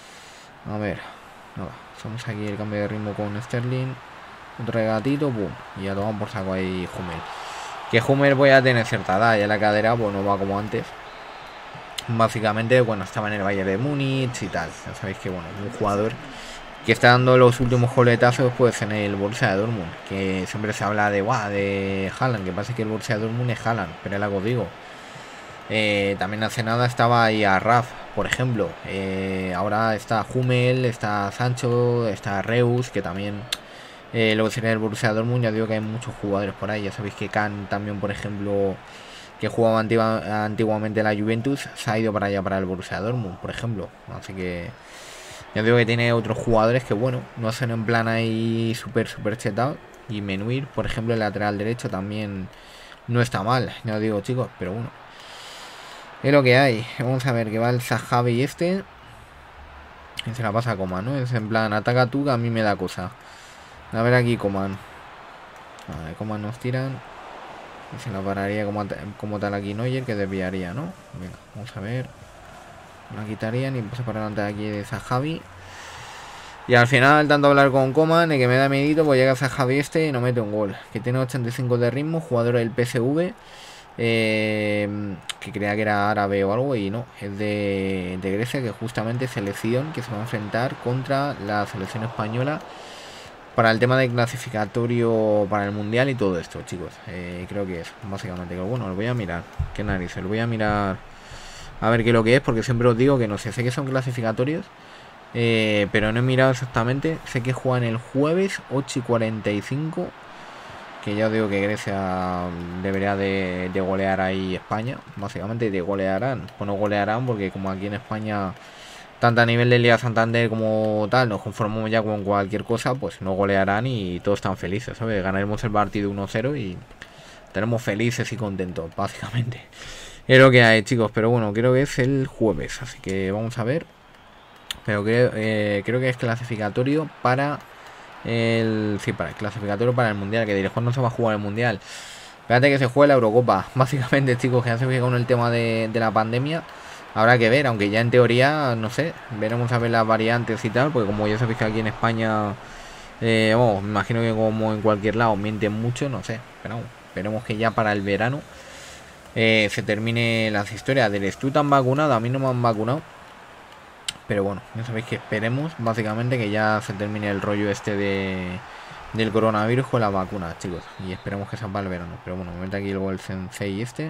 A ver, nada, hacemos aquí el cambio de ritmo con Sterling. Otro regatito, boom. Y ya tomamos por saco ahí Hummel. Que Hummel voy a tener cierta edad. Ya la cadera pues no va como antes. Básicamente, bueno, estaba en el Bayern de Múnich y tal. Ya sabéis que, bueno, un jugador que está dando los últimos coletazos pues en el Borussia de Dortmund. Que siempre se habla de, guau, de Haaland. Que pasa que el Borussia de Dortmund es Haaland. Pero es lo que os digo. Eh, también hace nada estaba ahí a Raf, por ejemplo. Eh, ahora está Hummel, está Sancho, está Reus, que también... Eh, lo que sería el Borussia Dortmund, ya digo que hay muchos jugadores por ahí. Ya sabéis que Kahn también, por ejemplo, que jugaba antigua, antiguamente en la Juventus, se ha ido para allá, para el Borussia Dortmund, por ejemplo. Así que ya digo que tiene otros jugadores que, bueno, no hacen en plan ahí súper, súper chetado. Y Menuir, por ejemplo, el lateral derecho también no está mal, ya os digo, chicos, pero bueno, es lo que hay. Vamos a ver que va el Zahavi este. Y se la pasa a Coman, ¿no? Es en plan, ataca tú, que a mí me da cosa. A ver aquí Coman. A ver, Coman nos tiran. Y se la pararía como, como tal aquí Neuer, que desviaría, ¿no? Venga, vamos a ver. La quitarían y pasa para adelante aquí de Zahavi. Y al final, tanto hablar con Coman, y que me da medito, pues llega Zahavi este y no mete un gol. Que tiene ochenta y cinco de ritmo, jugador del P S V. Eh, que creía que era árabe o algo, y no, es de, de Grecia, que justamente selección que se va a enfrentar contra la selección española para el tema de clasificatorio para el mundial y todo esto, chicos. Eh, creo que es básicamente. Bueno, lo voy a mirar. Qué narices, lo voy a mirar a ver qué es lo que es, porque siempre os digo que no sé. Sé que son clasificatorios, eh, pero no he mirado exactamente. Sé que juegan el jueves ocho y cuarenta y cinco. Que ya os digo que Grecia debería de, de golear ahí España. Básicamente de golearán. Pues no golearán porque como aquí en España, tanto a nivel de Liga Santander como tal, nos conformamos ya con cualquier cosa, pues no golearán y todos están felices, ¿sabes? Ganaremos el partido uno cero y estaremos felices y contentos, básicamente. Es lo que hay, chicos, pero bueno, creo que es el jueves, así que vamos a ver. Pero creo, eh, creo que es clasificatorio para El, sí, para el clasificatorio para el Mundial, que diré, ¿cuándo se va a jugar el Mundial? Espérate que se juegue la Eurocopa. Básicamente, chicos, que ya se ve con el tema de, de la pandemia. Habrá que ver, aunque ya en teoría, no sé, veremos a ver las variantes y tal, porque como ya sabéis que aquí en España, eh, oh, me imagino que como en cualquier lado mienten mucho, no sé, pero esperemos que ya para el verano eh, se termine las historias del tú tan vacunado, a mí no me han vacunado, pero bueno, ya sabéis que esperemos básicamente que ya se termine el rollo este de del coronavirus con la vacuna, chicos, y esperemos que sea para el verano. Pero bueno, me meto aquí luego el sensei este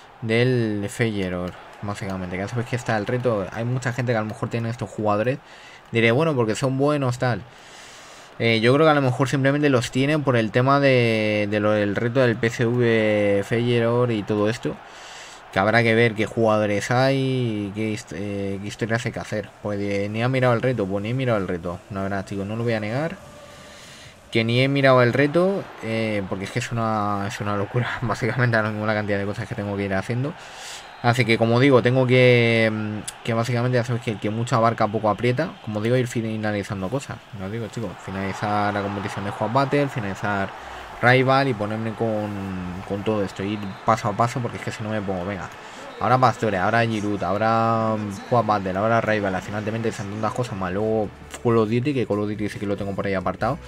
del Feyenoord, básicamente, que ya sabéis que está el reto. Hay mucha gente que a lo mejor tiene estos jugadores, diré, bueno, porque son buenos, tal. Eh, yo creo que a lo mejor simplemente los tienen por el tema de, de lo del reto del P S V Feyenoord y todo esto. Que habrá que ver qué jugadores hay y qué, eh, qué historias hay que hacer. Pues eh, ni he mirado el reto, pues ni he mirado el reto. La verdad, chicos, no lo voy a negar. Que ni he mirado el reto, eh, porque es que es una, es una locura, básicamente ahora mismo la cantidad de cosas que tengo que ir haciendo. Así que como digo, tengo que, que básicamente ya sabéis que el que mucho abarca poco aprieta. Como digo, ir finalizando cosas. Os digo, chicos, finalizar la competición de Squad Battle, finalizar Rival y ponerme con, con todo esto, ir paso a paso, porque es que si no me pongo, venga, ahora Pastore, ahora Giroud, ahora Squad Battle, ahora Rival, al final te metes en tantas cosas más. Luego Call of Duty, que Call of Duty sí que lo tengo por ahí apartado.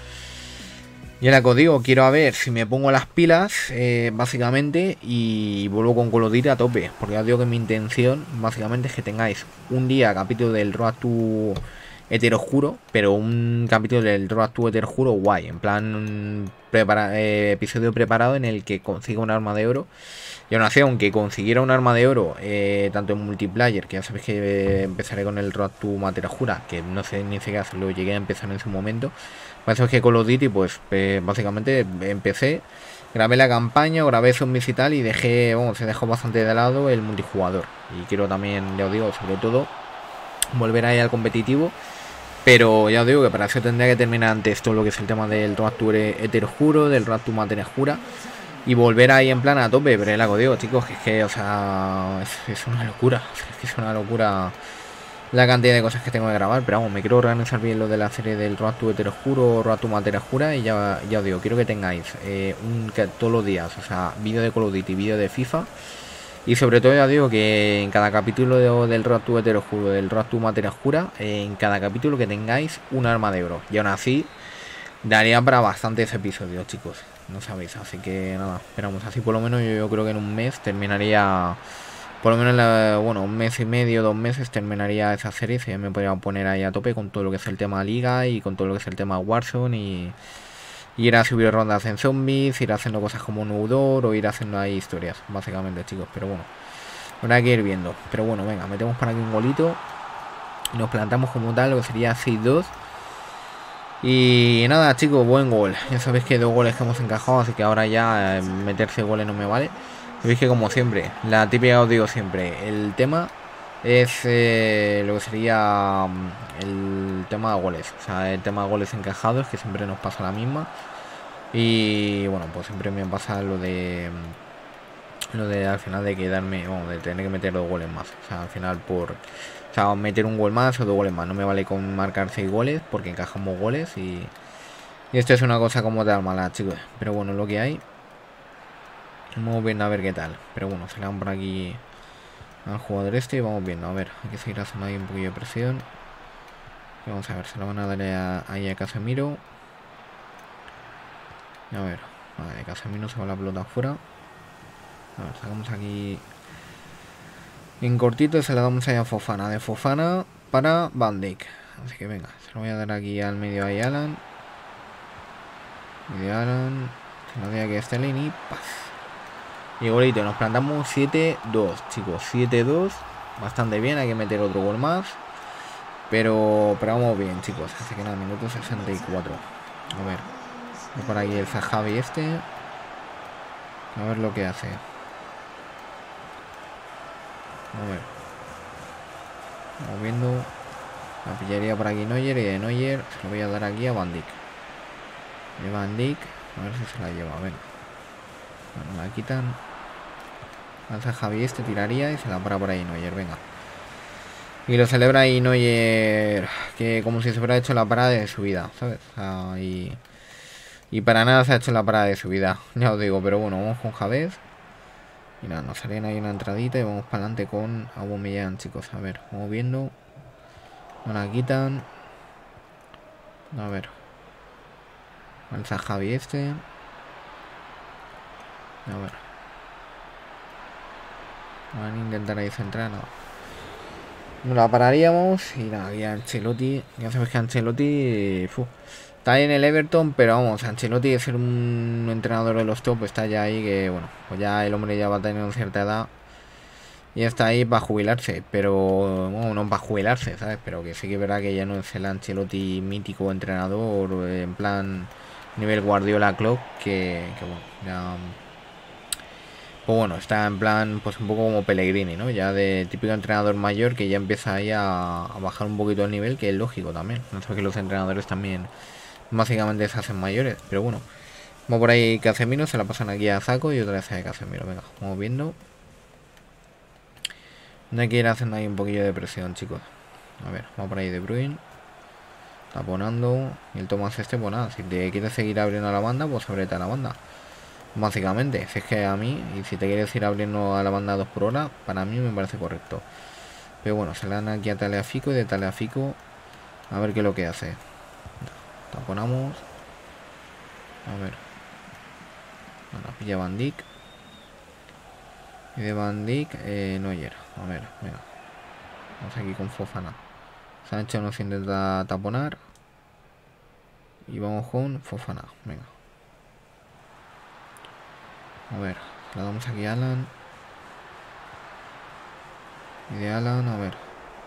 Y ahora que os digo, quiero a ver si me pongo las pilas, eh, básicamente, y vuelvo con Call of Duty a tope. Porque ya os digo que mi intención, básicamente, es que tengáis un día capítulo del Road to Hetero Juro, pero un capítulo del Road to Hetero Juro guay, en plan prepara eh, episodio preparado en el que consiga un arma de oro. Y aún así, aunque consiguiera un arma de oro, eh, tanto en multiplayer, que ya sabéis que eh, empezaré con el Road to Matera Jura, que no sé ni siquiera si lo llegué a empezar en su momento. Por que Call of Duty, pues eh, básicamente empecé, grabé la campaña, grabé zombies y tal, y dejé, bueno, se dejó bastante de lado el multijugador. Y quiero también, ya os digo, sobre todo, volver ahí al competitivo. Pero ya os digo que para eso tendría que terminar antes todo lo que es el tema del Road to Hetero Juro, del Road to Matera Jura. Y volver ahí en plan a tope, pero es lo que digo, chicos, que es que, o sea, es, es una locura, es que es una locura la cantidad de cosas que tengo que grabar. Pero vamos, me quiero organizar bien lo de la serie del Road to Hetero Juro, Road to Matera Jura. Y ya, ya os digo, quiero que tengáis eh, un, que todos los días, o sea, vídeo de Call of Duty, vídeo de FIFA. Y sobre todo ya os digo que en cada capítulo de, del Road to Hetero Juro, del Road to Matera Jura, eh, en cada capítulo que tengáis un arma de oro. Y aún así, daría para bastantes episodios, chicos, no sabéis. Así que nada, esperamos. Así por lo menos yo, yo creo que en un mes terminaría, por lo menos, la, bueno, un mes y medio, dos meses terminaría esa serie. Y me podría poner ahí a tope con todo lo que es el tema Liga y con todo lo que es el tema Warzone. Y, y ir a subir rondas en zombies, ir haciendo cosas como Nudor o ir haciendo ahí historias, básicamente, chicos. Pero bueno, habrá que ir viendo. Pero bueno, venga, metemos por aquí un golito y nos plantamos como tal lo que sería seis dos. Y nada, chicos, buen gol. Ya sabéis que dos goles que hemos encajado, así que ahora ya eh, meterse goles no me vale. Sabéis que como siempre, la típica os digo siempre, el tema es eh, lo que sería el tema de goles. O sea, el tema de goles encajados, que siempre nos pasa la misma. Y bueno, pues siempre me pasa lo de lo de al final de quedarme, bueno, de tener que meter dos goles más. O sea, al final por... O sea, meter un gol más o dos goles más. No me vale con marcar seis goles porque encajamos goles y... Y esto es una cosa como tal mala, chicos. Pero bueno, lo que hay. Vamos viendo a ver qué tal. Pero bueno, se le dan por aquí al jugador este y vamos viendo. A ver, hay que seguir haciendo ahí un poquillo de presión. Vamos a ver, se lo van a darle a, ahí a Casemiro. A ver, vale, Casemiro se va la pelota afuera. A ver, sacamos aquí... En cortito se la damos ahí a Fofana. De Fofana para Van Dijk. Así que venga, se lo voy a dar aquí al medio ahí a Alan. Medio Alan. Se lo doy aquí a Sterling y paz. Y golito, nos plantamos siete dos, chicos. siete dos. Bastante bien, hay que meter otro gol más. Pero, pero vamos bien, chicos. Así que nada, minuto sesenta y cuatro. A ver. Voy por aquí el Zahavi este. A ver lo que hace. A ver. Vamos viendo. La pillaría por aquí Neuer. Y de Neuer se lo voy a dar aquí a Van Dijk. De Van Dijk. A ver si se la lleva. Venga. Bueno, la quitan. Lanza Javi este, tiraría y se la para por ahí Neuer. Venga. Y lo celebra ahí Neuer, que como si se hubiera hecho la parada de su vida, ¿sabes? O sea, y, y para nada se ha hecho la parada de su vida, ya os digo. Pero bueno, vamos con Javés. Y nada, nos salen ahí una entradita y vamos para adelante con Aubameyang, chicos. A ver, vamos viendo. No la quitan. A ver. Alza Javi este. A ver. Van a intentar ahí centrar, no. No la pararíamos. Y nada, aquí Ancelotti. Ya sabes que Ancelotti fu, está ahí en el Everton, pero vamos, Ancelotti es ser un entrenador de los top, está ya ahí que, bueno, pues ya el hombre ya va a tener cierta edad. Y está ahí para jubilarse, pero bueno, no para jubilarse, ¿sabes? Pero que sí que verá que ya no es el Ancelotti mítico entrenador, en plan nivel Guardiola Klopp, que, que bueno, ya... Pues bueno, está en plan, pues un poco como Pellegrini, ¿no? Ya de típico entrenador mayor que ya empieza ahí a, a bajar un poquito el nivel, que es lógico también. No sé que los entrenadores también básicamente se hacen mayores, pero bueno. Vamos por ahí Casemiro, se la pasan aquí a Zaco y otra vez a Casemiro. Venga, vamos viendo. No hay que ir haciendo ahí un poquillo de presión, chicos. A ver, vamos por ahí De Bruyne. Taponando. Y el Thomas este, pues nada, si te quieres seguir abriendo a la banda, pues ábrete a la banda. Básicamente, si es que a mí, y si te quieres ir abriendo a la banda dos por hora, para mí me parece correcto. Pero bueno, se le dan aquí a Tagliafico y de Tagliafico a ver qué es lo que hace. Taponamos. A ver. Ahora pilla Van Dijk. Y de Van Dijk, eh, Neuer. A ver, venga. Vamos aquí con Fofana. Sancho nos intenta taponar. Y vamos con Fofana. Venga. A ver, le damos aquí a Alan. Y de Alan, a ver.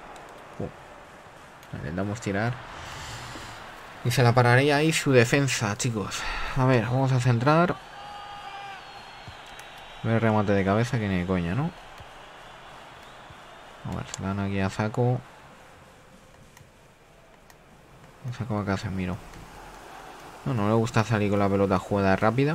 Uh. Intentamos tirar. Y se la pararía ahí su defensa, chicos. A ver, vamos a centrar. A ver, remate de cabeza, que ni de coña, ¿no? A ver, se dan aquí a Zaco. A Zaco a Casemiro. No, no le gusta salir con la pelota jugada rápida.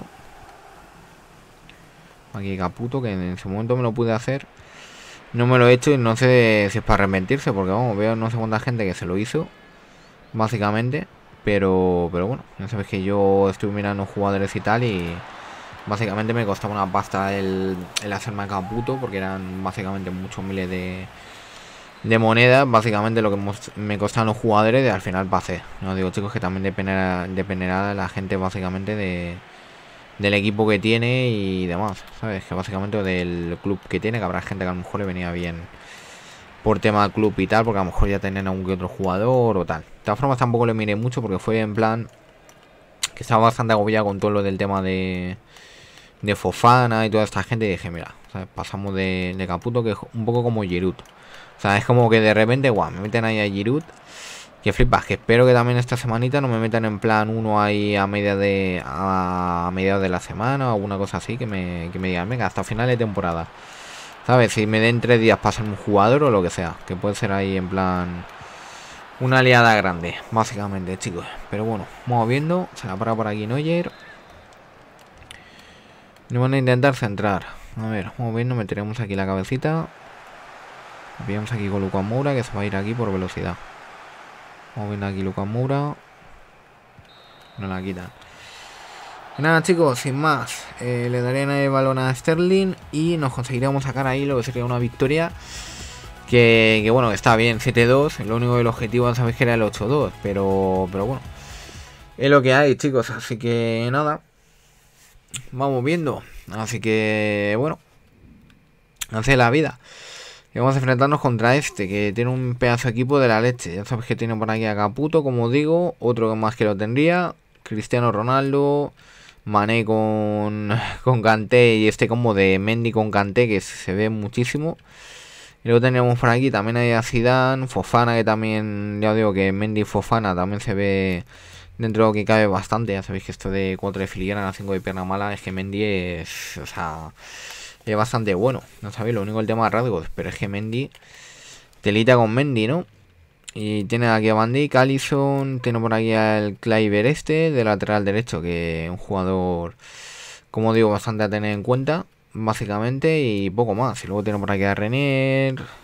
Aquí Caputo, que en su momento me lo pude hacer. No me lo he hecho y no sé si es para arrepentirse, porque vamos, veo no sé cuánta gente que se lo hizo. Básicamente. Pero, pero bueno, ya sabes que yo estuve mirando jugadores y tal y... Básicamente me costaba una pasta el, el hacerme a Caputo, porque eran básicamente muchos miles de, de monedas. Básicamente lo que me costaban los jugadores, de al final pasé. No digo, chicos, que también dependerá, dependerá de la gente básicamente de, del equipo que tiene y demás, ¿sabes? Que básicamente del club que tiene, que habrá gente que a lo mejor le venía bien por tema club y tal, porque a lo mejor ya tenían algún que otro jugador o tal. De todas formas tampoco le miré mucho porque fue en plan que estaba bastante agobiado con todo lo del tema de... de Fofana y toda esta gente, y dije, mira, ¿sabes? Pasamos de, de Caputo, que es un poco como Giroud. O sea, es como que de repente, guau, me meten ahí a Giroud, que flipas, que espero que también esta semanita no me metan en plan uno ahí a media de a, a media de la semana o alguna cosa así, que me, que me digan, venga, hasta final de temporada, ¿sabes? Si me den tres días para ser un jugador o lo que sea, que puede ser ahí en plan una liada grande, básicamente, chicos. Pero bueno, vamos viendo, se la para por aquí Neuer. Y van a intentar centrar. A ver, vamos viendo, meteremos aquí la cabecita. Pillamos aquí con Lucas Moura, que se va a ir aquí por velocidad. Vamos viendo aquí Lucas Moura. No la quitan. Y nada, chicos, sin más, eh, le darían el balón a Sterling y nos conseguiríamos sacar ahí lo que sería una victoria. Que, que bueno, está bien, siete dos. Lo único del objetivo, sabéis que era el ocho dos. Pero, pero bueno, es lo que hay, chicos. Así que nada, vamos viendo. Así que bueno, hace la vida. Y vamos a enfrentarnos contra este, que tiene un pedazo de equipo de la leche. Ya sabes que tiene por aquí a Caputo, como digo. Otro más que lo tendría, Cristiano Ronaldo, Mané con, con Kanté, y este como de Mendy con Kanté, que se ve muchísimo. Y luego teníamos por aquí también hay a Zidane, Fofana, que también, ya os digo que Mendy y Fofana también se ve dentro de lo que cabe bastante. Ya sabéis que esto de cuatro de filigrana a cinco de pierna mala, es que Mendy es, o sea, es bastante bueno. No sabéis, lo único el tema de rasgos, pero es que Mendy, telita con Mendy, ¿no? Y tiene aquí a Van Dijk, Alisson, tiene por aquí al Kluivert este, de lateral derecho, que es un jugador, como digo, bastante a tener en cuenta, básicamente, y poco más. Y luego tiene por aquí a Renier, bueno,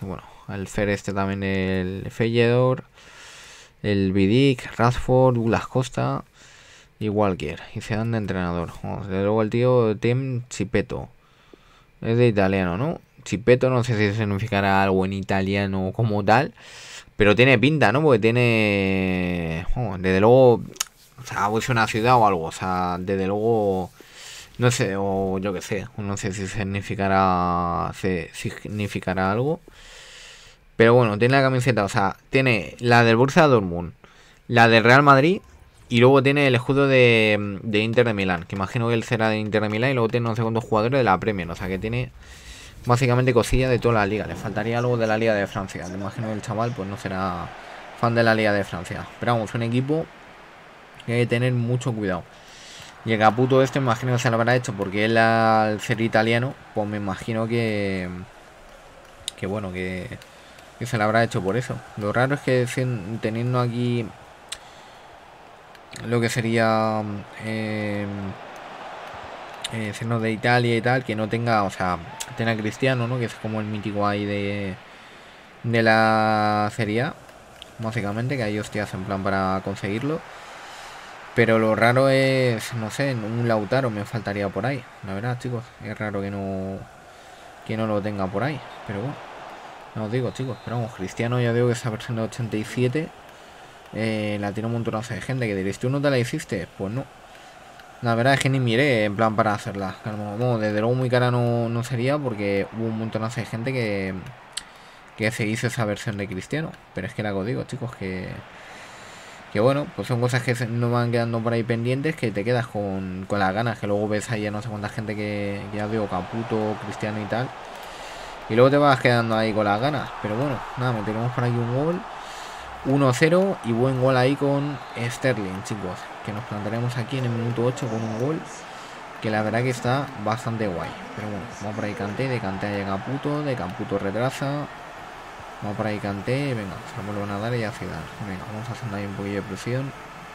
el Fer este también, el Feyenoord, el Vidic, Rashford, Douglas Costa y Walker. Y se dan de entrenador. Vamos, desde luego el tío Tem Chipeto. Es de italiano, ¿no? Chipeto, no sé si significará algo en italiano como tal. Pero tiene pinta, ¿no? Porque tiene... Bueno, desde luego... O sea, es una ciudad o algo. O sea, desde luego... No sé, o yo qué sé. No sé si significará... Si significará algo. Pero bueno, tiene la camiseta. O sea, tiene la del Borussia Dortmund, la del Real Madrid... Y luego tiene el escudo de, de Inter de Milán. Que imagino que él será de Inter de Milán. Y luego tiene unos segundos jugadores de la Premier. O sea, que tiene... Básicamente cosilla de toda la liga. Le faltaría algo de la Liga de Francia. Me imagino que el chaval pues no será fan de la Liga de Francia. Pero vamos, un equipo que hay que tener mucho cuidado. Y el Caputo este me imagino que se lo habrá hecho porque él al ser italiano, pues me imagino que... Que bueno, que, que se lo habrá hecho por eso. Lo raro es que teniendo aquí lo que sería... Eh, Eh, signos de Italia y tal, que no tenga, o sea, tenga Cristiano, ¿no? Que es como el mítico ahí de de la Serie A, básicamente, que hay hostias en plan para conseguirlo. Pero lo raro es, no sé, un Lautaro me faltaría por ahí, la verdad, chicos. Es raro que no que no lo tenga por ahí, pero bueno, no os digo, chicos. Pero vamos, Cristiano ya digo que esa versión de ochenta y siete eh, la tiene un montonazo de gente. Que diréis, ¿tú no te la hiciste? Pues no. La verdad es que ni miré en plan para hacerla. Bueno, desde luego muy cara no, no sería porque hubo un montonazo de gente que, que se hizo esa versión de Cristiano. Pero es que la que os digo, chicos, que, que bueno, pues son cosas que se, nos van quedando por ahí pendientes, que te quedas con, con las ganas, que luego ves ahí a no sé cuánta gente que, que ya digo, Caputo, Cristiano y tal. Y luego te vas quedando ahí con las ganas. Pero bueno, nada, meteremos por aquí un gol. uno cero y buen gol ahí con Sterling, chicos. Que nos plantaremos aquí en el minuto ocho con un gol que la verdad que está bastante guay. Pero bueno, vamos por ahí Kanté, de Kanté a Caputo, de Caputo retrasa. Vamos por ahí Kanté, venga, se lo vuelven a dar y ya Zidane. Venga, vamos haciendo ahí un poquillo de presión.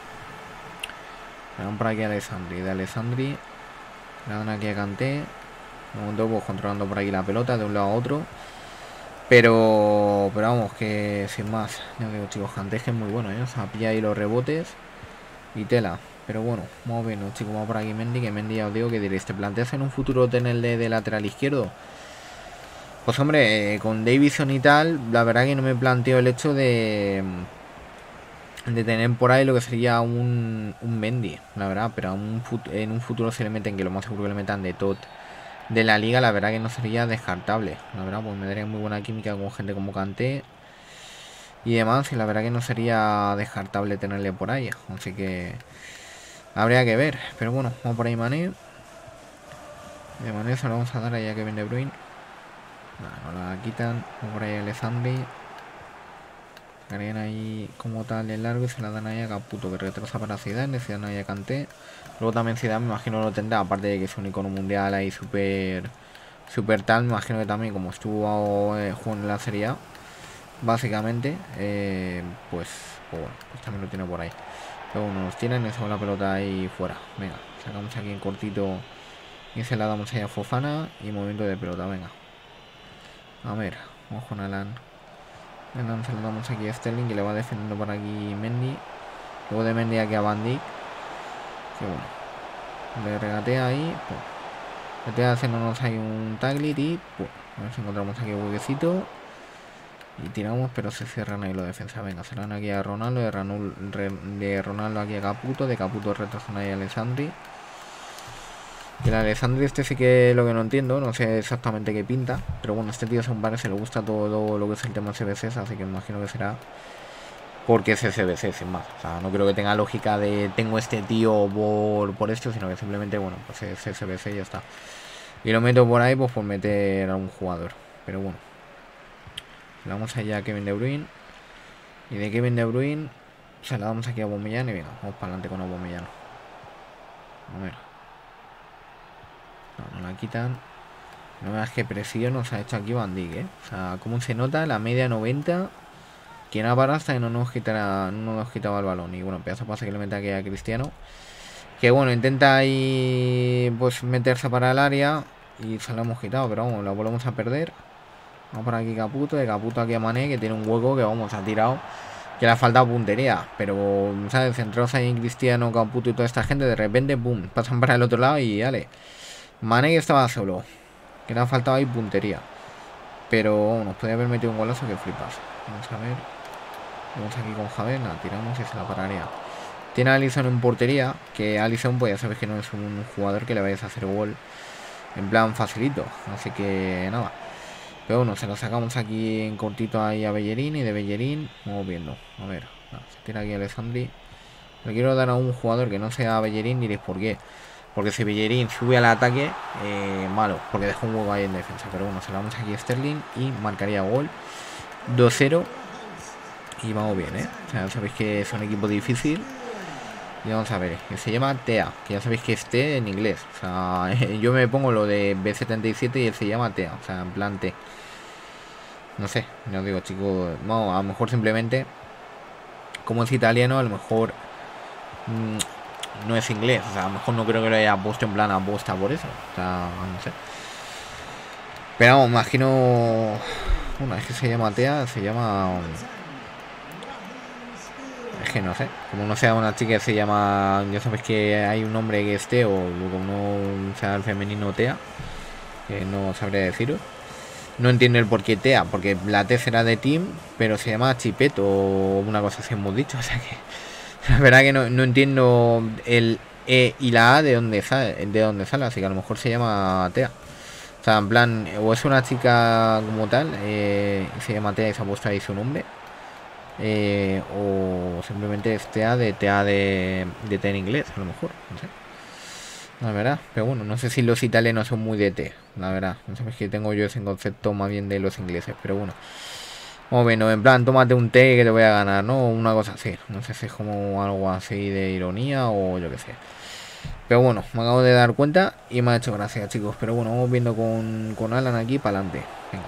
Vamos por aquí a Alessandri, de Alessandri. Le dan aquí a Kanté. De momento pues controlando por aquí la pelota de un lado a otro. Pero, pero vamos, que sin más, ya digo, chicos, Kanté es que es muy bueno, ¿eh? O sea, pilla ahí los rebotes y tela. Pero bueno, vamos viendo, chicos, vamos por aquí Mendy, que Mendy ya os digo que diréis, ¿te planteas en un futuro tenerle de lateral izquierdo? Pues hombre, eh, con Davison y tal, la verdad que no me planteo el hecho de de tener por ahí lo que sería un, un Mendy, la verdad, pero un en un futuro se le meten, que lo más seguro que le metan de tot de la liga, la verdad que no sería descartable. La verdad, pues me daría muy buena química con gente como Kanté y demás, y la verdad que no sería descartable tenerle por ahí. Así que habría que ver. Pero bueno, vamos por ahí Mané. De Mané se lo vamos a dar ahí a Kevin De Bruyne. No, no la quitan. Vamos por ahí a Alessandri. Harían ahí como tal el largo y se la dan ahí a Caputo, que retrasa para Zidane, le dan ahí a Kanté. Luego también Zidane me imagino lo tendrá, aparte de que es un icono mundial ahí súper super tal, me imagino que también como estuvo eh, jugando en la Serie A, básicamente, eh, pues, pues bueno, pues también lo tiene por ahí. Luego bueno, nos tienen y se va la pelota ahí fuera. Venga, sacamos aquí en cortito y se la damos ahí a Fofana y movimiento de pelota, venga. A ver, vamos con Alan. Entonces se lo damos aquí a Sterling, que le va defendiendo por aquí Mendy. Luego de Mendy aquí a Van Dijk. Que bueno, le regatea ahí. Pues, regatea haciéndonos ahí un taglit y pues, a ver si encontramos aquí un huequecito. Y tiramos, pero se cierran ahí los defensas. Venga, se dan aquí a Ronaldo, de, Ranul, de Ronaldo aquí a Caputo, de Caputo retrasan ahí a Alessandri. Y el Alessandri este sí que es lo que no entiendo, no sé exactamente qué pinta. Pero bueno, este tío son se le gusta todo lo que es el tema C B C, así que me imagino que será porque es C B C, sin más. O sea, no creo que tenga lógica de tengo este tío por, por esto, sino que simplemente, bueno, pues es C B C y ya está. Y lo meto por ahí, pues por meter a un jugador. Pero bueno. Le damos allá a Kevin De Bruyne. Y de Kevin De Bruyne se la damos aquí a Aubameyang y venga, vamos para adelante con Aubameyang. A ver. No, no la quitan. No veas que presión nos ha hecho aquí Van Dijk, ¿eh? O sea, cómo se nota la media noventa. Que no para hasta que no nos quitara, no nos quitaba el balón. Y bueno, pedazo pasa que le mete aquí a Cristiano. Que bueno, intenta ahí pues meterse para el área. Y se lo hemos quitado, pero vamos, la volvemos a perder. Vamos por aquí Caputo, de Caputo aquí a Mané, que tiene un hueco que vamos, ha tirado. Que le ha faltado puntería, pero, ¿sabes? Centrados ahí en Cristiano, Caputo y toda esta gente, de repente, pum, pasan para el otro lado y dale. Mané que estaba solo, que le ha faltado ahí puntería. Pero nos podía haber metido un golazo que flipas. Vamos a ver. Vamos aquí con Javier, nada, tiramos y se la pararía. Tiene a Alisson en portería, que Alisson pues ya sabes que no es un jugador que le vayas a hacer gol en plan facilito, así que nada. Pero bueno, se lo sacamos aquí en cortito ahí a Bellerín, y de Bellerín vamos viendo. A ver, nada, se tira aquí a Alessandri. Le quiero dar a un jugador que no sea Bellerín, diréis por qué. Porque si Bellerín sube al ataque, eh, malo, porque deja un hueco ahí en defensa. Pero bueno, se lo damos aquí a Sterling y marcaría gol. dos cero. Y vamos bien, ¿eh? O sea, sabéis que es un equipo difícil. Y vamos a ver, que se llama T E A, que ya sabéis que es T en inglés. O sea, yo me pongo lo de B setenta y siete y él se llama T E A, o sea, en plan T. No sé, ya os digo, chicos, no, a lo mejor simplemente, como es italiano, a lo mejor mmm, no es inglés. O sea, a lo mejor no creo que lo haya puesto en plan aposta por eso. O sea, no sé. Pero vamos, imagino... Bueno, es que se llama T E A, se llama... Es que no sé, como no sea una chica que se llama, ya sabes que hay un nombre que es T, o como no sea el femenino T E A, que no sabría deciros. No entiendo el por qué T E A, porque la T será de Team, pero se llama Chipet o una cosa así hemos dicho, o sea que la verdad que no, no entiendo el E y la A de dónde sale, de dónde sale, así que a lo mejor se llama T E A. O sea, en plan, o es una chica como tal, eh, y se llama T E A y se ha puesto ahí su nombre. Eh, o simplemente es T A de T A de, de T en inglés, a lo mejor, no sé. La verdad, pero bueno, no sé si los italianos son muy de T, la verdad. No sé, es que tengo yo ese concepto más bien de los ingleses, pero bueno. Vamos viendo, en plan, tómate un té que te voy a ganar, ¿no? Una cosa así. No sé si es como algo así de ironía o yo qué sé. Pero bueno, me acabo de dar cuenta y me ha hecho gracia, chicos. Pero bueno, vamos viendo con, con Alan aquí para adelante. Venga.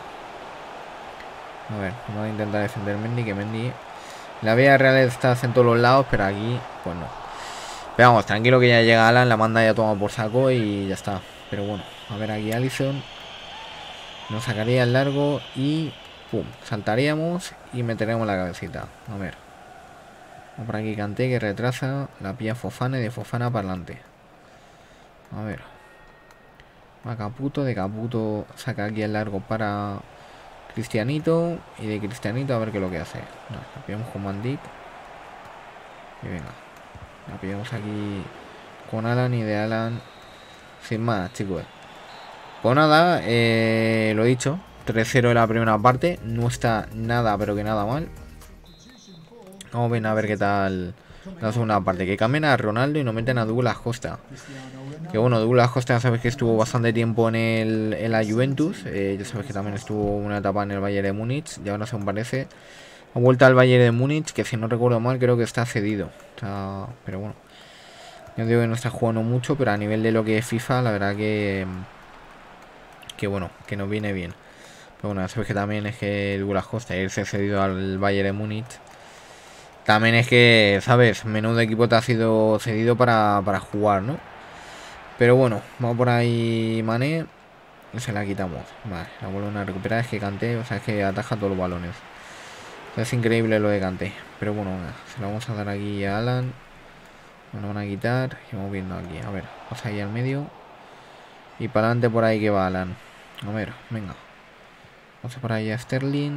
A ver, vamos a intentar defender Mendy, que Mendy... La vía real está en todos los lados, pero aquí, pues no. Pero vamos, tranquilo que ya llega Alan, la manda ya toma por saco y ya está. Pero bueno, a ver aquí Alisson. Nos sacaría el largo y... Pum, saltaríamos y meteríamos la cabecita. A ver. Vamos por aquí Kanté, que retrasa. La pilla Fofana y de Fofana para adelante. A ver. Va Caputo, de Caputo saca aquí el largo para... Cristianito, y de Cristianito a ver qué es lo que hace. No, la pillamos con Mandic. Y venga, la pillamos aquí con Alan, y de Alan sin más, chicos. Pues nada, eh, lo he dicho, tres cero en la primera parte. No está nada, pero que nada mal. Vamos bien a ver qué tal la segunda parte. Que cambien a Ronaldo y no meten a Douglas Costa. Que bueno, Douglas Costa ya sabes que estuvo bastante tiempo en, el, en la Juventus. Eh, ya sabes que también estuvo una etapa en el Bayern de Múnich. Y ahora según parece ha vuelto al Bayern de Múnich, que si no recuerdo mal creo que está cedido. O sea, pero bueno, yo digo que no está jugando mucho, pero a nivel de lo que es FIFA, la verdad que... Que bueno, que nos viene bien. Pero bueno, ya sabes que también es que Douglas Costa irse cedido al Bayern de Múnich. También es que, ¿sabes? Menudo equipo te ha sido cedido para, para jugar, ¿no? Pero bueno, vamos por ahí Mané. Y se la quitamos. Vale, la vuelven a recuperar. Es que Kanté, o sea, es que ataja todos los balones. Es increíble lo de Kanté. Pero bueno, venga, se lo vamos a dar aquí a Alan. Me lo van a quitar. Y vamos viendo aquí. A ver, pasa ahí al medio. Y para adelante por ahí que va Alan. A ver, venga. Vamos a por ahí a Sterling.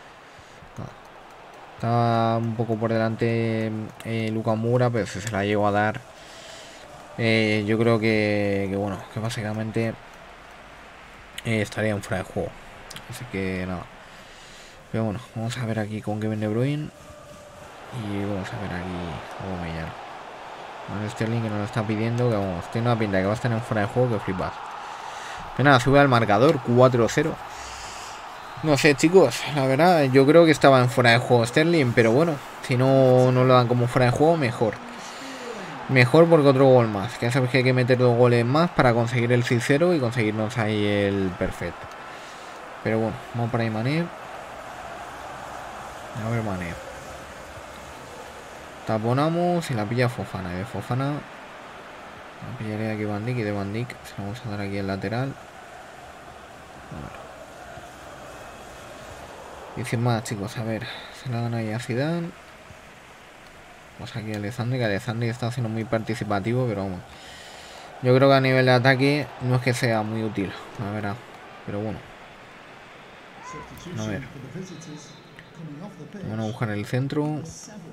Estaba un poco por delante eh, Luka Moura, pero si se la llegó a dar. Eh, yo creo que, que bueno, que básicamente eh, estaría en fuera de juego. Así que nada. Pero bueno, vamos a ver aquí con Kevin De Bruyne. Y vamos a ver aquí cómo me llama. Bueno, Sterling que nos lo está pidiendo. Que vamos, tiene una pinta de que va a estar en fuera de juego que flipas. Pero nada, sube al marcador cuatro cero. No sé, chicos, la verdad, yo creo que estaba en fuera de juego Sterling. Pero bueno, si no, no lo dan como fuera de juego, mejor. Mejor porque otro gol más. Que ya sabéis que hay que meter dos goles más para conseguir el seis cero y conseguirnos ahí el perfecto. Pero bueno, vamos para ahí Mané. A ver Mané. Taponamos y la pilla Fofana. Y de Fofana la pillaré aquí Van Dijk, y de Van Dijk se lo vamos a dar aquí el lateral. A ver. Y sin más, chicos, a ver, se la dan ahí a Zidane. Pues aquí a Alessandri, que Alessandri está siendo muy participativo, pero vamos. Yo creo que a nivel de ataque no es que sea muy útil, la verdad. Pero bueno. A ver. Vamos a buscar el centro. A ver,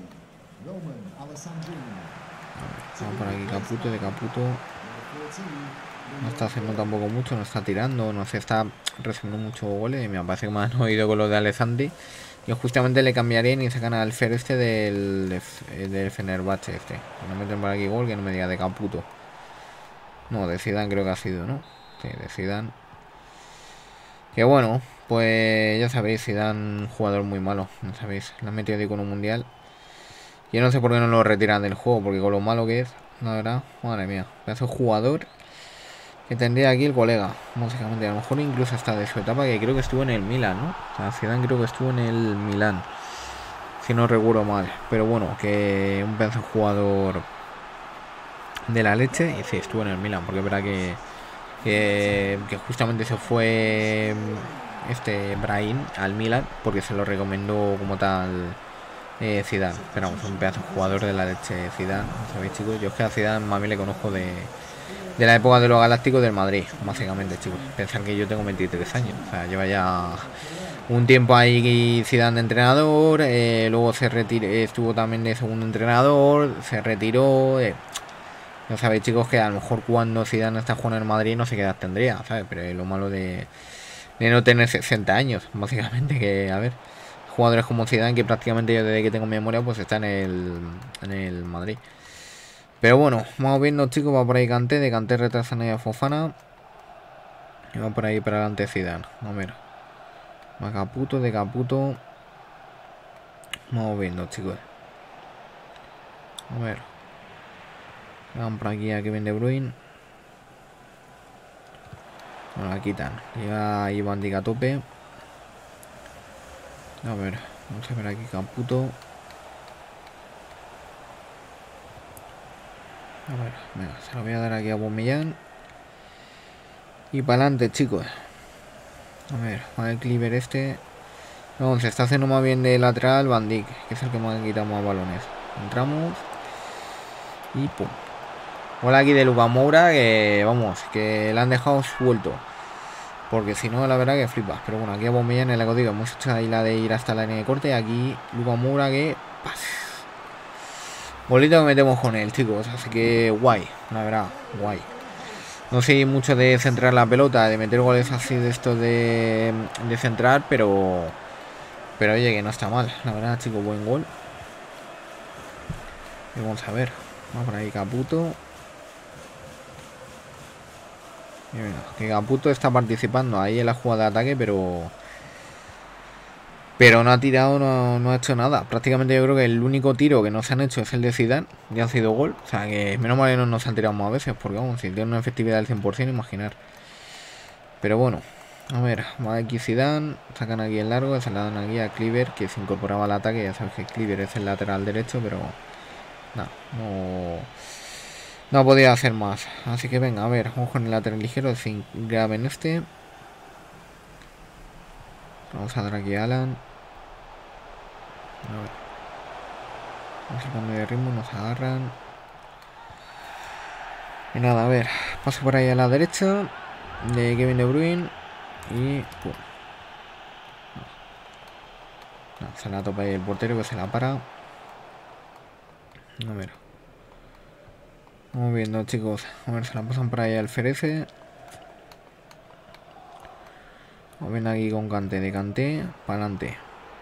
vamos por aquí, Caputo, de Caputo. No está haciendo tampoco mucho, no está tirando, no se está recibiendo muchos goles. Y me parece que me han oído con lo de Alessandri. Yo justamente le cambiaría y sacan al Fer este del, del Fenerbahce este. No meten por aquí gol, que no me diga de Caputo. No, de Zidane creo que ha sido, ¿no? Sí, de Zidane. Que bueno, pues ya sabéis, Zidane, un jugador muy malo, ¿no sabéis? Le han metido ahí con un mundial. Yo no sé por qué no lo retiran del juego, porque con lo malo que es, la verdad, madre mía. Pedazo de jugador que tendría aquí el colega, básicamente. A lo mejor incluso hasta de su etapa, que creo que estuvo en el Milan, ¿no? O sea, Zidane creo que estuvo en el Milan, si no recuerdo mal. Pero bueno, que un pedazo de jugador de la leche. Y sí, estuvo en el Milan, porque es verdad que, que, que justamente se fue este Brahim al Milan, porque se lo recomendó como tal eh, Zidane. Pero vamos, un pedazo de jugador de la leche Zidane, ¿sabéis, chicos? Yo es que a Zidane más bien le conozco de... de la época de los Galácticos del Madrid, básicamente, chicos. Pensar que yo tengo veintitrés años. O sea, lleva ya un tiempo ahí Zidane de entrenador. Eh, luego se retiró, estuvo también de segundo entrenador. Se retiró. Eh. Ya sabéis, chicos, que a lo mejor cuando Zidane está jugando en Madrid no sé qué edad tendría, ¿sabes? Pero es lo malo de, de no tener sesenta años, básicamente. Que, a ver, jugadores como Zidane, que prácticamente yo desde que tengo memoria, pues está en el, en el Madrid. Pero bueno, vamos viendo, chicos. Va por ahí Kanté, de Kanté retrasan ahí a Fofana. Y va por ahí para adelante Zidane. A ver. Va Caputo, de Caputo. Vamos viendo, chicos. A ver. Van por aquí a Kevin De Bruyne. Bueno, la quitan. Llega Iván Diga a tope. A ver. Vamos a ver aquí Caputo. A ver, venga, se lo voy a dar aquí a Aubameyang. Y para adelante, chicos. A ver, va el Cleaver este. No, se está haciendo más bien de lateral Van Dijk, que es el que más quita más balones. Entramos. Y pum. Hola aquí de Luka Moura, que vamos, que le han dejado suelto. Porque si no, la verdad que flipas. Pero bueno, aquí a Aubameyang en la código hemos hecho ahí la de ir hasta la línea de corte. Y aquí Luka Moura que... Bolito que metemos con él, chicos. Así que guay, la verdad, guay. No sé mucho de centrar la pelota, de meter goles así de esto de, de centrar, pero... Pero oye, que no está mal, la verdad, chicos, buen gol. Y vamos a ver. Vamos por ahí Caputo. Y mira, que Caputo está participando ahí en la jugada de ataque, pero... Pero no ha tirado, no, no ha hecho nada. Prácticamente yo creo que el único tiro que no se han hecho es el de Zidane. Ya ha sido gol. O sea que menos mal que no nos han tirado más veces. Porque vamos, si tiene una efectividad del cien por ciento, imaginar. Pero bueno. A ver, va aquí Zidane. Sacan aquí el largo. Se la dan aquí a Cleaver, que se incorporaba al ataque. Ya sabes que Cleaver es el lateral derecho, pero... Nada, no... No podía hacer más. Así que venga, a ver. Vamos con el lateral ligero. Sin grave en este. Vamos a dar aquí a Alan. A ver. Vamos a cambio de ritmo, nos agarran. Y nada, a ver. Paso por ahí a la derecha de Kevin De Bruyne. Y... Pum. No, se la topa ahí el portero, que se la para. A ver. Vamos viendo, chicos. A ver, se la pasan por ahí al Ferece. Vamos viendo aquí con Kanté, de Kanté para adelante.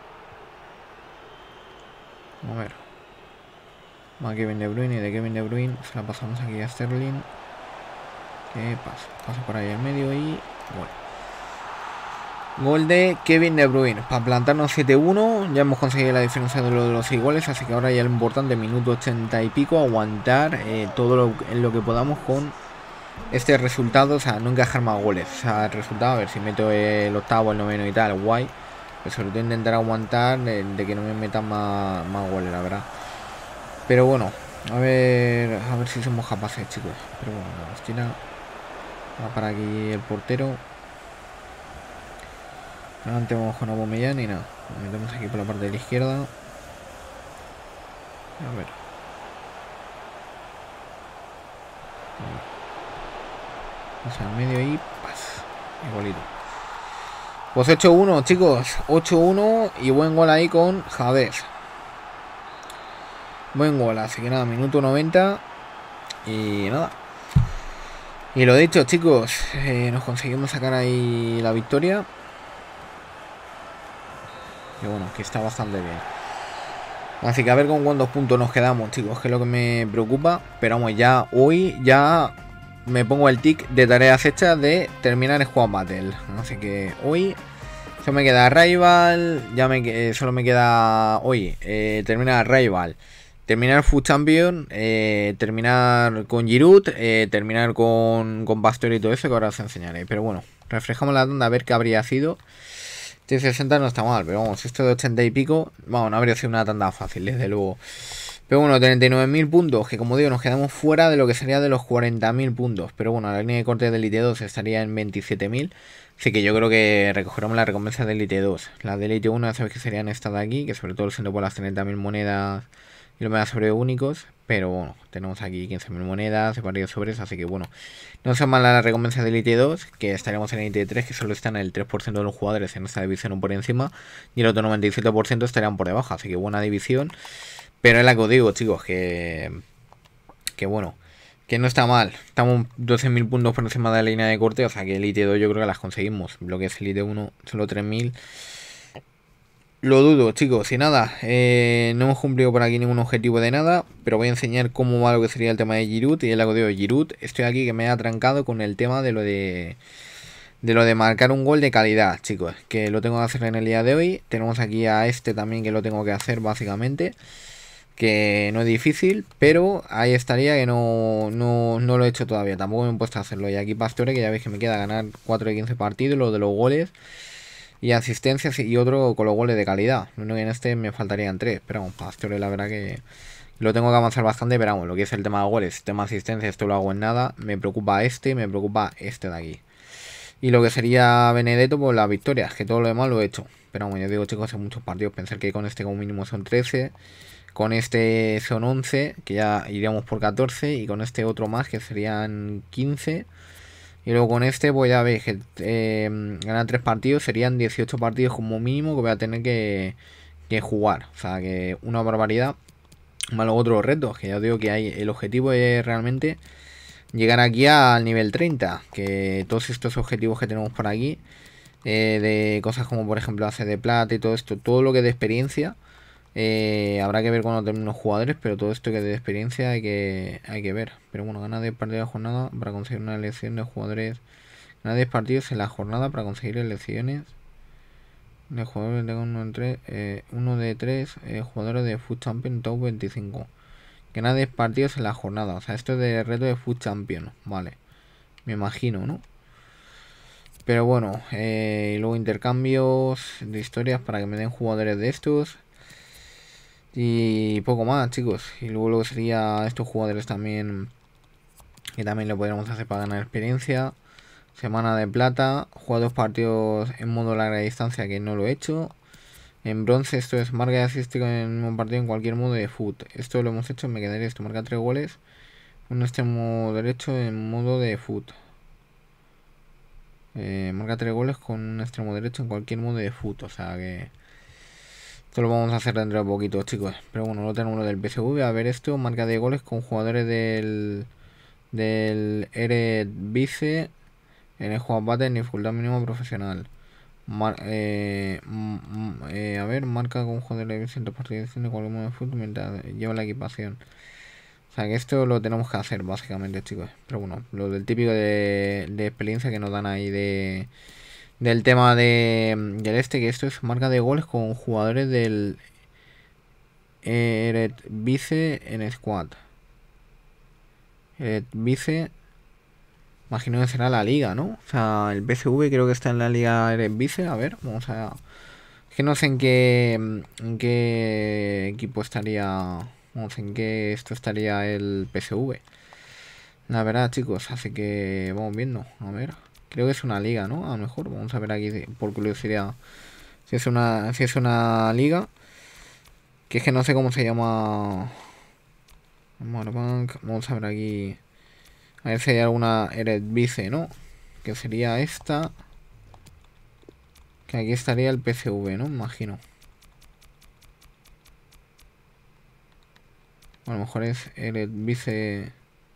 A ver. Va Kevin De Bruyne, y de Kevin De Bruyne se la pasamos aquí a Sterling. Que pasa, pasa por ahí al medio y gol. Gol de Kevin De Bruyne para plantarnos siete uno. Ya hemos conseguido la diferencia de, lo de los seis goles, así que ahora ya lo importante, minuto ochenta y pico, aguantar eh, todo lo, lo que podamos con este resultado. O sea, no encajar más goles. O sea, el resultado, a ver si meto el octavo, el noveno y tal, guay. Pero sobre todo intentar aguantar de, de que no me metan más, más goles, la verdad. Pero bueno, a ver, a ver si somos capaces, chicos. Pero bueno, la esquina. Va para aquí el portero. Adelante vamos con Aubameyang y nada. Nos metemos aquí por la parte de la izquierda. A ver. Vamos al medio y pas. Igualito. Pues ocho uno, chicos. ocho uno y buen gol ahí con Javés. Buen gol, así que nada, minuto noventa. Y nada. Y lo dicho, chicos, eh, nos conseguimos sacar ahí la victoria. Y bueno, que está bastante bien. Así que a ver con cuántos puntos nos quedamos, chicos, que es lo que me preocupa. Pero vamos, ya hoy ya me pongo el tic de tareas hechas de terminar el Squad Battle. Así que hoy solo me queda Rival, ya me solo me queda hoy eh, terminar Rival. Terminar Food Champion, eh, terminar con Giroud, eh, terminar con, con Pastor y todo eso que ahora os enseñaré. Pero bueno, refrescamos la tanda a ver qué habría sido. Este sesenta no está mal, pero vamos, esto de ochenta y pico, vamos, no habría sido una tanda fácil, desde luego. Pero bueno, treinta y nueve mil puntos, que como digo, nos quedamos fuera de lo que sería de los cuarenta mil puntos. Pero bueno, la línea de corte de Elite dos estaría en veintisiete mil. Así que yo creo que recogeremos la recompensa de Elite dos. La de Elite uno ya sabéis que serían estas de aquí, que sobre todo siendo por las treinta mil monedas y lo me da sobre únicos. Pero bueno, tenemos aquí quince mil monedas de varios sobres, así que bueno. No son malas las recompensas de Elite dos, que estaríamos en Elite tres, que solo están el tres por ciento de los jugadores en esta división o por encima. Y el otro noventa y siete por ciento estarían por debajo, así que buena división. Pero es la que os digo, chicos, que... Que bueno, que no está mal. Estamos doce mil puntos por encima de la línea de corte, o sea que Elite dos yo creo que las conseguimos. Lo que es Elite uno, solo tres mil. Lo dudo, chicos, y nada, eh, no hemos cumplido por aquí ningún objetivo de nada, pero voy a enseñar cómo va lo que sería el tema de Giroud. Y el lago de Giroud, estoy aquí que me he atrancado con el tema de lo de de lo de marcar un gol de calidad, chicos, que lo tengo que hacer en el día de hoy. Tenemos aquí a este también que lo tengo que hacer básicamente, que no es difícil, pero ahí estaría que no, no, no lo he hecho todavía, tampoco me he puesto a hacerlo. Y aquí Pastore, que ya veis que me queda ganar cuatro de quince partidos, lo de los goles y asistencias y otro con los goles de calidad. Lo único que en este me faltarían tres, pero vamos, Pastore la verdad que lo tengo que avanzar bastante, pero vamos, lo que es el tema de goles, tema de asistencia, esto lo hago en nada. Me preocupa este, me preocupa este de aquí. Y lo que sería Benedetto, pues las victorias, que todo lo demás lo he hecho. Pero como yo digo, chicos, en muchos partidos, pensar que con este como mínimo son trece, con este son once, que ya iríamos por catorce, y con este otro más, que serían quince. Y luego con este, pues ya veis que eh, ganar tres partidos serían dieciocho partidos como mínimo que voy a tener que, que jugar. O sea, que una barbaridad. Más luego otros retos, que ya os digo que hay, el objetivo es realmente llegar aquí al nivel treinta. Que todos estos objetivos que tenemos por aquí, eh, de cosas como por ejemplo hacer de plata y todo esto, todo lo que de experiencia, eh, habrá que ver cuando terminen los jugadores, pero todo esto que de experiencia hay que, hay que ver. Pero bueno, gana diez partidos de la jornada para conseguir una elección de jugadores. Gana diez partidos en la jornada para conseguir elecciones de jugadores de uno, en tres, eh, uno de tres eh, jugadores de Food Champion Top veinticinco. Gana diez partidos en la jornada. O sea, esto es de reto de Food Champion. Vale. Me imagino, ¿no? Pero bueno, eh, y luego intercambios de historias para que me den jugadores de estos. Y poco más, chicos. Y luego lo que sería estos jugadores también, que también lo podríamos hacer para ganar experiencia. Semana de plata. Juega dos partidos en modo larga distancia, que no lo he hecho. En bronce esto es marca de asístico en un partido en cualquier modo de foot. Esto lo hemos hecho, me quedaría esto, marca tres goles. Un extremo derecho en modo de foot. Eh, marca tres goles con un extremo derecho en cualquier modo de foot. O sea que esto lo vamos a hacer dentro de poquito, chicos. Pero bueno, lo tenemos lo del P S V. A ver esto, marca de goles con jugadores del del Eredivisie en el juego Battle en dificultad mínima profesional. Mar, eh, eh, a ver, marca con jugadores de partidos de cualquier modo de fútbol mientras lleva la equipación. O sea que esto lo tenemos que hacer básicamente, chicos. Pero bueno, lo del típico de, de experiencia que nos dan ahí de del tema de del este, que esto es marca de goles con jugadores del Eredivisie en squad. Eredivisie, imagino que será la liga, ¿no? O sea, el P S V creo que está en la liga Eredivisie. A ver, vamos a... Es que no sé en qué, en qué equipo estaría... Vamos, en qué esto estaría el P S V. La verdad, chicos, así que vamos viendo. A ver, creo que es una liga, ¿no? A lo mejor, vamos a ver aquí por curiosidad Si es una, si es una liga. Que es que no sé cómo se llama. Vamos a ver aquí. A ver si hay alguna Eredivisie, ¿no? Que sería esta. Que aquí estaría el P S V, ¿no? Imagino. A lo mejor es Eredivisie.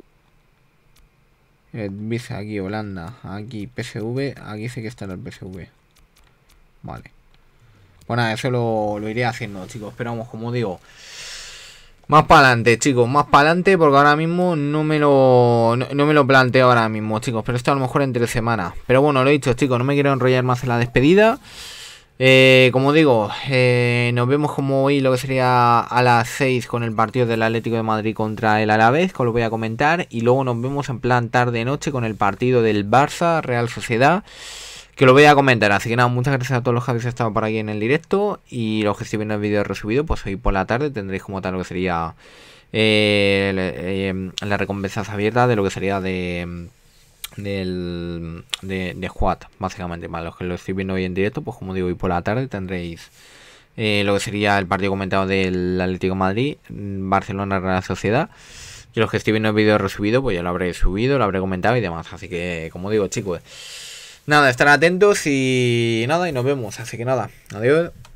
Eredivisie aquí, Holanda. Aquí P S V. Aquí sí que estará el P S V. Vale. Bueno, eso lo, lo iré haciendo, chicos. Pero vamos, como digo. Más para adelante, chicos, más para adelante, porque ahora mismo no me lo no, no me lo planteo ahora mismo, chicos. Pero esto a lo mejor entre semanas. Pero bueno, lo he dicho, chicos, no me quiero enrollar más en la despedida. Eh, como digo, eh, nos vemos como hoy lo que sería a las seis con el partido del Atlético de Madrid contra el Alavés, que os lo voy a comentar. Y luego nos vemos en plan tarde-noche con el partido del Barça, Real Sociedad, que lo voy a comentar. Así que nada, muchas gracias a todos los que habéis estado por aquí en el directo. Y los que estoy viendo el vídeo resubido, pues hoy por la tarde tendréis como tal lo que sería eh, eh, la recompensa abierta de lo que sería de del de, de Juat, básicamente. Para los que lo estoy viendo hoy en directo, pues como digo, hoy por la tarde tendréis eh, lo que sería el partido comentado del Atlético de Madrid, Barcelona, Real Sociedad. Y los que estoy viendo el vídeo resubido, pues ya lo habré subido, lo habré comentado y demás. Así que, como digo, chicos, nada, estar atentos y nada, y nos vemos. Así que nada, adiós.